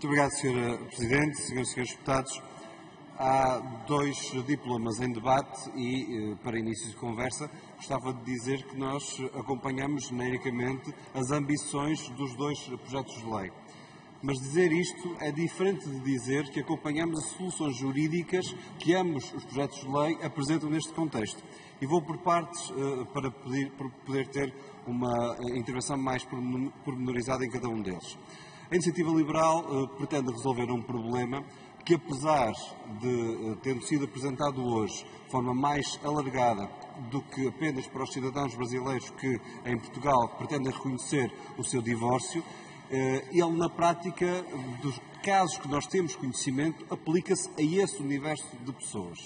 Muito obrigado, senhora Presidente, senhoras e senhores deputados. Há dois diplomas em debate e, para início de conversa, gostava de dizer que nós acompanhamos genericamente as ambições dos dois projetos de lei. Mas dizer isto é diferente de dizer que acompanhamos as soluções jurídicas que ambos os projetos de lei apresentam neste contexto. E vou por partes uh, para pedir, por poder ter uma intervenção mais pormenorizada em cada um deles. A Iniciativa Liberal uh, pretende resolver um problema que, apesar de uh, tendo sido apresentado hoje de forma mais alargada do que apenas para os cidadãos brasileiros que, em Portugal, pretendem reconhecer o seu divórcio, ele, na prática, dos casos que nós temos conhecimento, aplica-se a esse universo de pessoas.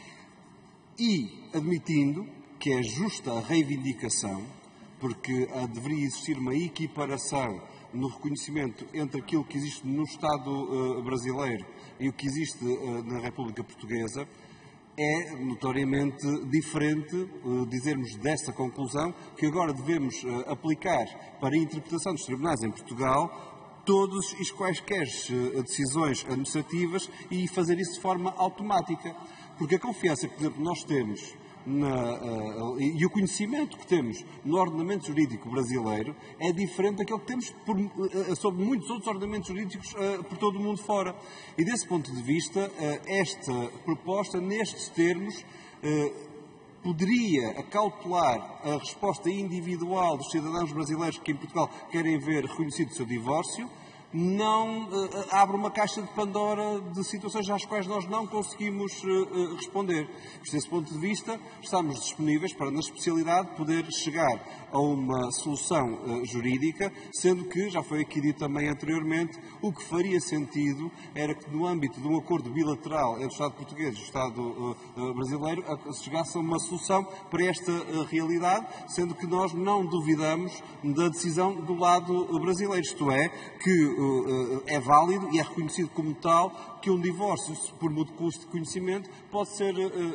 E, admitindo que é justa a reivindicação, porque deveria existir uma equiparação no reconhecimento entre aquilo que existe no Estado brasileiro e o que existe na República Portuguesa, é notoriamente diferente uh, dizermos dessa conclusão que agora devemos uh, aplicar para a interpretação dos tribunais em Portugal todas as quaisquer uh, decisões administrativas e fazer isso de forma automática. Porque a confiança que, por exemplo, nós temos na, uh, e o conhecimento que temos no ordenamento jurídico brasileiro é diferente daquele que temos por, uh, sobre muitos outros ordenamentos jurídicos uh, por todo o mundo fora. E desse ponto de vista, uh, esta proposta, nestes termos, uh, poderia acautelar a resposta individual dos cidadãos brasileiros que em Portugal querem ver reconhecido o seu divórcio, não uh, abre uma caixa de Pandora de situações às quais nós não conseguimos uh, uh, responder. Desse ponto de vista, estamos disponíveis para, na especialidade, poder chegar a uma solução uh, jurídica, sendo que, já foi aqui dito também anteriormente, o que faria sentido era que, no âmbito de um acordo bilateral entre o Estado português e o Estado uh, uh, brasileiro, se chegasse a uma solução para esta uh, realidade, sendo que nós não duvidamos da decisão do lado uh, brasileiro, isto é, que é válido e é reconhecido como tal que um divórcio, por muito custo de conhecimento, pode ser,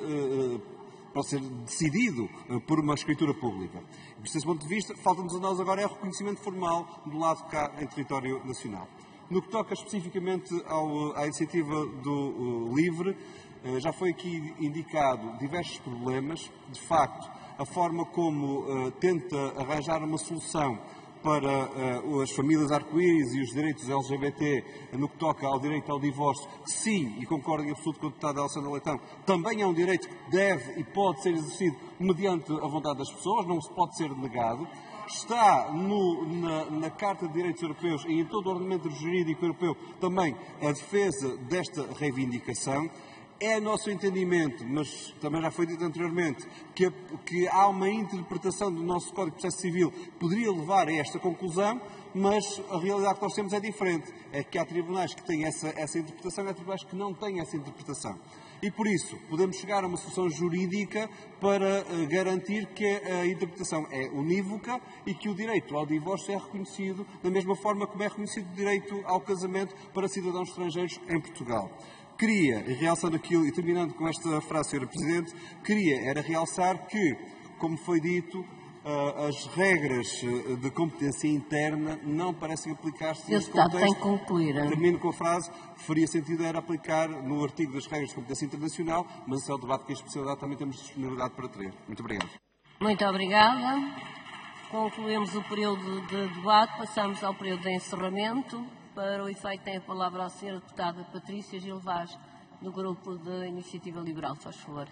pode ser decidido por uma escritura pública. E, desse ponto de vista, falta-nos a nós agora é o reconhecimento formal do lado de cá em território nacional. No que toca especificamente ao, à iniciativa do uh, LIVRE, uh, já foi aqui indicado diversos problemas. De facto, a forma como uh, tenta arranjar uma solução para uh, as famílias arco-íris e os direitos L G B T no que toca ao direito ao divórcio, que sim, e concordo em absoluto com a deputada Alessandra Leitão, também é um direito que deve e pode ser exercido mediante a vontade das pessoas, não se pode ser negado. Está no, na, na Carta de Direitos Europeus e em todo o ordenamento jurídico europeu também a defesa desta reivindicação. É nosso entendimento, mas também já foi dito anteriormente, que, que há uma interpretação do nosso Código de Processo Civil que poderia levar a esta conclusão, mas a realidade que nós temos é diferente. É que há tribunais que têm essa, essa interpretação e há tribunais que não têm essa interpretação. E por isso, podemos chegar a uma solução jurídica para uh, garantir que a interpretação é unívoca e que o direito ao divórcio é reconhecido da mesma forma como é reconhecido o direito ao casamento para cidadãos estrangeiros em Portugal. Queria, e realçando aquilo, e terminando com esta frase, senhora Presidente, queria era realçar que, como foi dito, as regras de competência interna não parecem aplicar-se neste contexto. Tem que concluir. Termino com a frase, faria sentido era aplicar no artigo das regras de competência internacional, mas esse é o debate que, em especialidade, também temos disponibilidade para ter. Muito obrigado. Muito obrigada. Concluímos o período de debate, passamos ao período de encerramento. Para o efeito, tem a palavra a senhora deputada Patrícia Gil Vaz, do Grupo da Iniciativa Liberal. Faz favor.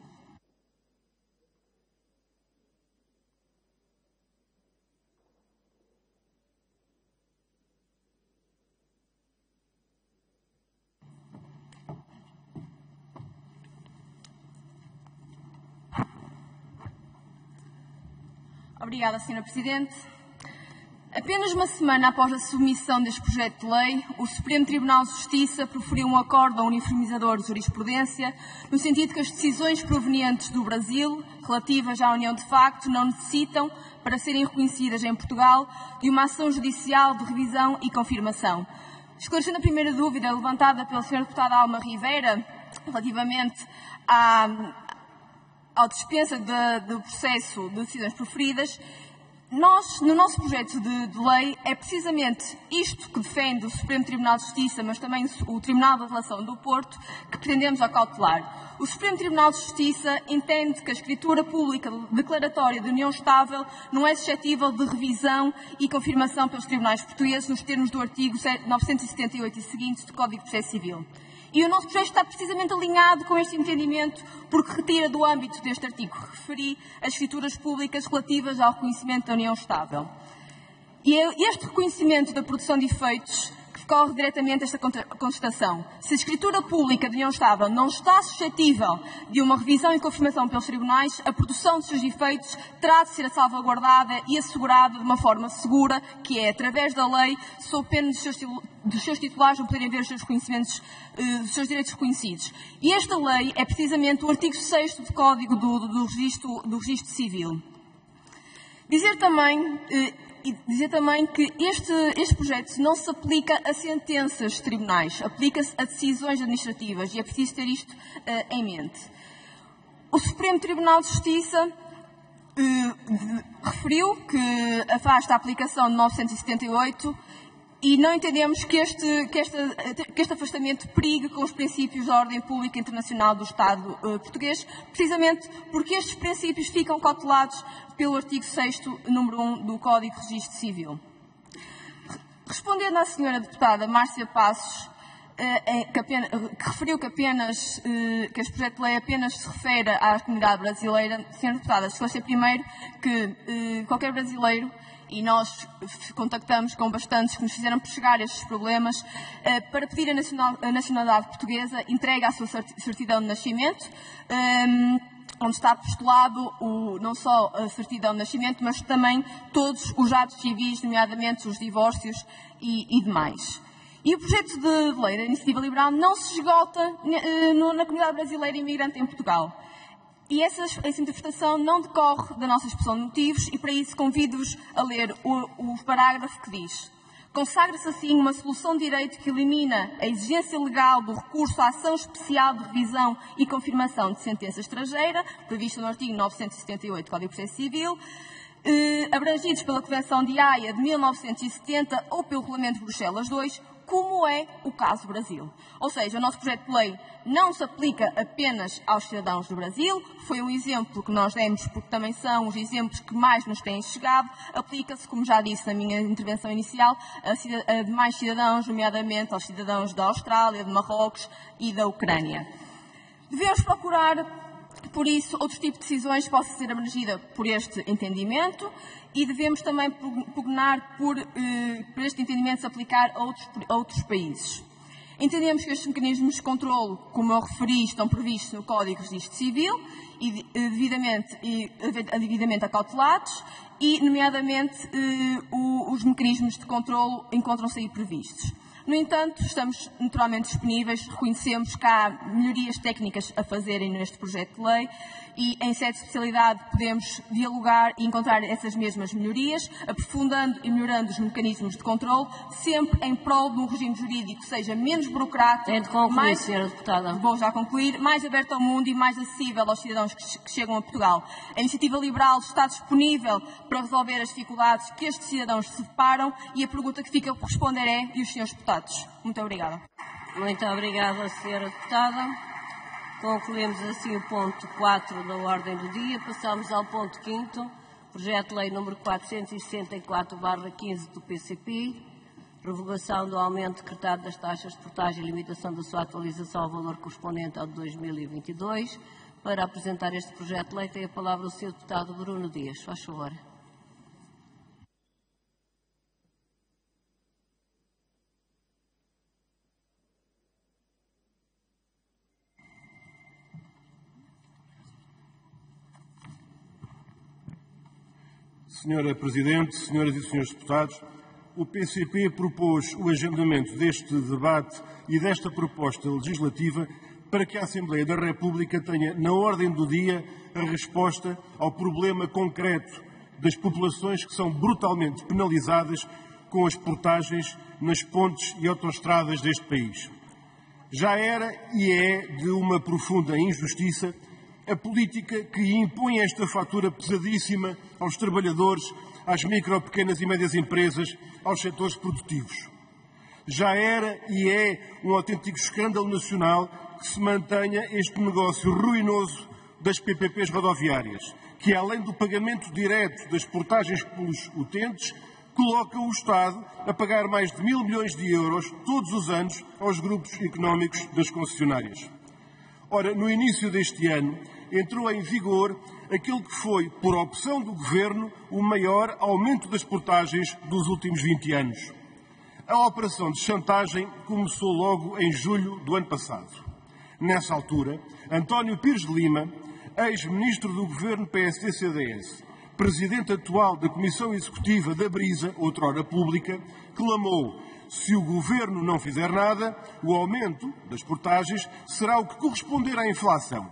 Obrigada, senhora Presidente. Apenas uma semana após a submissão deste projeto de lei, o Supremo Tribunal de Justiça proferiu um acórdão uniformizador de jurisprudência, no sentido que as decisões provenientes do Brasil, relativas à união de facto, não necessitam, para serem reconhecidas em Portugal, de uma ação judicial de revisão e confirmação. Esclarecendo a primeira dúvida levantada pela senhora deputada Alma Ribeira, relativamente à, à dispensa de, do processo de decisões proferidas, Nós, no nosso projeto de, de lei, é precisamente isto que defende o Supremo Tribunal de Justiça, mas também o Tribunal da Relação do Porto, que pretendemos acautelar. O Supremo Tribunal de Justiça entende que a escritura pública declaratória de união estável não é suscetível de revisão e confirmação pelos tribunais portugueses nos termos do artigo novecentos e setenta e oito e seguintes do Código de Processo Civil. E o nosso projeto está precisamente alinhado com este entendimento, porque retira do âmbito deste artigo que referi as escrituras públicas relativas ao reconhecimento da união estável. E é este reconhecimento da produção de efeitos que decorre diretamente desta constatação. Se a escritura pública de união estável não está suscetível de uma revisão e confirmação pelos tribunais, a produção de seus efeitos terá de ser salvaguardada e assegurada de uma forma segura, que é através da lei, sob pena dos seus, dos seus titulares não poderem ver os seus reconhecimentos, os seus direitos reconhecidos. E esta lei é precisamente o artigo sexto do Código do, do, do, registro, do Registro Civil. Dizer também... E dizer também que este, este projeto não se aplica a sentenças de tribunais, aplica-se a decisões administrativas e é preciso ter isto uh, em mente. O Supremo Tribunal de Justiça uh, referiu que afasta a aplicação de novecentos e setenta e oito e não entendemos que este, que, este, que este afastamento perigue com os princípios da ordem pública internacional do Estado uh, português, precisamente porque estes princípios ficam cautelados pelo artigo sexto, número um do Código de Registro Civil. Respondendo à senhora deputada Márcia Passos, uh, que, apenas, que referiu que, apenas, uh, que este projeto de lei apenas se refere à comunidade brasileira, senhora deputada, esclarecer primeiro que uh, qualquer brasileiro, e nós contactamos com bastantes que nos fizeram chegar estes problemas, eh, para pedir a, nacional, a nacionalidade portuguesa, entrega a sua certidão de nascimento, eh, onde está postulado o, não só a certidão de nascimento, mas também todos os atos civis, nomeadamente os divórcios e, e demais. E o projeto de lei da Iniciativa Liberal não se esgota eh, na comunidade brasileira imigrante em Portugal. E essa, essa interpretação não decorre da nossa exposição de motivos e para isso convido-vos a ler o, o parágrafo que diz: consagra-se assim uma solução de direito que elimina a exigência legal do recurso à ação especial de revisão e confirmação de sentença estrangeira, prevista no artigo novecentos e setenta e oito do Código de Processo Civil, eh, abrangidos pela Convenção de Haia de mil novecentos e setenta ou pelo Regulamento de Bruxelas dois, como é o caso do Brasil. Ou seja, o nosso projeto de lei não se aplica apenas aos cidadãos do Brasil, foi um exemplo que nós demos porque também são os exemplos que mais nos têm chegado, aplica-se, como já disse na minha intervenção inicial, a, a demais cidadãos, nomeadamente aos cidadãos da Austrália, de Marrocos e da Ucrânia. Devemos procurar, por isso, outro tipo de decisões possa ser abrangida por este entendimento e devemos também pugnar por, eh, por este entendimento se aplicar a outros, a outros países. Entendemos que estes mecanismos de controlo, como eu referi, estão previstos no Código de Registro Civil e devidamente, e, devidamente acautelados e, nomeadamente, eh, o, os mecanismos de controlo encontram-se aí previstos. No entanto, estamos naturalmente disponíveis, reconhecemos que há melhorias técnicas a fazerem neste projeto de lei e, em sede de especialidade, podemos dialogar e encontrar essas mesmas melhorias, aprofundando e melhorando os mecanismos de controle, sempre em prol de um regime jurídico que seja menos burocrático, Tem de concluir, mais, senhora deputada. Vou já concluir, mais aberto ao mundo e mais acessível aos cidadãos que, que chegam a Portugal. A Iniciativa Liberal está disponível para resolver as dificuldades que estes cidadãos se deparam e a pergunta que fica por responder é: e os senhores deputados? Muito obrigada. Muito obrigada, senhora deputada. Concluímos assim o ponto quatro da ordem do dia. Passamos ao ponto quinto, projeto de lei número quatrocentos e sessenta e quatro barra quinze do P C P, revogação do aumento decretado das taxas de portagem e limitação da sua atualização ao valor correspondente ao de dois mil e vinte e dois. Para apresentar este projeto de lei tem a palavra o senhor deputado Bruno Dias. Faz favor. Senhora Presidente, senhoras e senhores deputados, o P C P propôs o agendamento deste debate e desta proposta legislativa para que a Assembleia da República tenha na ordem do dia a resposta ao problema concreto das populações que são brutalmente penalizadas com as portagens nas pontes e autoestradas deste país. Já era e é de uma profunda injustiça a política que impõe esta fatura pesadíssima aos trabalhadores, às micro, pequenas e médias empresas, aos setores produtivos. Já era e é um autêntico escândalo nacional que se mantenha este negócio ruinoso das P P Ps rodoviárias, que além do pagamento direto das portagens pelos utentes, coloca o Estado a pagar mais de mil milhões de euros todos os anos aos grupos económicos das concessionárias. Ora, no início deste ano, entrou em vigor aquele que foi, por opção do Governo, o maior aumento das portagens dos últimos vinte anos. A operação de chantagem começou logo em julho do ano passado. Nessa altura, António Pires de Lima, ex-ministro do Governo P S D C D S, presidente atual da Comissão Executiva da Brisa, outrora pública, clamou: se o Governo não fizer nada, o aumento das portagens será o que corresponder à inflação.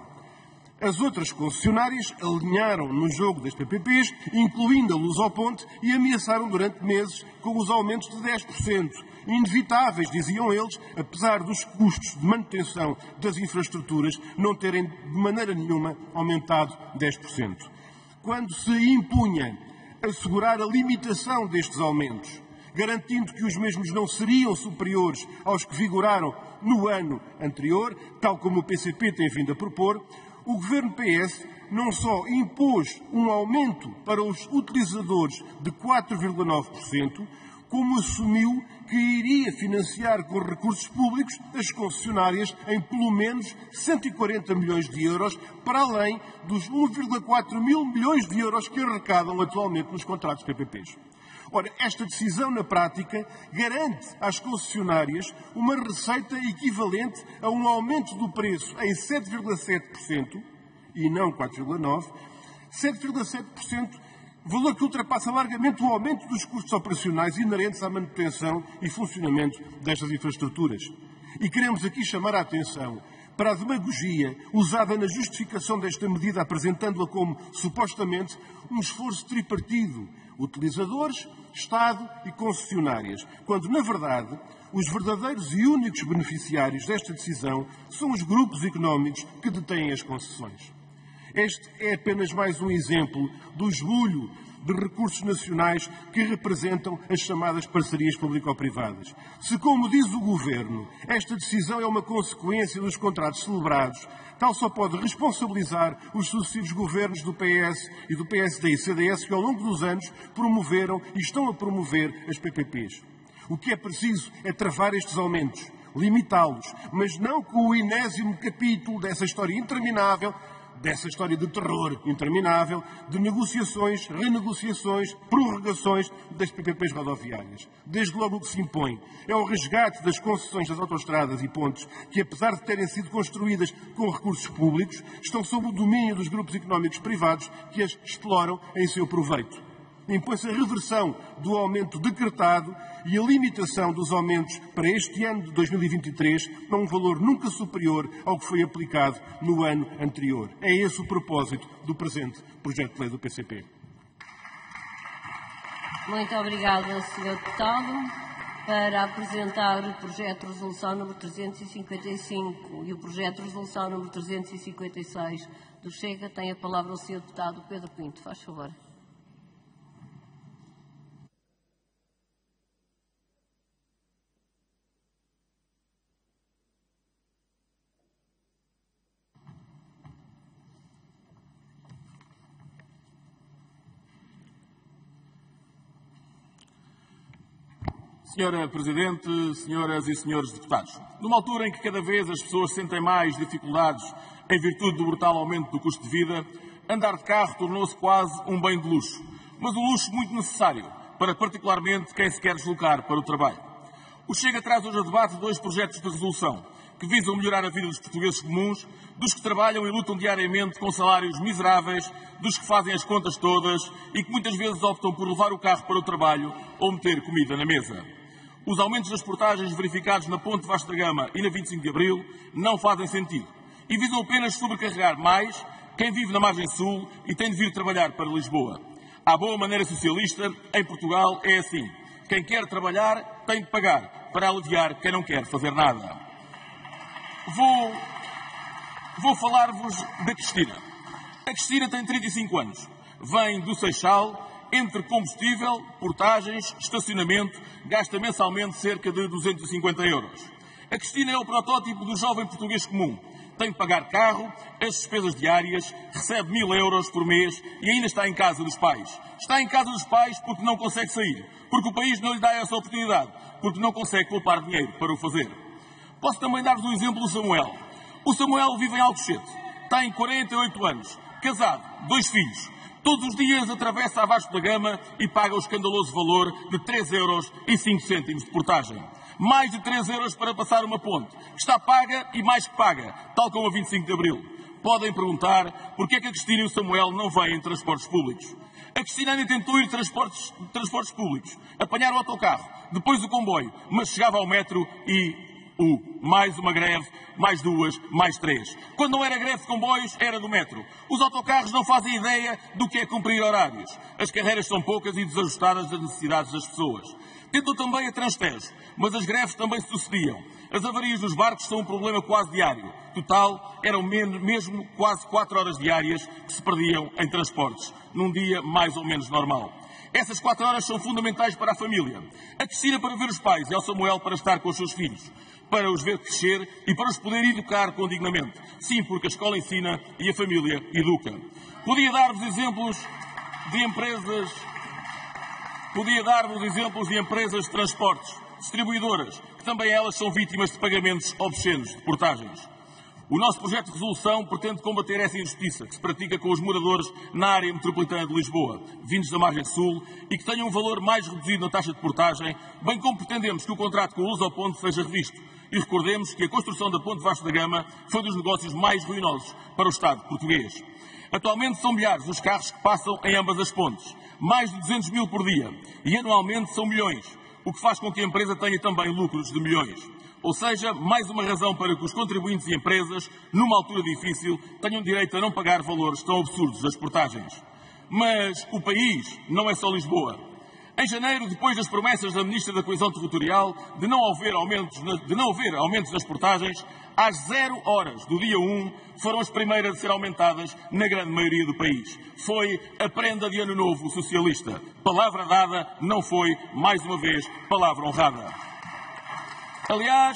As outras concessionárias alinharam no jogo das P P Ps, incluindo a Lusoponte, e ameaçaram durante meses com os aumentos de dez por cento. Inevitáveis, diziam eles, apesar dos custos de manutenção das infraestruturas não terem de maneira nenhuma aumentado dez por cento. Quando se impunha assegurar a limitação destes aumentos, garantindo que os mesmos não seriam superiores aos que vigoraram no ano anterior, tal como o P C P tem vindo a propor, o Governo P S não só impôs um aumento para os utilizadores de quatro vírgula nove por cento, como assumiu que iria financiar com recursos públicos as concessionárias em pelo menos cento e quarenta milhões de euros, para além dos um vírgula quatro mil milhões de euros que arrecadam atualmente nos contratos P P Ps. Ora, esta decisão, na prática, garante às concessionárias uma receita equivalente a um aumento do preço em sete vírgula sete por cento, e não quatro vírgula nove por cento, sete vírgula sete por cento, valor que ultrapassa largamente o aumento dos custos operacionais inerentes à manutenção e funcionamento destas infraestruturas. E queremos aqui chamar a atenção para a demagogia usada na justificação desta medida, apresentando-a como, supostamente, um esforço tripartido: utilizadores, Estado e concessionárias, quando, na verdade, os verdadeiros e únicos beneficiários desta decisão são os grupos económicos que detêm as concessões. Este é apenas mais um exemplo do esbulho de recursos nacionais que representam as chamadas parcerias público-privadas. Se, como diz o Governo, esta decisão é uma consequência dos contratos celebrados, tal só pode responsabilizar os sucessivos governos do P S e do P S D e C D S que, ao longo dos anos, promoveram e estão a promover as P P Ps. O que é preciso é travar estes aumentos, limitá-los, mas não com o enésimo capítulo dessa história interminável, dessa história de terror interminável, de negociações, renegociações, prorrogações das P P Ps rodoviárias. Desde logo o que se impõe é o resgate das concessões das autoestradas e pontes que, apesar de terem sido construídas com recursos públicos, estão sob o domínio dos grupos económicos privados que as exploram em seu proveito. Impõe-se a reversão do aumento decretado e a limitação dos aumentos para este ano de dois mil e vinte e três a um valor nunca superior ao que foi aplicado no ano anterior. É esse o propósito do presente projeto de lei do P C P. Muito obrigada, senhor Deputado. Para apresentar o projeto de resolução número trezentos e cinquenta e cinco e o projeto de resolução número trezentos e cinquenta e seis do Chega, tem a palavra o senhor Deputado Pedro Pinto. Faz favor. Senhora Presidente, senhoras e senhores deputados, numa altura em que cada vez as pessoas sentem mais dificuldades em virtude do brutal aumento do custo de vida, andar de carro tornou-se quase um bem de luxo, mas um luxo muito necessário para particularmente quem se quer deslocar para o trabalho. O Chega traz hoje a debate dois projetos de resolução que visam melhorar a vida dos portugueses comuns, dos que trabalham e lutam diariamente com salários miseráveis, dos que fazem as contas todas e que muitas vezes optam por levar o carro para o trabalho ou meter comida na mesa. Os aumentos das portagens verificados na Ponte Vasco da Gama e na vinte e cinco de Abril não fazem sentido e visam apenas sobrecarregar mais quem vive na margem sul e tem de vir trabalhar para Lisboa. À boa maneira socialista, em Portugal é assim. Quem quer trabalhar tem de pagar para aliviar quem não quer fazer nada. Vou, vou falar-vos da Cristina. A Cristina tem trinta e cinco anos. Vem do Seixal, entre combustível, portagens, estacionamento, gasta mensalmente cerca de duzentos e cinquenta euros. A Cristina é o protótipo do jovem português comum. Tem de pagar carro, as despesas diárias, recebe mil euros por mês e ainda está em casa dos pais. Está em casa dos pais porque não consegue sair, porque o país não lhe dá essa oportunidade, porque não consegue poupar dinheiro para o fazer. Posso também dar-vos um exemplo do Samuel. O Samuel vive em Alcochete, tem quarenta e oito anos, casado, dois filhos. Todos os dias atravessa a Vasco da Gama e paga o escandaloso valor de três euros e cinco cêntimos de portagem. Mais de três euros para passar uma ponte. Está paga e mais que paga, tal como a vinte e cinco de Abril. Podem perguntar porque é que a Cristina e o Samuel não vêm em transportes públicos. A Cristina ainda tentou ir em transportes, transportes públicos, apanhar o autocarro, depois o comboio, mas chegava ao metro e... Uh, mais uma greve, mais duas, mais três. Quando não era greve de comboios, era do metro. Os autocarros não fazem ideia do que é cumprir horários. As carreiras são poucas e desajustadas das necessidades das pessoas. Tentou também a Transtejo, mas as greves também se sucediam. As avarias dos barcos são um problema quase diário. Total, eram mesmo quase quatro horas diárias que se perdiam em transportes, num dia mais ou menos normal. Essas quatro horas são fundamentais para a família. A Cristina para ver os pais e ao Samuel para estar com os seus filhos, para os ver crescer e para os poder educar com dignamente. Sim, porque a escola ensina e a família educa. Podia dar-vos exemplos de empresas, podia dar-vos exemplos de empresas de transportes, distribuidoras, que também elas são vítimas de pagamentos obscenos de portagens. O nosso projeto de resolução pretende combater essa injustiça que se pratica com os moradores na área metropolitana de Lisboa, vindos da margem sul, e que tenham um valor mais reduzido na taxa de portagem, bem como pretendemos que o contrato com o Lusoponte seja revisto. E recordemos que a construção da Ponte Vasco da Gama foi um dos negócios mais ruinosos para o Estado português. Atualmente são milhares os carros que passam em ambas as pontes, mais de duzentos mil por dia, e anualmente são milhões, o que faz com que a empresa tenha também lucros de milhões. Ou seja, mais uma razão para que os contribuintes e empresas, numa altura difícil, tenham direito a não pagar valores tão absurdos das portagens. Mas o país não é só Lisboa. Em janeiro, depois das promessas da Ministra da Coesão Territorial de não haver aumentos, de não haver aumentos das portagens, às zero horas do dia um foram as primeiras a ser aumentadas na grande maioria do país. Foi a prenda de ano novo socialista. Palavra dada, não foi, mais uma vez, palavra honrada. Aliás,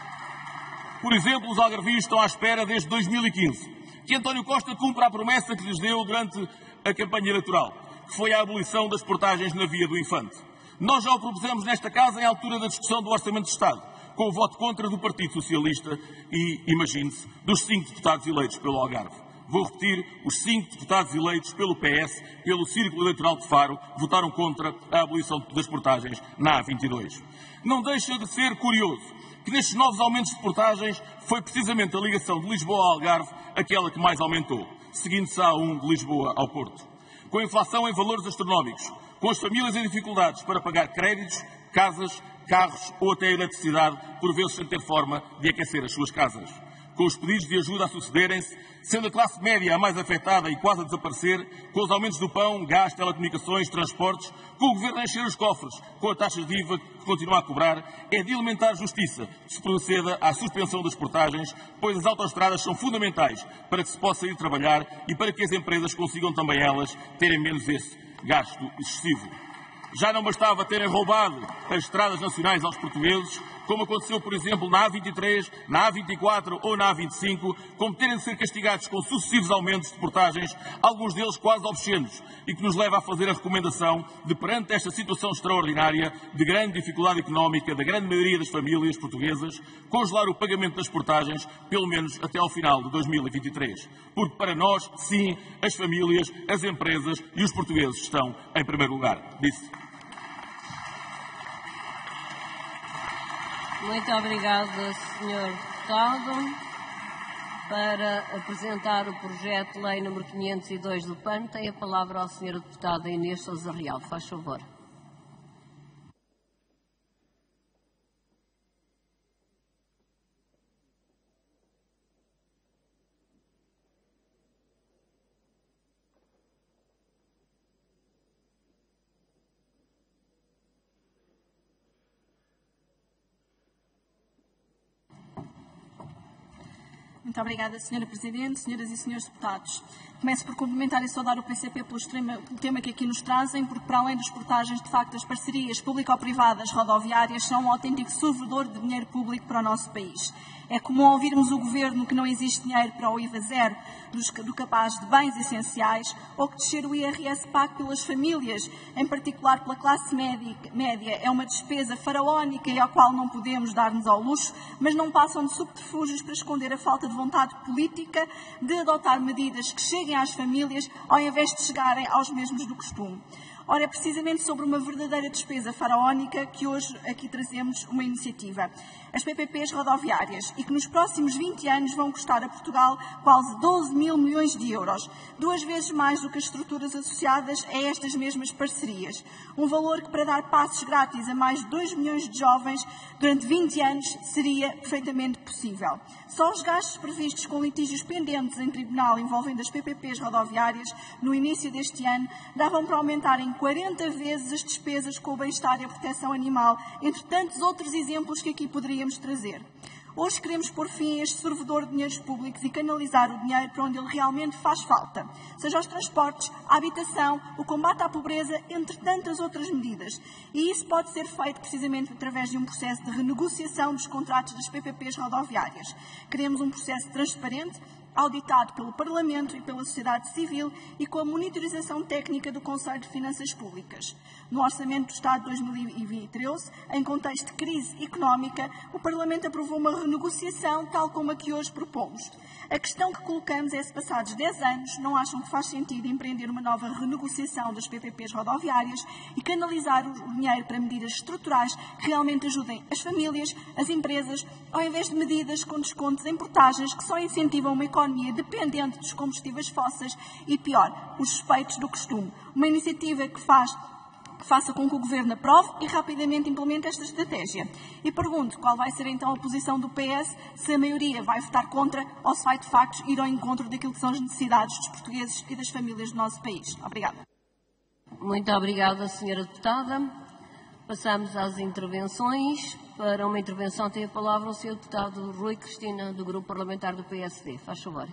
por exemplo, os algarvios estão à espera desde dois mil e quinze que António Costa cumpra a promessa que lhes deu durante a campanha eleitoral, que foi a abolição das portagens na Via do Infante. Nós já o propusemos nesta casa em altura da discussão do Orçamento de Estado, com o voto contra do Partido Socialista e, imagine-se, dos cinco deputados eleitos pelo Algarve. Vou repetir, os cinco deputados eleitos pelo P S, pelo Círculo Eleitoral de Faro, votaram contra a abolição das portagens na A vinte e dois. Não deixa de ser curioso que nestes novos aumentos de portagens foi precisamente a ligação de Lisboa ao Algarve aquela que mais aumentou, seguindo-se a A um de Lisboa ao Porto. Com a inflação em valores astronómicos, com as famílias em dificuldades para pagar créditos, casas, carros ou até a eletricidade, por vezes sem ter forma de aquecer as suas casas. Com os pedidos de ajuda a sucederem-se, sendo a classe média a mais afetada e quase a desaparecer, com os aumentos do pão, gás, telecomunicações, transportes, com o governo a encher os cofres, com a taxa de I V A que continua a cobrar, é de elementar justiça que se proceda à suspensão das portagens, pois as autoestradas são fundamentais para que se possa ir trabalhar e para que as empresas consigam também elas terem menos esse gasto excessivo. Já não bastava terem roubado as estradas nacionais aos portugueses, como aconteceu, por exemplo, na A vinte e três, na A vinte e quatro ou na A vinte e cinco, como terem de ser castigados com sucessivos aumentos de portagens, alguns deles quase obscenos, e que nos leva a fazer a recomendação de, perante esta situação extraordinária de grande dificuldade económica da grande maioria das famílias portuguesas, congelar o pagamento das portagens, pelo menos até ao final de dois mil e vinte e três. Porque para nós, sim, as famílias, as empresas e os portugueses estão em primeiro lugar. Disse. Muito obrigada, senhor Deputado. Para apresentar o projeto de lei número quinhentos e dois do P A N, tem a palavra a senhora Deputada Inês Sousa Real. Faz favor. Muito obrigada, senhora Presidente, senhoras e senhores deputados. Começo por cumprimentar e saudar o P C P pelo, extrema, pelo tema que aqui nos trazem, porque para além das portagens, de facto, as parcerias público-privadas rodoviárias são um autêntico servidor de dinheiro público para o nosso país. É comum ouvirmos o Governo que não existe dinheiro para o I V A zero dos, do capaz de bens essenciais ou que descer o I R S pago pelas famílias, em particular pela classe média, média, é uma despesa faraónica e ao qual não podemos dar-nos ao luxo, mas não passam de subterfúgios para esconder a falta de vontade política de adotar medidas que cheguem às famílias ao invés de chegarem aos mesmos do costume. Ora, é precisamente sobre uma verdadeira despesa faraónica que hoje aqui trazemos uma iniciativa. As P P Ps rodoviárias e que nos próximos vinte anos vão custar a Portugal quase doze mil milhões de euros, duas vezes mais do que as estruturas associadas a estas mesmas parcerias. Um valor que, para dar passos grátis a mais de dois milhões de jovens durante vinte anos, seria perfeitamente possível. Só os gastos previstos com litígios pendentes em tribunal envolvendo as P P Ps rodoviárias no início deste ano davam para aumentar em quarenta vezes as despesas com o bem-estar e a proteção animal, entre tantos outros exemplos que aqui poderíamos trazer. Hoje queremos pôr fim a este servidor de dinheiros públicos e canalizar o dinheiro para onde ele realmente faz falta, seja os transportes, a habitação, o combate à pobreza, entre tantas outras medidas. E isso pode ser feito precisamente através de um processo de renegociação dos contratos das P P Ps rodoviárias. Queremos um processo transparente, auditado pelo Parlamento e pela sociedade civil e com a monitorização técnica do Conselho de Finanças Públicas. No Orçamento do Estado de dois mil e treze, em contexto de crise económica, o Parlamento aprovou uma renegociação tal como a que hoje propomos. A questão que colocamos é se, passados dez anos, não acham que faz sentido empreender uma nova renegociação das P P Ps rodoviárias e canalizar o dinheiro para medidas estruturais que realmente ajudem as famílias, as empresas, ao invés de medidas com descontos em portagens que só incentivam uma economia dependente dos combustíveis fósseis e, pior, os suspeitos do costume. Uma iniciativa que faz que faça com que o Governo aprove e rapidamente implemente esta estratégia. E pergunto qual vai ser então a posição do P S, se a maioria vai votar contra ou se vai de facto ir ao encontro daquilo que são as necessidades dos portugueses e das famílias do nosso país. Obrigada. Muito obrigada, senhora deputada. Passamos às intervenções. Para uma intervenção tem a palavra o senhor deputado Rui Cristina, do Grupo Parlamentar do P S D. Faz favor.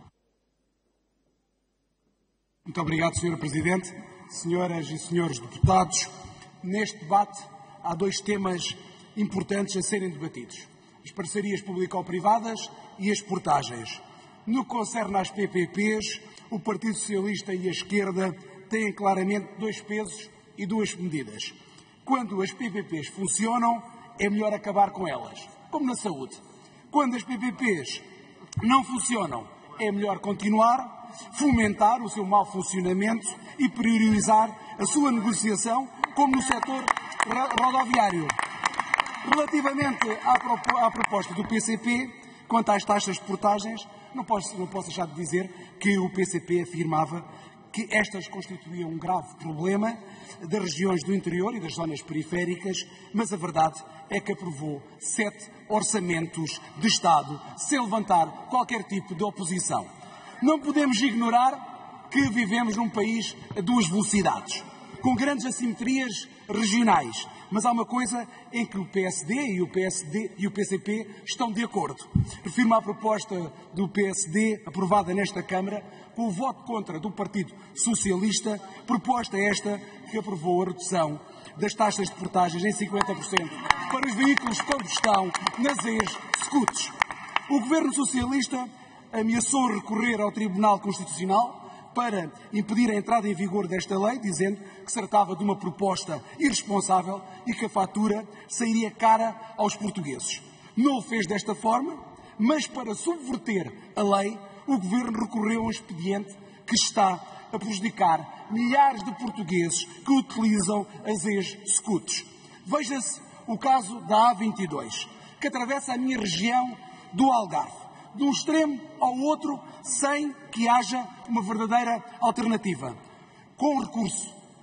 Muito obrigado, senhora Presidente. Senhoras e senhores deputados, neste debate há dois temas importantes a serem debatidos: as parcerias público-privadas e as portagens. No que concerne às P P Ps, o Partido Socialista e a esquerda têm claramente dois pesos e duas medidas. Quando as P P Ps funcionam, é melhor acabar com elas, como na saúde. Quando as P P Ps não funcionam, é melhor continuar, fomentar o seu mau funcionamento e priorizar a sua negociação, como no setor rodoviário. Relativamente à, à proposta do P C P, quanto às taxas de portagens, não posso, não posso deixar de dizer que o P C P afirmava que estas constituíam um grave problema das regiões do interior e das zonas periféricas, mas a verdade é que aprovou sete orçamentos de Estado sem levantar qualquer tipo de oposição. Não podemos ignorar que vivemos num país a duas velocidades, com grandes assimetrias regionais, mas há uma coisa em que o P S D e o P S D e o P C P estão de acordo. Refiro-me à proposta do P S D, aprovada nesta Câmara, com o voto contra do Partido Socialista, proposta esta que aprovou a redução das taxas de portagens em cinquenta por cento para os veículos de combustão nas ex-scooters. O Governo Socialista ameaçou recorrer ao Tribunal Constitucional para impedir a entrada em vigor desta lei, dizendo que se tratava de uma proposta irresponsável e que a fatura sairia cara aos portugueses. Não o fez desta forma, mas para subverter a lei, o Governo recorreu a um expediente que está a prejudicar milhares de portugueses que utilizam as ex-scooters. Veja-se o caso da A vinte e dois, que atravessa a minha região do Algarve, de um extremo ao outro, sem que haja uma verdadeira alternativa. Com recurso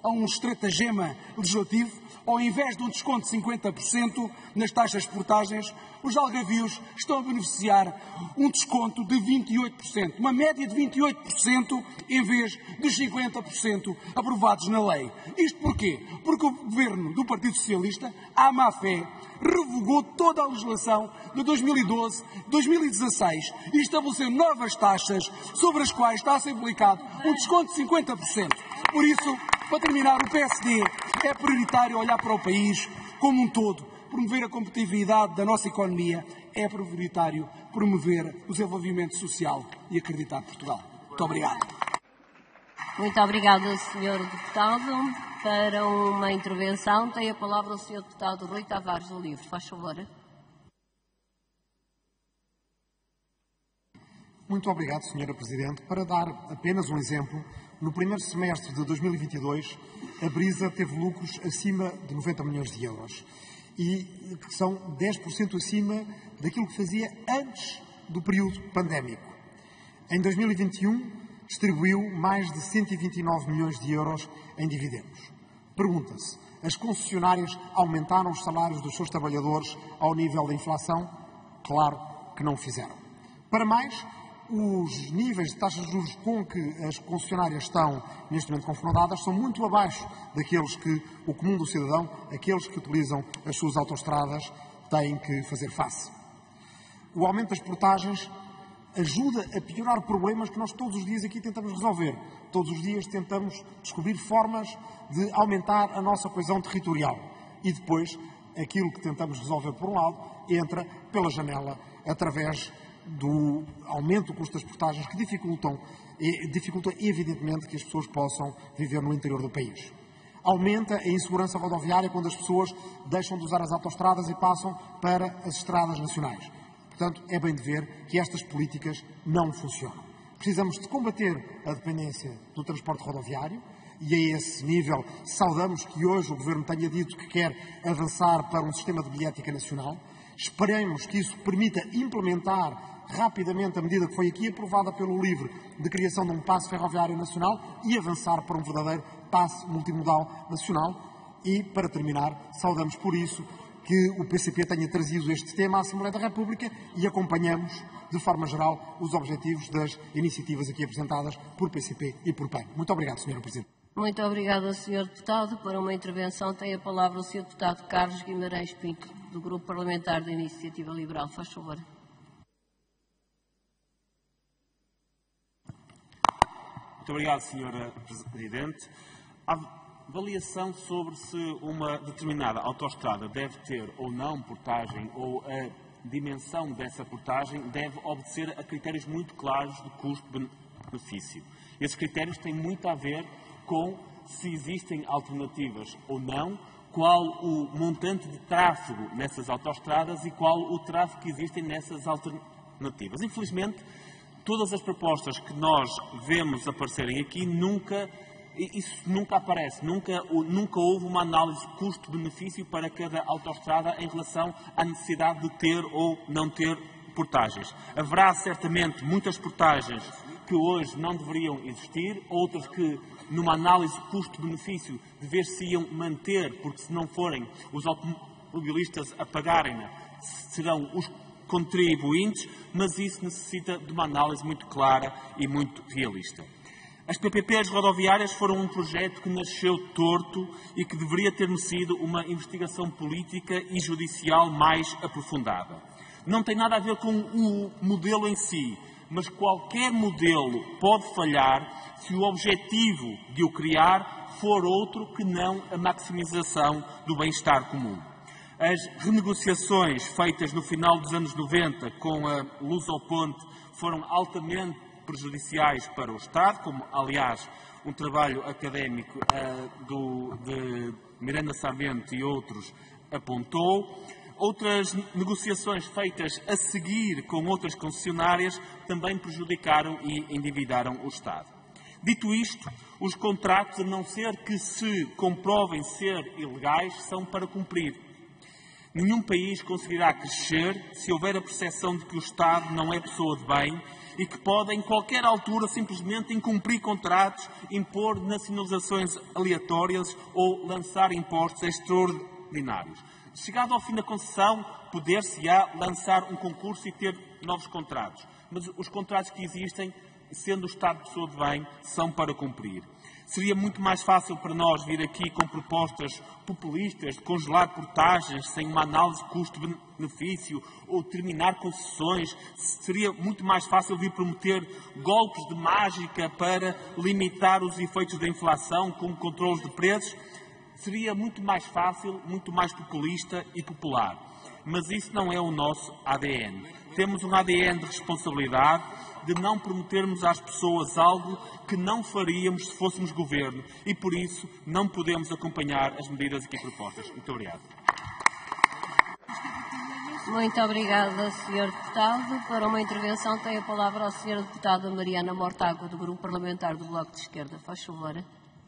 a um estratagema legislativo. Ao invés de um desconto de cinquenta por cento nas taxas de portagens, os algarvios estão a beneficiar um desconto de vinte e oito por cento, uma média de vinte e oito por cento em vez dos cinquenta por cento aprovados na lei. Isto porquê? Porque o governo do Partido Socialista, à má fé, revogou toda a legislação de dois mil e doze, dois mil e dezasseis e estabeleceu novas taxas sobre as quais está a ser aplicado um desconto de cinquenta por cento. Por isso, para terminar, o P S D é prioritário olhar para o país como um todo, promover a competitividade da nossa economia, é prioritário promover o desenvolvimento social e acreditar em Portugal. Muito obrigado. Muito obrigado, senhor Deputado. Para uma intervenção, tem a palavra o senhor Deputado Rui Tavares do Livre. Faz favor. Muito obrigado, senhora Presidente. Para dar apenas um exemplo, no primeiro semestre de dois mil e vinte e dois, a Brisa teve lucros acima de noventa milhões de euros e que são dez por cento acima daquilo que fazia antes do período pandémico. Em dois mil e vinte e um, distribuiu mais de cento e vinte e nove milhões de euros em dividendos. Pergunta-se, as concessionárias aumentaram os salários dos seus trabalhadores ao nível da inflação? Claro que não fizeram. Para mais, os níveis de taxas de juros com que as concessionárias estão neste momento confrontadas são muito abaixo daqueles que o comum do cidadão, aqueles que utilizam as suas autoestradas, têm que fazer face. O aumento das portagens ajuda a piorar problemas que nós todos os dias aqui tentamos resolver. Todos os dias tentamos descobrir formas de aumentar a nossa coesão territorial. E depois, aquilo que tentamos resolver por um lado, entra pela janela através do aumento do custo das portagens que dificultam, dificulta evidentemente que as pessoas possam viver no interior do país. Aumenta a insegurança rodoviária quando as pessoas deixam de usar as autoestradas e passam para as estradas nacionais. Portanto, é bem de ver que estas políticas não funcionam. Precisamos de combater a dependência do transporte rodoviário e a esse nível saudamos que hoje o Governo tenha dito que quer avançar para um sistema de bilhética nacional. Esperemos que isso permita implementar rapidamente a medida que foi aqui aprovada pelo LIVRE de criação de um passe ferroviário nacional e avançar para um verdadeiro passe multimodal nacional. E, para terminar, saudamos por isso que o P C P tenha trazido este tema à Assembleia da República e acompanhamos, de forma geral, os objetivos das iniciativas aqui apresentadas por P C P e por P E N. Muito obrigado, senhora Presidente. Muito obrigada, senhor Deputado. Para uma intervenção tem a palavra o senhor Deputado Carlos Guimarães Pinto, do Grupo Parlamentar da Iniciativa Liberal. Faz favor. Muito obrigado, senhora Presidente. A avaliação sobre se uma determinada autoestrada deve ter ou não portagem ou a dimensão dessa portagem deve obedecer a critérios muito claros de custo-benefício. Esses critérios têm muito a ver com se existem alternativas ou não, qual o montante de tráfego nessas autoestradas e qual o tráfego que existe nessas alternativas. Infelizmente, todas as propostas que nós vemos aparecerem aqui nunca, isso nunca aparece, nunca, nunca houve uma análise custo-benefício para cada autoestrada em relação à necessidade de ter ou não ter portagens. Haverá certamente muitas portagens que hoje não deveriam existir, outras que, numa análise custo-benefício, dever-se-iam manter, porque se não forem os automobilistas a pagarem, serão os contribuintes, mas isso necessita de uma análise muito clara e muito realista. As P P Ps rodoviárias foram um projeto que nasceu torto e que deveria ter merecido uma investigação política e judicial mais aprofundada. Não tem nada a ver com o modelo em si, mas qualquer modelo pode falhar se o objetivo de o criar for outro que não a maximização do bem-estar comum. As renegociações feitas no final dos anos noventa com a Lusoponte foram altamente prejudiciais para o Estado, como, aliás, um trabalho académico uh, do, de Miranda Sarmento e outros apontou. Outras negociações feitas a seguir com outras concessionárias também prejudicaram e endividaram o Estado. Dito isto, os contratos, a não ser que se comprovem ser ilegais, são para cumprir. Nenhum país conseguirá crescer se houver a percepção de que o Estado não é pessoa de bem e que podem, em qualquer altura, simplesmente incumprir contratos, impor nacionalizações aleatórias ou lançar impostos extraordinários. Chegado ao fim da concessão, poder-se-á lançar um concurso e ter novos contratos. Mas os contratos que existem, sendo o Estado pessoa de bem, são para cumprir. Seria muito mais fácil para nós vir aqui com propostas populistas de congelar portagens sem uma análise de custo-benefício ou terminar concessões. Seria muito mais fácil vir prometer golpes de mágica para limitar os efeitos da inflação com controles de preços. Seria muito mais fácil, muito mais populista e popular. Mas isso não é o nosso A D N. Temos um A D N de responsabilidade, de não prometermos às pessoas algo que não faríamos se fôssemos governo e, por isso, não podemos acompanhar as medidas aqui propostas. Muito obrigado. Muito obrigada, senhor Deputado. Para uma intervenção tem a palavra a senhora Deputada Mariana Mortágua, do Grupo Parlamentar do Bloco de Esquerda. Faz favor. Muito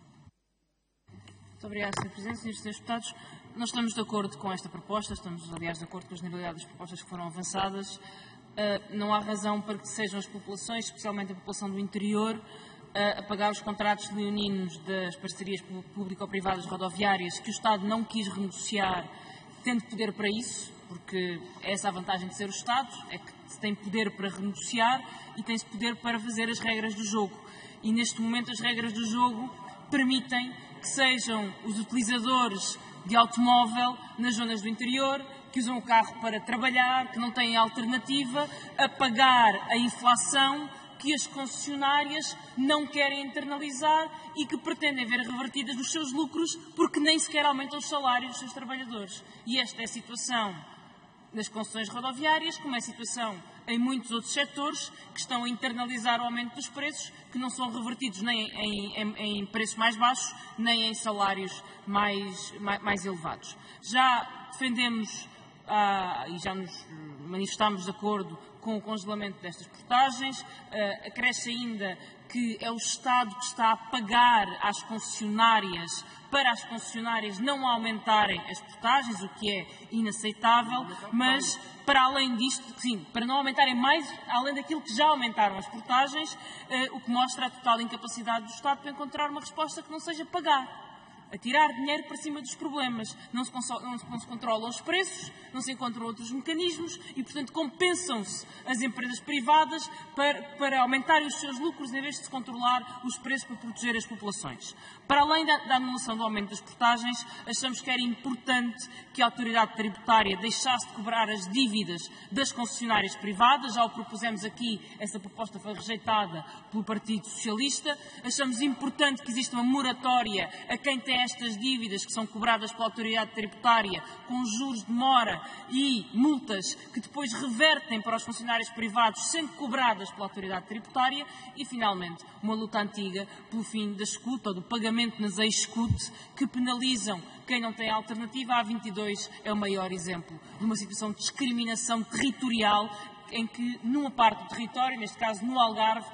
obrigada, senhor Presidente. Senhores e senhores Deputados, nós estamos de acordo com esta proposta, estamos, aliás, de acordo com a generalidade das propostas que foram avançadas. Uh, não há razão para que sejam as populações, especialmente a população do interior, uh, a pagar os contratos leoninos das parcerias público-privadas rodoviárias que o Estado não quis renegociar, tendo poder para isso, porque essa é a vantagem de ser o Estado, é que se tem poder para renegociar e tem-se poder para fazer as regras do jogo. E neste momento as regras do jogo permitem que sejam os utilizadores de automóvel nas zonas do interior, que usam o carro para trabalhar, que não têm alternativa, a pagar a inflação que as concessionárias não querem internalizar e que pretendem ver revertidas nos seus lucros porque nem sequer aumentam os salários dos seus trabalhadores. E esta é a situação nas concessões rodoviárias, como é a situação em muitos outros setores que estão a internalizar o aumento dos preços, que não são revertidos nem em, em, em preços mais baixos, nem em salários mais, mais, mais elevados. Já defendemos ah, e já nos manifestámos de acordo com o congelamento destas portagens. Ah, acresce ainda que é o Estado que está a pagar às concessionárias para as concessionárias não aumentarem as portagens, o que é inaceitável, mas para além disto, sim, para não aumentarem mais, além daquilo que já aumentaram as portagens, eh, o que mostra a total incapacidade do Estado para encontrar uma resposta que não seja pagar. A tirar dinheiro para cima dos problemas. Não se, não, se, não se controlam os preços, não se encontram outros mecanismos e, portanto, compensam-se as empresas privadas para, para aumentarem os seus lucros em vez de se controlar os preços para proteger as populações. Para além da, da anulação do aumento das portagens, achamos que era importante que a autoridade tributária deixasse de cobrar as dívidas das concessionárias privadas. Já o propusemos aqui, essa proposta foi rejeitada pelo Partido Socialista. Achamos importante que exista uma moratória a quem tem estas dívidas que são cobradas pela autoridade tributária com juros de mora e multas que depois revertem para os funcionários privados sendo cobradas pela autoridade tributária e, finalmente, uma luta antiga pelo fim da escuta ou do pagamento nas ex-escute que penalizam quem não tem alternativa. A vinte e dois é o maior exemplo de uma situação de discriminação territorial em que, numa parte do território, neste caso no Algarve,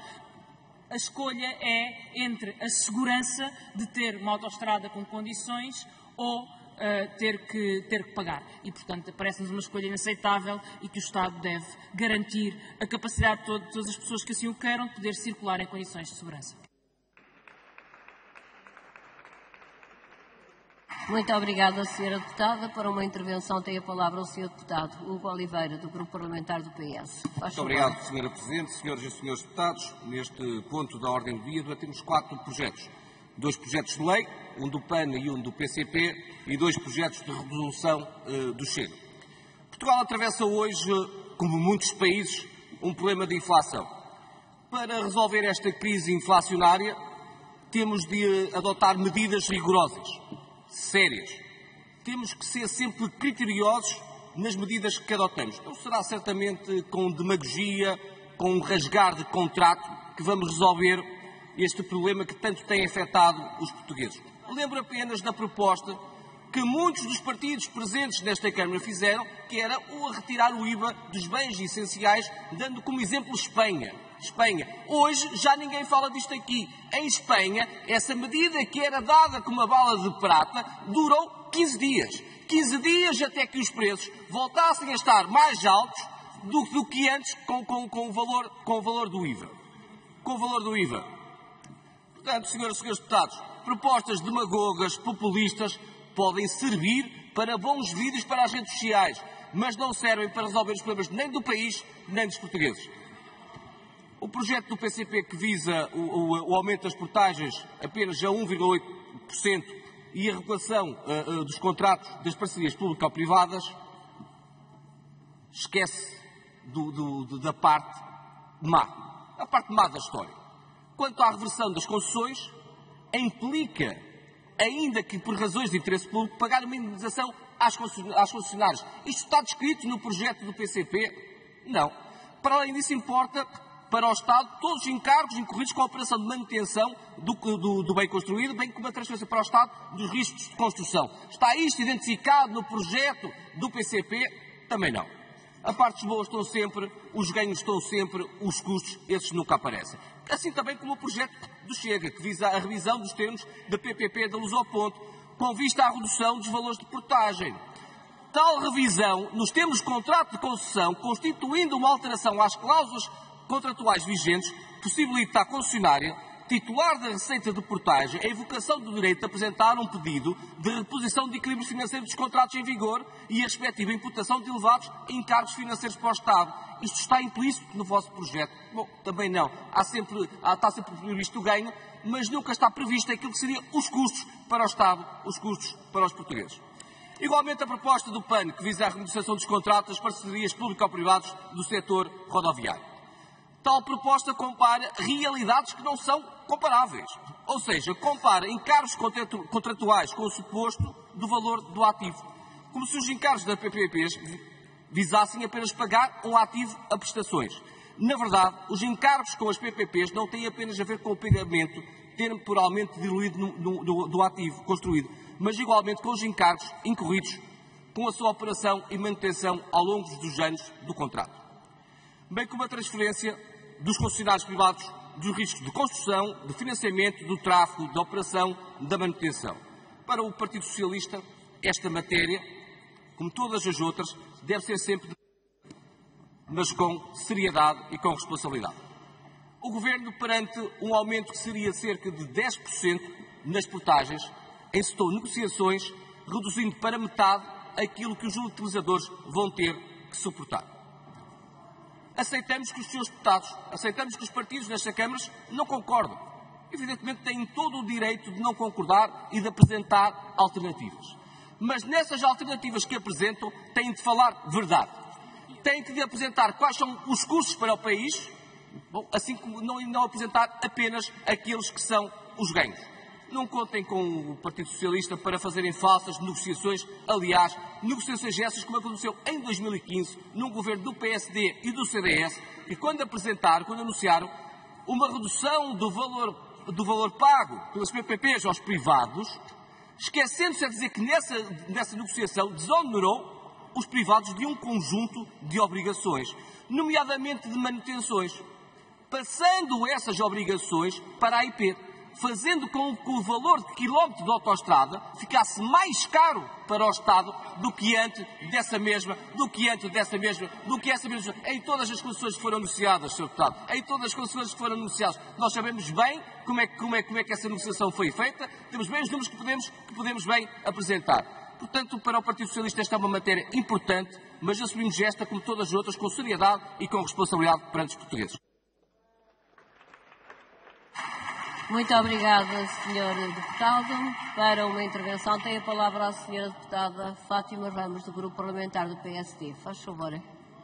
a escolha é entre a segurança de ter uma autoestrada com condições ou uh, ter, que, ter que pagar. E, portanto, parece-nos uma escolha inaceitável e que o Estado deve garantir a capacidade de todas as pessoas que assim o queiram de poder circular em condições de segurança. Muito obrigada, senhora Deputada. Para uma intervenção tem a palavra o senhor Deputado Hugo Oliveira, do Grupo Parlamentar do P S. Muito obrigado, senhora Presidente, senhoras e senhores Deputados. Neste ponto da ordem do dia debatemos quatro projetos. Dois projetos de lei, um do P A N e um do P C P, e dois projetos de resolução uh, do Chega. Portugal atravessa hoje, como muitos países, um problema de inflação. Para resolver esta crise inflacionária, temos de adotar medidas rigorosas, sérias. Temos que ser sempre criteriosos nas medidas que adotamos. Não será certamente com demagogia, com um rasgar de contrato, que vamos resolver este problema que tanto tem afetado os portugueses. Lembro apenas da proposta que muitos dos partidos presentes nesta Câmara fizeram, que era o retirar o I V A dos bens essenciais, dando como exemplo Espanha. Espanha. Hoje já ninguém fala disto aqui. Em Espanha, essa medida que era dada como uma bala de prata durou quinze dias. quinze dias até que os preços voltassem a estar mais altos, do, do que antes com, com, com, o valor, com o valor do I V A. Com o valor do I V A. Portanto, senhoras e senhores deputados, propostas demagogas, populistas, podem servir para bons vídeos para as redes sociais, mas não servem para resolver os problemas nem do país, nem dos portugueses. O projeto do P C P que visa o, o, o aumento das portagens apenas a um vírgula oito por cento e a regulação uh, uh, dos contratos das parcerias público-privadas esquece do, do, do, da parte má, a parte má da história. Quanto à reversão das concessões, implica, ainda que por razões de interesse público, pagar uma indenização às concessionárias. Isto está descrito no projeto do P C P? Não. Para além disso, importa para o Estado todos os encargos incorridos com a operação de manutenção do, do, do bem construído, bem como a transferência para o Estado dos riscos de construção. Está isto identificado no projeto do P C P? Também não. As partes boas estão sempre, os ganhos estão sempre, os custos, esses nunca aparecem. Assim também como o projeto do Chega, que visa a revisão dos termos da P P P da Luz ao Ponto, com vista à redução dos valores de portagem. Tal revisão, nos termos de contrato de concessão, constituindo uma alteração às cláusulas contratuais vigentes, possibilita à concessionária, titular da receita de portagem, a evocação do direito de apresentar um pedido de reposição de equilíbrio financeiro dos contratos em vigor e a respectiva imputação de elevados encargos financeiros para o Estado. Isto está implícito no vosso projeto? Bom, também não. Há sempre, há, está sempre previsto o ganho, mas nunca está previsto aquilo que seriam os custos para o Estado, os custos para os portugueses. Igualmente a proposta do P A N, que visa a renegociação dos contratos das parcerias público-privados do setor rodoviário. Tal proposta compara realidades que não são comparáveis. Ou seja, compara encargos contratuais com o suposto do valor do ativo. Como se os encargos da P P Ps visassem apenas pagar um ativo a prestações. Na verdade, os encargos com as P P Ps não têm apenas a ver com o pagamento temporalmente diluído no, no, do, do ativo construído, mas igualmente com os encargos incorridos com a sua operação e manutenção ao longo dos anos do contrato. Bem como a transferência dos concessionários privados dos riscos de construção, de financiamento, do tráfego, da operação, da manutenção. Para o Partido Socialista, esta matéria, como todas as outras, deve ser sempre, mas com seriedade e com responsabilidade. O Governo, perante um aumento que seria cerca de dez por cento nas portagens, encetou negociações, reduzindo para metade aquilo que os utilizadores vão ter que suportar. Aceitamos que os senhores deputados, aceitamos que os partidos nestas câmaras não concordam. Evidentemente têm todo o direito de não concordar e de apresentar alternativas. Mas nessas alternativas que apresentam, têm de falar verdade. Têm de apresentar quais são os custos para o país, bom, assim como não, não apresentar apenas aqueles que são os ganhos. Não contem com o Partido Socialista para fazerem falsas negociações. Aliás, negociações essas como aconteceu em dois mil e quinze, num governo do P S D e do C D S, que quando apresentaram, quando anunciaram uma redução do valor, do valor pago pelas P P Ps aos privados, esquecendo-se a dizer que nessa, nessa negociação desonerou os privados de um conjunto de obrigações, nomeadamente de manutenções, passando essas obrigações para a I P, fazendo com que o valor de quilómetro de autoestrada ficasse mais caro para o Estado do que antes dessa mesma, do que antes dessa mesma, do que essa mesma, em todas as concessões que foram anunciadas, senhor Deputado, em todas as concessões que foram anunciadas. Nós sabemos bem como é, como é, como é que essa negociação foi feita, temos bem os números que podemos, que podemos bem apresentar. Portanto, para o Partido Socialista esta é uma matéria importante, mas assumimos esta, como todas as outras, com seriedade e com responsabilidade perante os portugueses. Muito obrigada, senhor Deputado. Para uma intervenção tem a palavra a senhora Deputada Fátima Ramos, do Grupo Parlamentar do P S D. Faz favor.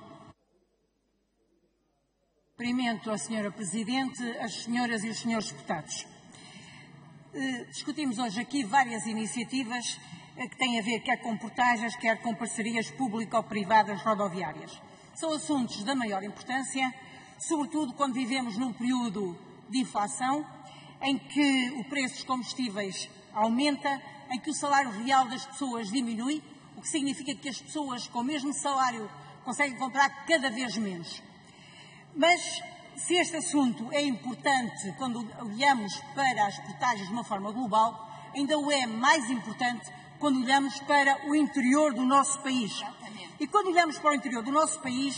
Cumprimento a senhora Presidente, as senhoras e os senhores deputados. Discutimos hoje aqui várias iniciativas que têm a ver quer com portagens, quer com parcerias público-privadas rodoviárias. São assuntos da maior importância, sobretudo quando vivemos num período de inflação, em que o preço dos combustíveis aumenta, em que o salário real das pessoas diminui, o que significa que as pessoas com o mesmo salário conseguem comprar cada vez menos. Mas, se este assunto é importante quando olhamos para as portagens de uma forma global, ainda o é mais importante quando olhamos para o interior do nosso país. E quando olhamos para o interior do nosso país,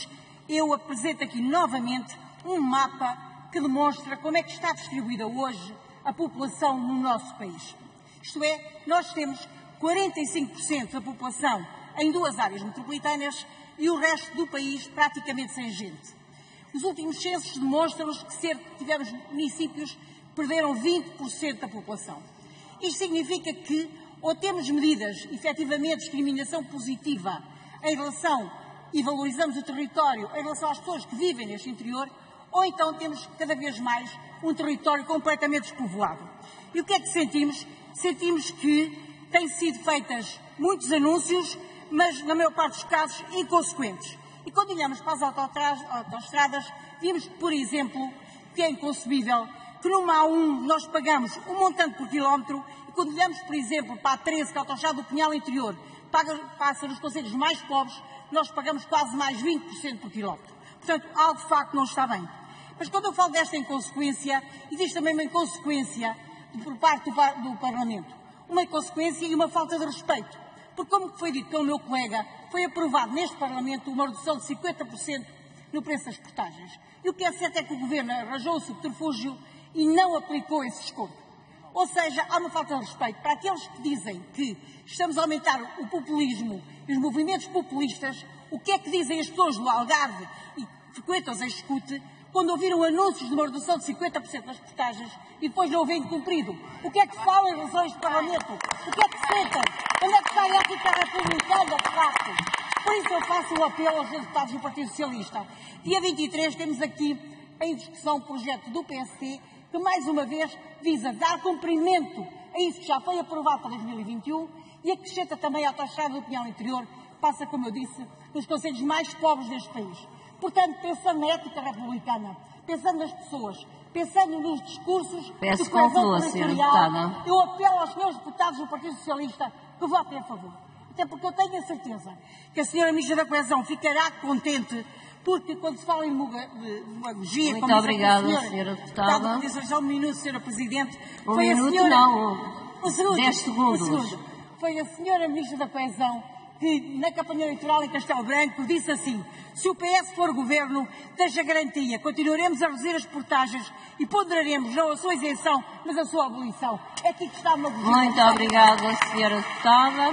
eu apresento aqui novamente um mapa que demonstra como é que está distribuída hoje a população no nosso país. Isto é, nós temos quarenta e cinco por cento da população em duas áreas metropolitanas e o resto do país praticamente sem gente. Os últimos censos demonstram-nos que cerca, tivemos municípios que perderam vinte por cento da população. Isto significa que ou temos medidas, efetivamente, de discriminação positiva em relação e valorizamos o território em relação às pessoas que vivem neste interior, ou então temos cada vez mais um território completamente despovoado. E o que é que sentimos? Sentimos que têm sido feitas muitos anúncios, mas, na maior parte dos casos, inconsequentes. E quando olhamos para as autoestradas, vimos, por exemplo, que é inconcebível que numa A um nós pagamos um montante por quilómetro e quando olhamos, por exemplo, para a treze, que é a autoestrada do Pinhal Interior, paga, passa nos concelhos mais pobres, nós pagamos quase mais vinte por cento por quilómetro. Portanto, algo de facto não está bem. Mas quando eu falo desta inconsequência, existe também uma inconsequência por parte do, do Parlamento. Uma inconsequência e uma falta de respeito. Porque, como foi dito pelo meu colega, foi aprovado neste Parlamento uma redução de cinquenta por cento no preço das portagens. E o que é certo é que o Governo arranjou o subterfúgio e não aplicou esse desconto. Ou seja, há uma falta de respeito para aqueles que dizem que estamos a aumentar o populismo e os movimentos populistas. O que é que dizem as pessoas do Algarve e que frequentam os escute quando ouviram anúncios de uma redução de cinquenta por cento das portagens e depois não o veem cumprido? O que é que falam em relação a este Parlamento? O que é que sentem? Onde é que está a ética republicana, de facto? Por isso eu faço um apelo aos deputados do Partido Socialista. Dia vinte e três temos aqui em discussão um projeto do P S C que, mais uma vez, visa dar cumprimento a isso que já foi aprovado para dois mil e vinte e um e acrescenta também a autoestrada do Pinhal Interior, que passa, como eu disse, nos concelhos mais pobres deste país. Portanto, pensando na ética republicana, pensando nas pessoas, pensando nos discursos Peço de coesão conclua, territorial, eu apelo aos senhores deputados do Partido Socialista que votem a favor. Até porque eu tenho a certeza que a senhora Ministra da Coesão ficará contente, porque quando se fala em demagogia... Muito obrigada, senhora, senhora deputada. Deputada, um minuto, senhora Presidente. Um foi minuto a senhora, não, um segundo, dez segundos. Um segundo. Foi a senhora Ministra da Coesão que, na campanha eleitoral em Castelo Branco, disse assim: se o P S for governo, deixa garantia, continuaremos a reduzir as portagens e ponderaremos não a sua isenção, mas a sua abolição. É aqui que está a demagogia. Muito obrigada, senhora deputada.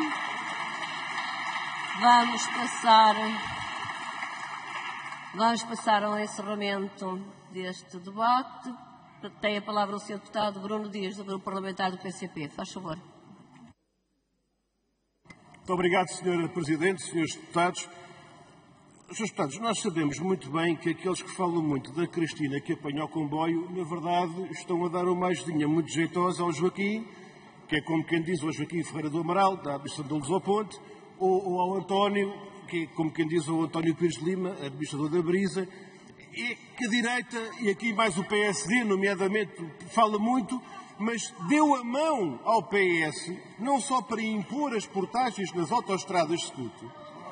Vamos passar, vamos passar ao encerramento deste debate. Tem a palavra o senhor deputado Bruno Dias, do Grupo Parlamentar do P C P. Faz favor. Muito obrigado, senhora Presidente, senhores deputados. senhores deputados, nós sabemos muito bem que aqueles que falam muito da Cristina que apanha o comboio, na verdade, estão a dar uma ajudinha muito jeitosa ao Joaquim, que é como quem diz o Joaquim Ferreira do Amaral, da administração de Lusoponte, ou, ou ao António, que é como quem diz o António Pires de Lima, administrador da Brisa, e que a direita, e aqui mais o P S D, nomeadamente, fala muito, mas deu a mão ao P S, não só para impor as portagens nas autoestradas de scooter,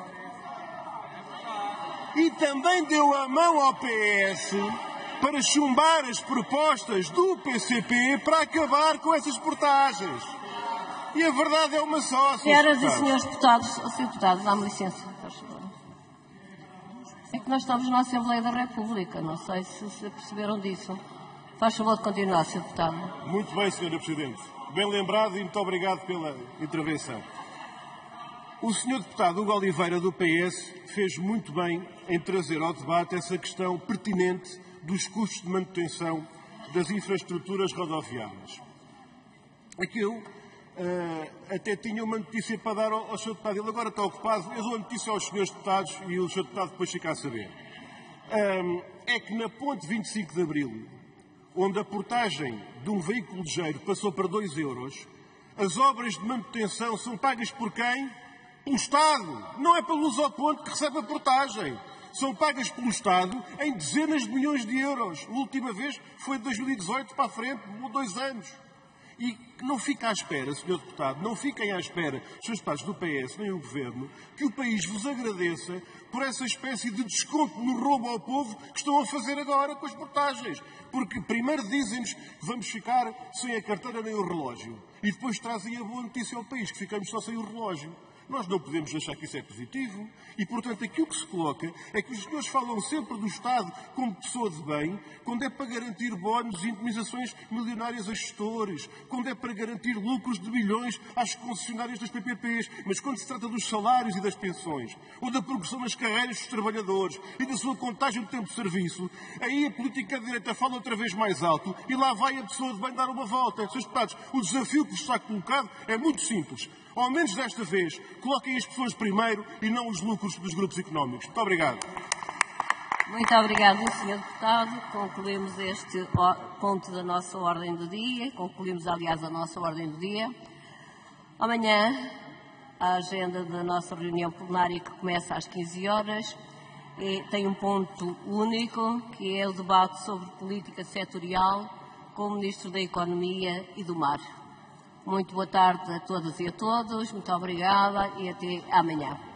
e também deu a mão ao P S para chumbar as propostas do P C P para acabar com essas portagens. E a verdade é uma só, senhoras e senhores deputados, senhores deputados, dá-me licença, por favor. É que nós estamos na Assembleia da República, não sei se, se perceberam disso. Faz favor de continuar, senhor deputado. Muito bem, senhora Presidente. Bem lembrado e muito obrigado pela intervenção. O senhor deputado Hugo Oliveira, do P S, fez muito bem em trazer ao debate essa questão pertinente dos custos de manutenção das infraestruturas rodoviárias. Aquilo uh, até tinha uma notícia para dar ao, ao senhor deputado. Ele agora está ocupado. Eu dou a notícia aos senhores deputados e o senhor deputado depois fica a saber. Um, é que na ponte vinte e cinco de Abril, onde a portagem de um veículo ligeiro passou para dois euros, as obras de manutenção são pagas por quem? Pelo Estado. Não é pelo Lusoponte que recebe a portagem. São pagas pelo Estado em dezenas de milhões de euros. A última vez foi de dois mil e dezoito para a frente, por dois anos. E não fica à espera, senhor deputado, não fiquem à espera, senhores deputados do P S, nem o Governo, que o país vos agradeça por essa espécie de desconto no roubo ao povo que estão a fazer agora com as portagens. Porque primeiro dizem-nos que vamos ficar sem a carteira nem o relógio. E depois trazem a boa notícia ao país, que ficamos só sem o relógio. Nós não podemos achar que isso é positivo e, portanto, aquilo que se coloca é que os senhores falam sempre do Estado como pessoa de bem, quando é para garantir bónus e indemnizações milionárias a gestores, quando é para garantir lucros de bilhões às concessionárias das P P Ps, mas quando se trata dos salários e das pensões, ou da progressão nas carreiras dos trabalhadores e da sua contagem de tempo de serviço, aí a política de direita fala outra vez mais alto e lá vai a pessoa de bem dar uma volta. senhores deputados, o desafio que vos está colocado é muito simples. Ao menos desta vez, coloquem as pessoas primeiro e não os lucros dos grupos económicos. Muito obrigado. Muito obrigado, senhor Deputado. Concluímos este ponto da nossa ordem do dia. Concluímos, aliás, a nossa ordem do dia. Amanhã, a agenda da nossa reunião plenária, que começa às quinze horas, e tem um ponto único, que é o debate sobre política setorial com o Ministro da Economia e do Mar. Muito boa tarde a todas e a todos, muito obrigada e até amanhã.